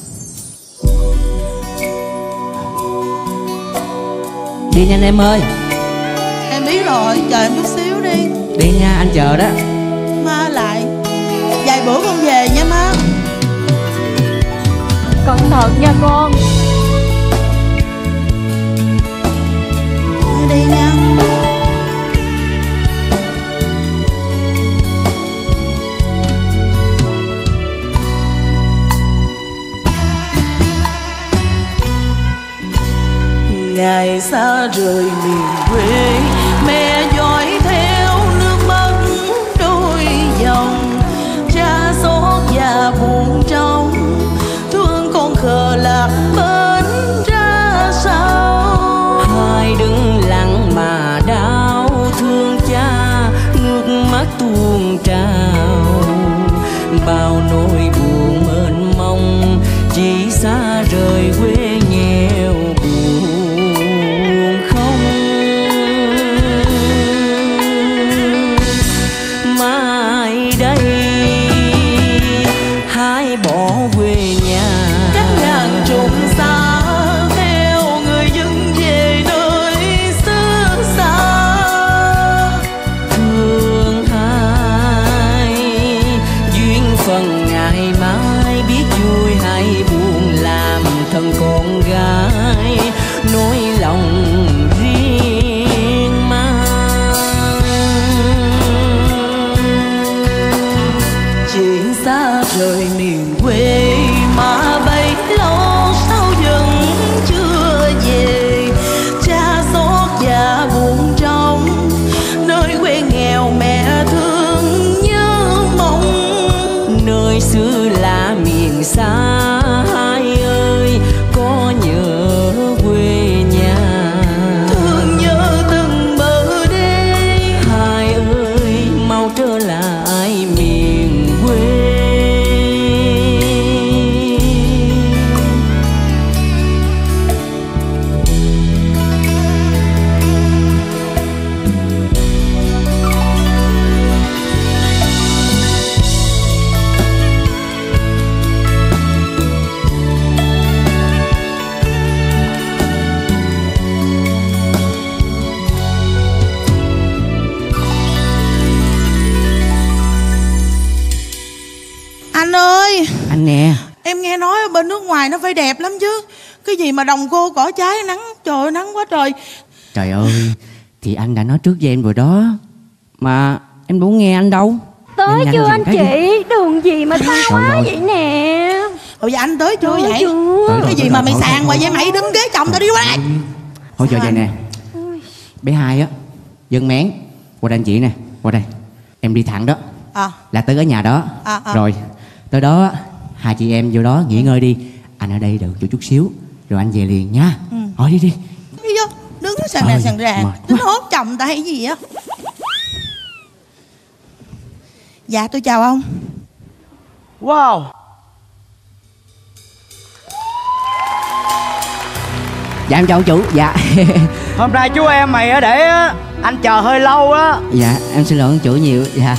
Đi nhanh em ơi. Em biết rồi, chờ em chút xíu đi. Đi nha, anh chờ đó. Má lại vài bữa con về nha má. Cẩn thận nha con. Đi nha. Ngày xa rời miền quê, mẹ dõi theo nước mắt đôi dòng. Cha xót và buồn trong, thương con khờ lạc bên ra sao. Hai đứng lặng mà đau thương cha, nước mắt tuôn trào. Bao nỗi buồn mênh mông, chỉ xa rời quê nghèo buồn không. Mai đây hai bỏ quê nhà, cách ngàn trùng xa, theo người dân về nơi xứ xa. Thương hai duyên phần ngày mai, biết vui hay buồn làm thân con gái, nỗi lòng riêng mang. Chuyện xa rời miền quê mà bấy lâu sao vẫn chưa về. Cha xót và buồn trong, nơi quê nghèo mẹ thương nhớ mong. Nơi xưa là miền xa, hai ơi có nhớ quê nhà. Thương nhớ từng bờ đê, hai ơi mau trở lại miền quê. Anh ơi. Anh nè. Em nghe nói ở bên nước ngoài nó phải đẹp lắm chứ. Cái gì mà đồng cô cỏ trái nắng, trời ơi nắng quá trời. Trời ơi, thì anh đã nói trước với em rồi đó. Mà em đâu nghe anh đâu. Tới chưa anh chị? Đường gì mà xa quá rồi. vậy nè. Ủa vậy anh tới chưa vậy? Tới Cái gì rồi, mà tới mày rồi, sàn hoài vậy? Mày đứng ghế chồng tao đi qua đây. Thôi giờ vậy nè. Bé Hai á, Dân Mén, qua đây anh chị nè, qua đây. Em đi thẳng đó, là tới cái nhà đó. Rồi, tới đó hai chị em vô đó nghỉ ngơi đi. Anh ở đây đợi chút xíu rồi anh về liền nha. Thôi đi đi. Đi vô, đứng sàn rà sàn rà. Tính hốt chồng ta hay gì á. Dạ tôi chào ông. Wow. Dạ em chào ông chủ. Dạ. Hôm nay chú em mày á để anh chờ hơi lâu á. Dạ em xin lỗi ông chủ nhiều. Dạ.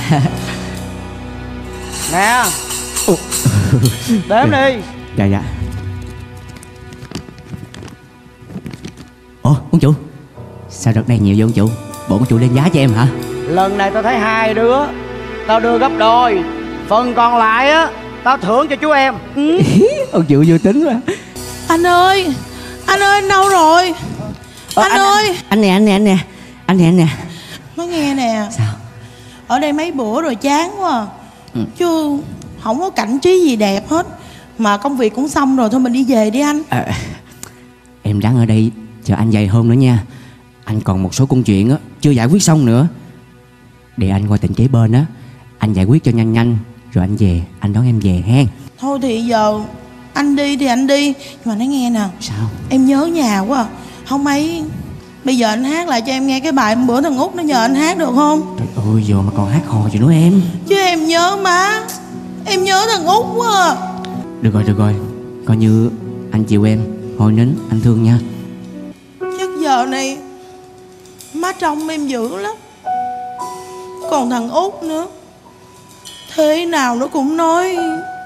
Nè. Đếm đi. Dạ dạ. Ủa ông chủ, sao đợt này nhiều vậy ông chủ? Bộ ông chủ lên giá cho em hả? Lần này tao thấy hai đứa tao đưa gấp đôi, phần còn lại á tao thưởng cho chú em. Ông chủ vô tính quá. Anh ơi anh đâu rồi? Anh ơi. Anh nè. Nói nghe nè. Sao? Ở đây mấy bữa rồi chán quá chứ không có cảnh trí gì đẹp hết. Mà công việc cũng xong rồi, thôi mình đi về đi anh. Em ráng ở đây chờ anh vài hôm nữa nha. Anh còn một số công chuyện á chưa giải quyết xong nữa. Để anh qua tỉnh kế bên á, anh giải quyết cho nhanh rồi anh về, anh đón em về hen. Thôi thì giờ anh đi thì anh đi, nhưng mà nói nghe nè. Sao? Em nhớ nhà quá à. Không mấy bây giờ anh hát lại cho em nghe cái bài bữa thằng Út nó nhờ anh hát được không? Trời ơi, giờ mà còn hát hò gì nữa em. Chứ em nhớ má. Em nhớ thằng Út quá à. Được rồi, coi như anh chịu em. Hồi nín, anh thương nha. Chắc giờ này má trông em dữ lắm. Còn thằng Út nữa, thế nào nó cũng nói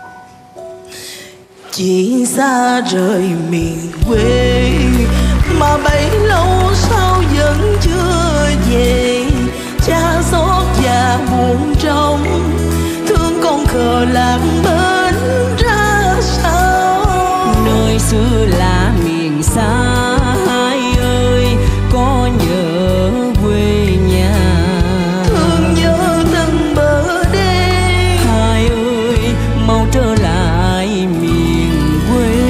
Chỉ xa rời miền quê mà bấy lâu sao vẫn chưa về. Cha xót và buồn trong, thương con khờ lạc bên ra sao. Nơi xưa là miền xa hai ơi, có nhớ quê nhà. Thương nhớ từng bờ đê. Hai ơi mau trở lại miền quê.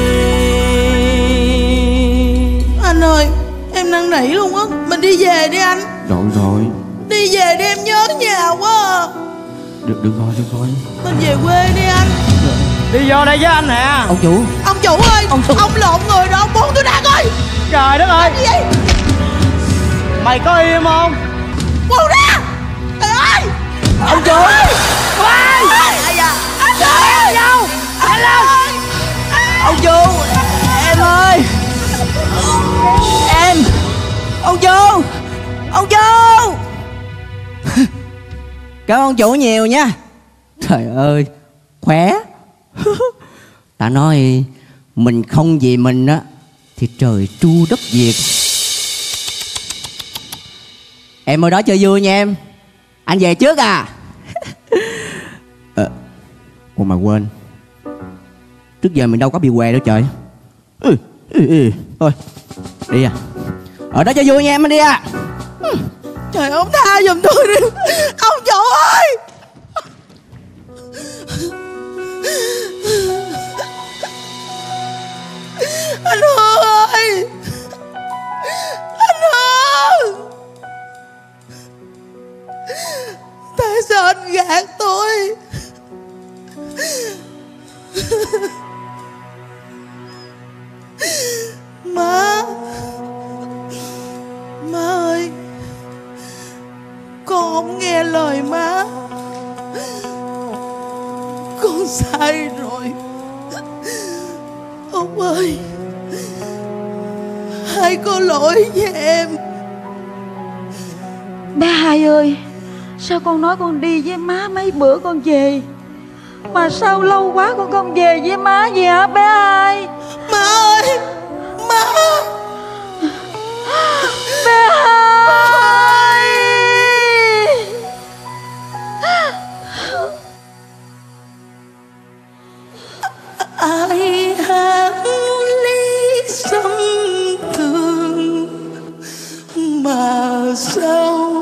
Anh ơi, em năn nỉ luôn á. Mình đi về đi anh. Rồi Đi về đi, em nhớ nhà quá à. Được rồi. Mình về quê đi anh. Đi vô đây với anh nè. Ông chủ ơi, ông lộn người rồi, ông buông tôi ra coi. Trời đất ơi. Gì vậy? Mày có im không? Buông ra. Trời ơi. Ông chủ. Ai da. Anh ơi. Đâu? Anh ơi. Ông chủ. Em ơi. Em. Ông chủ. Cảm ơn ông chủ nhiều nha. Trời ơi, khỏe. Ta nói mình không vì mình á thì trời tru đất diệt. Em ở đó chơi vui nha em. Anh về trước à. Ủa mà quên, trước giờ mình đâu có bị què đâu trời. Thôi đi à. Ở đó chơi vui nha em, anh đi à. Trời, ông tha giùm tôi đi. Ông chủ ơi. Anh Hương ơi. Anh Hương. Tại sao anh gạt tôi? Má ơi, con không nghe lời má. Con sai rồi. Ông ơi, hai có lỗi với em. Bé Hai ơi, sao con nói con đi với má mấy bữa con về, mà sao lâu quá con không về với má vậy hả bé Hai? Má ơi, má. Bé Hai. Ai hát ly sông thương mà sao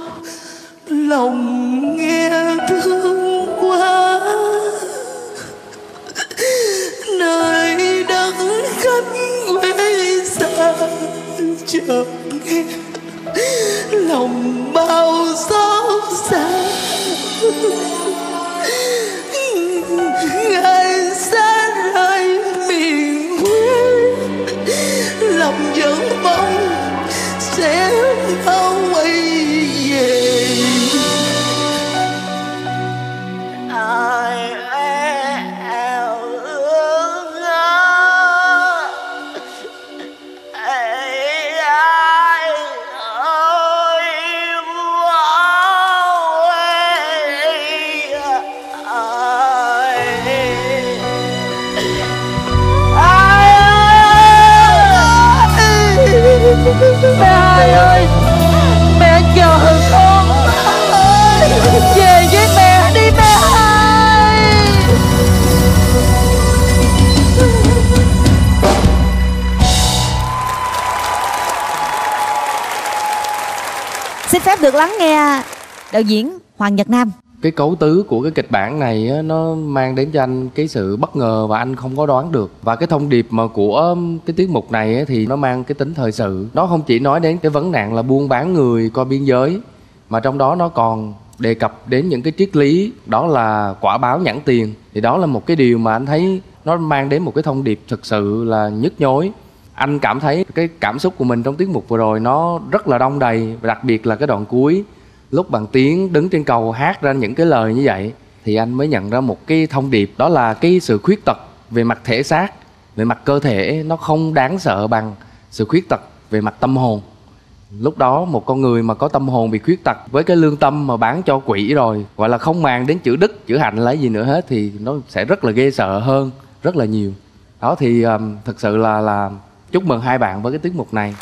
lòng nghe thương quá. Nơi đất khách quê xa chợt nghe lòng bao xót xa. Ngày xa rời miền được lắng nghe đạo diễn Hoàng Nhật Nam. Cái cấu tứ của cái kịch bản này á, nó mang đến cho anh cái sự bất ngờ và anh không có đoán được. Và cái thông điệp mà của cái tiết mục này á, thì nó mang cái tính thời sự. Nó không chỉ nói đến cái vấn nạn là buôn bán người qua biên giới, mà trong đó nó còn đề cập đến những cái triết lý, đó là quả báo nhãn tiền. Thì đó là một cái điều mà anh thấy nó mang đến một cái thông điệp thực sự là nhức nhối. Anh cảm thấy cái cảm xúc của mình trong tiết mục vừa rồi nó rất là đong đầy, và đặc biệt là cái đoạn cuối lúc Bằng Tiến đứng trên cầu hát ra những cái lời như vậy, thì anh mới nhận ra một cái thông điệp, đó là cái sự khuyết tật về mặt thể xác, về mặt cơ thể nó không đáng sợ bằng sự khuyết tật về mặt tâm hồn. Lúc đó một con người mà có tâm hồn bị khuyết tật với cái lương tâm mà bán cho quỷ rồi, gọi là không màng đến chữ đức chữ hạnh là gì nữa hết, thì nó sẽ rất là ghê sợ hơn rất là nhiều. Đó thì thực sự là chúc mừng hai bạn với cái tiết mục này.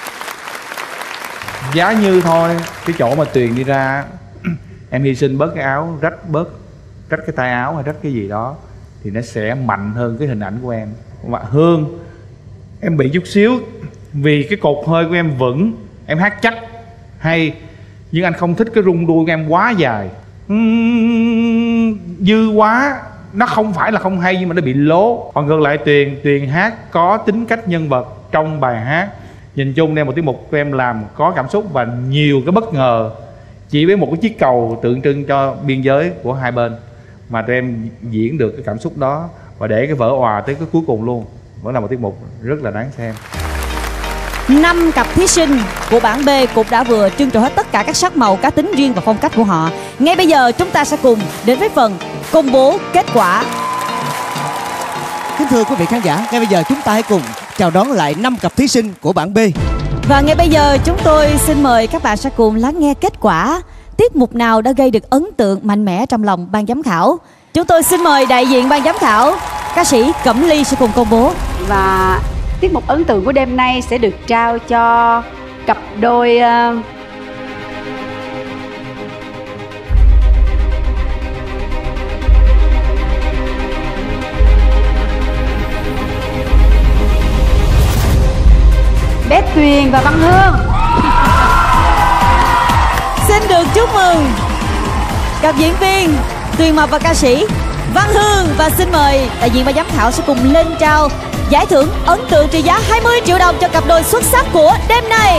Giá như thôi, cái chỗ mà Tuyền đi ra em hy sinh bớt cái áo, rách cái tay áo hay rách cái gì đó thì nó sẽ mạnh hơn cái hình ảnh của em. Mà Hương, em bị chút xíu vì cái cột hơi của em vững, em hát chắc hay, nhưng anh không thích cái rung đuôi của em quá dài, dư quá. Nó không phải là không hay nhưng mà nó bị lố. Còn ngược lại Tuyền hát có tính cách nhân vật trong bài hát. Nhìn chung đây một tiết mục của em làm có cảm xúc và nhiều cái bất ngờ, chỉ với một cái chiếc cầu tượng trưng cho biên giới của hai bên mà tụi em diễn được cái cảm xúc đó và để cái vở òa tới cái cuối cùng luôn. Vẫn là một tiết mục rất là đáng xem. 5 cặp thí sinh của bảng B cũng đã vừa trưng trội hết tất cả các sắc màu, cá tính riêng và phong cách của họ. Ngay bây giờ chúng ta sẽ cùng đến với phần công bố kết quả. Kính thưa quý vị khán giả, ngay bây giờ chúng ta hãy cùng chào đón lại 5 cặp thí sinh của bảng B. Và ngay bây giờ chúng tôi xin mời các bạn sẽ cùng lắng nghe kết quả. Tiết mục nào đã gây được ấn tượng mạnh mẽ trong lòng ban giám khảo? Chúng tôi xin mời đại diện ban giám khảo, ca sĩ Cẩm Ly sẽ cùng công bố. Và tiết mục ấn tượng của đêm nay sẽ được trao cho cặp đôi bé Tuyền và Văn Hương. Xin được chúc mừng cặp diễn viên Tuyền Mập và ca sĩ Văn Hương. Và xin mời đại diện ban giám khảo sẽ cùng lên trao giải thưởng ấn tượng trị giá 20 triệu đồng cho cặp đôi xuất sắc của đêm nay.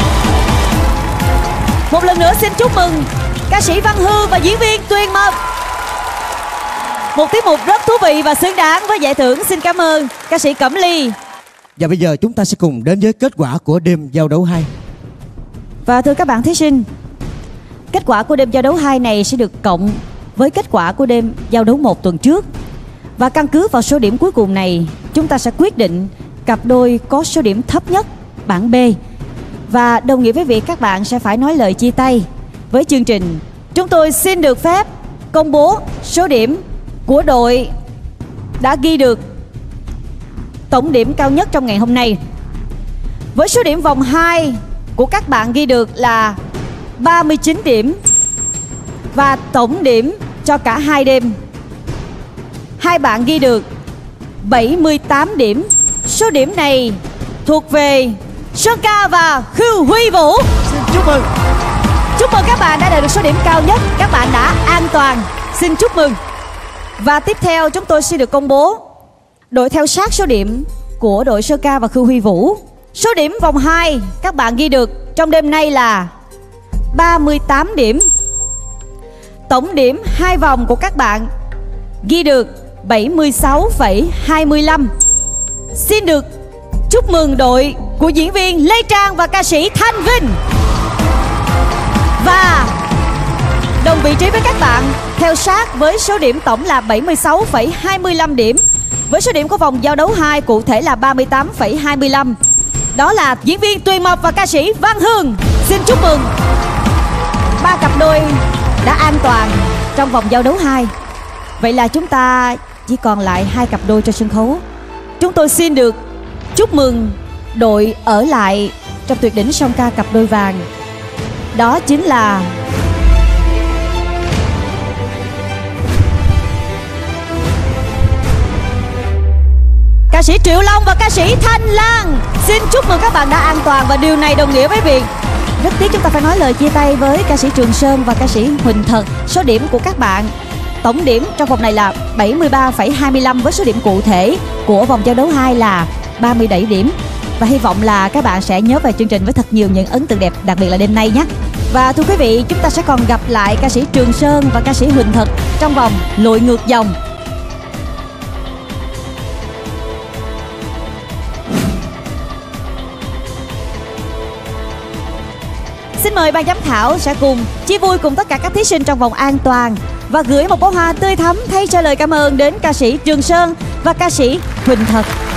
Một lần nữa xin chúc mừng ca sĩ Văn Hương và diễn viên Tuyền Mập. Một tiết mục rất thú vị và xứng đáng với giải thưởng. Xin cảm ơn ca sĩ Cẩm Ly. Và bây giờ chúng ta sẽ cùng đến với kết quả của đêm giao đấu 2. Và thưa các bạn thí sinh, kết quả của đêm giao đấu 2 này sẽ được cộng với kết quả của đêm giao đấu 1 tuần trước. Và căn cứ vào số điểm cuối cùng này, chúng ta sẽ quyết định cặp đôi có số điểm thấp nhất bảng B. Và đồng nghĩa với việc các bạn sẽ phải nói lời chia tay với chương trình. Chúng tôi xin được phép công bố số điểm của đội đã ghi được tổng điểm cao nhất trong ngày hôm nay. Với số điểm vòng 2 của các bạn ghi được là 39 điểm. Và tổng điểm cho cả hai đêm, hai bạn ghi được 78 điểm. Số điểm này thuộc về Sơn Ca và Khưu Huy Vũ. Xin chúc mừng. Chúc mừng các bạn đã đạt được số điểm cao nhất. Các bạn đã an toàn. Xin chúc mừng. Và tiếp theo chúng tôi sẽ được công bố đội theo sát số điểm của đội Sơn Ca và Khưu Huy Vũ. Số điểm vòng 2 các bạn ghi được trong đêm nay là 38 điểm. Tổng điểm 2 vòng của các bạn ghi được 76,25. Xin được chúc mừng đội của diễn viên Lê Trang và ca sĩ Thanh Vinh. Và đồng vị trí với các bạn theo sát với số điểm tổng là 76,25 điểm. Với số điểm của vòng giao đấu 2 cụ thể là 38,25. Đó là diễn viên Tuyền Mập và ca sĩ Văn Hương. Xin chúc mừng ba cặp đôi đã an toàn trong vòng giao đấu 2. Vậy là chúng ta chỉ còn lại 2 cặp đôi cho sân khấu. Chúng tôi xin được chúc mừng đội ở lại trong tuyệt đỉnh song ca cặp đôi vàng. Đó chính là ca sĩ Triệu Long và ca sĩ Thanh Lan. Xin chúc mừng các bạn đã an toàn. Và điều này đồng nghĩa với việc Rất tiếc chúng ta phải nói lời chia tay với ca sĩ Trường Sơn và ca sĩ Huỳnh Thật. Số điểm của các bạn, tổng điểm trong vòng này là 73,25 với số điểm cụ thể của vòng giao đấu 2 là 37 điểm. Và hy vọng là các bạn sẽ nhớ về chương trình với thật nhiều những ấn tượng đẹp, đặc biệt là đêm nay nhé. Và thưa quý vị, chúng ta sẽ còn gặp lại ca sĩ Trường Sơn và ca sĩ Huỳnh Thật trong vòng lội ngược dòng. Xin mời ban giám khảo sẽ cùng chia vui cùng tất cả các thí sinh trong vòng an toàn và gửi một bó hoa tươi thắm thay cho lời cảm ơn đến ca sĩ Trường Sơn và ca sĩ Huỳnh Thật.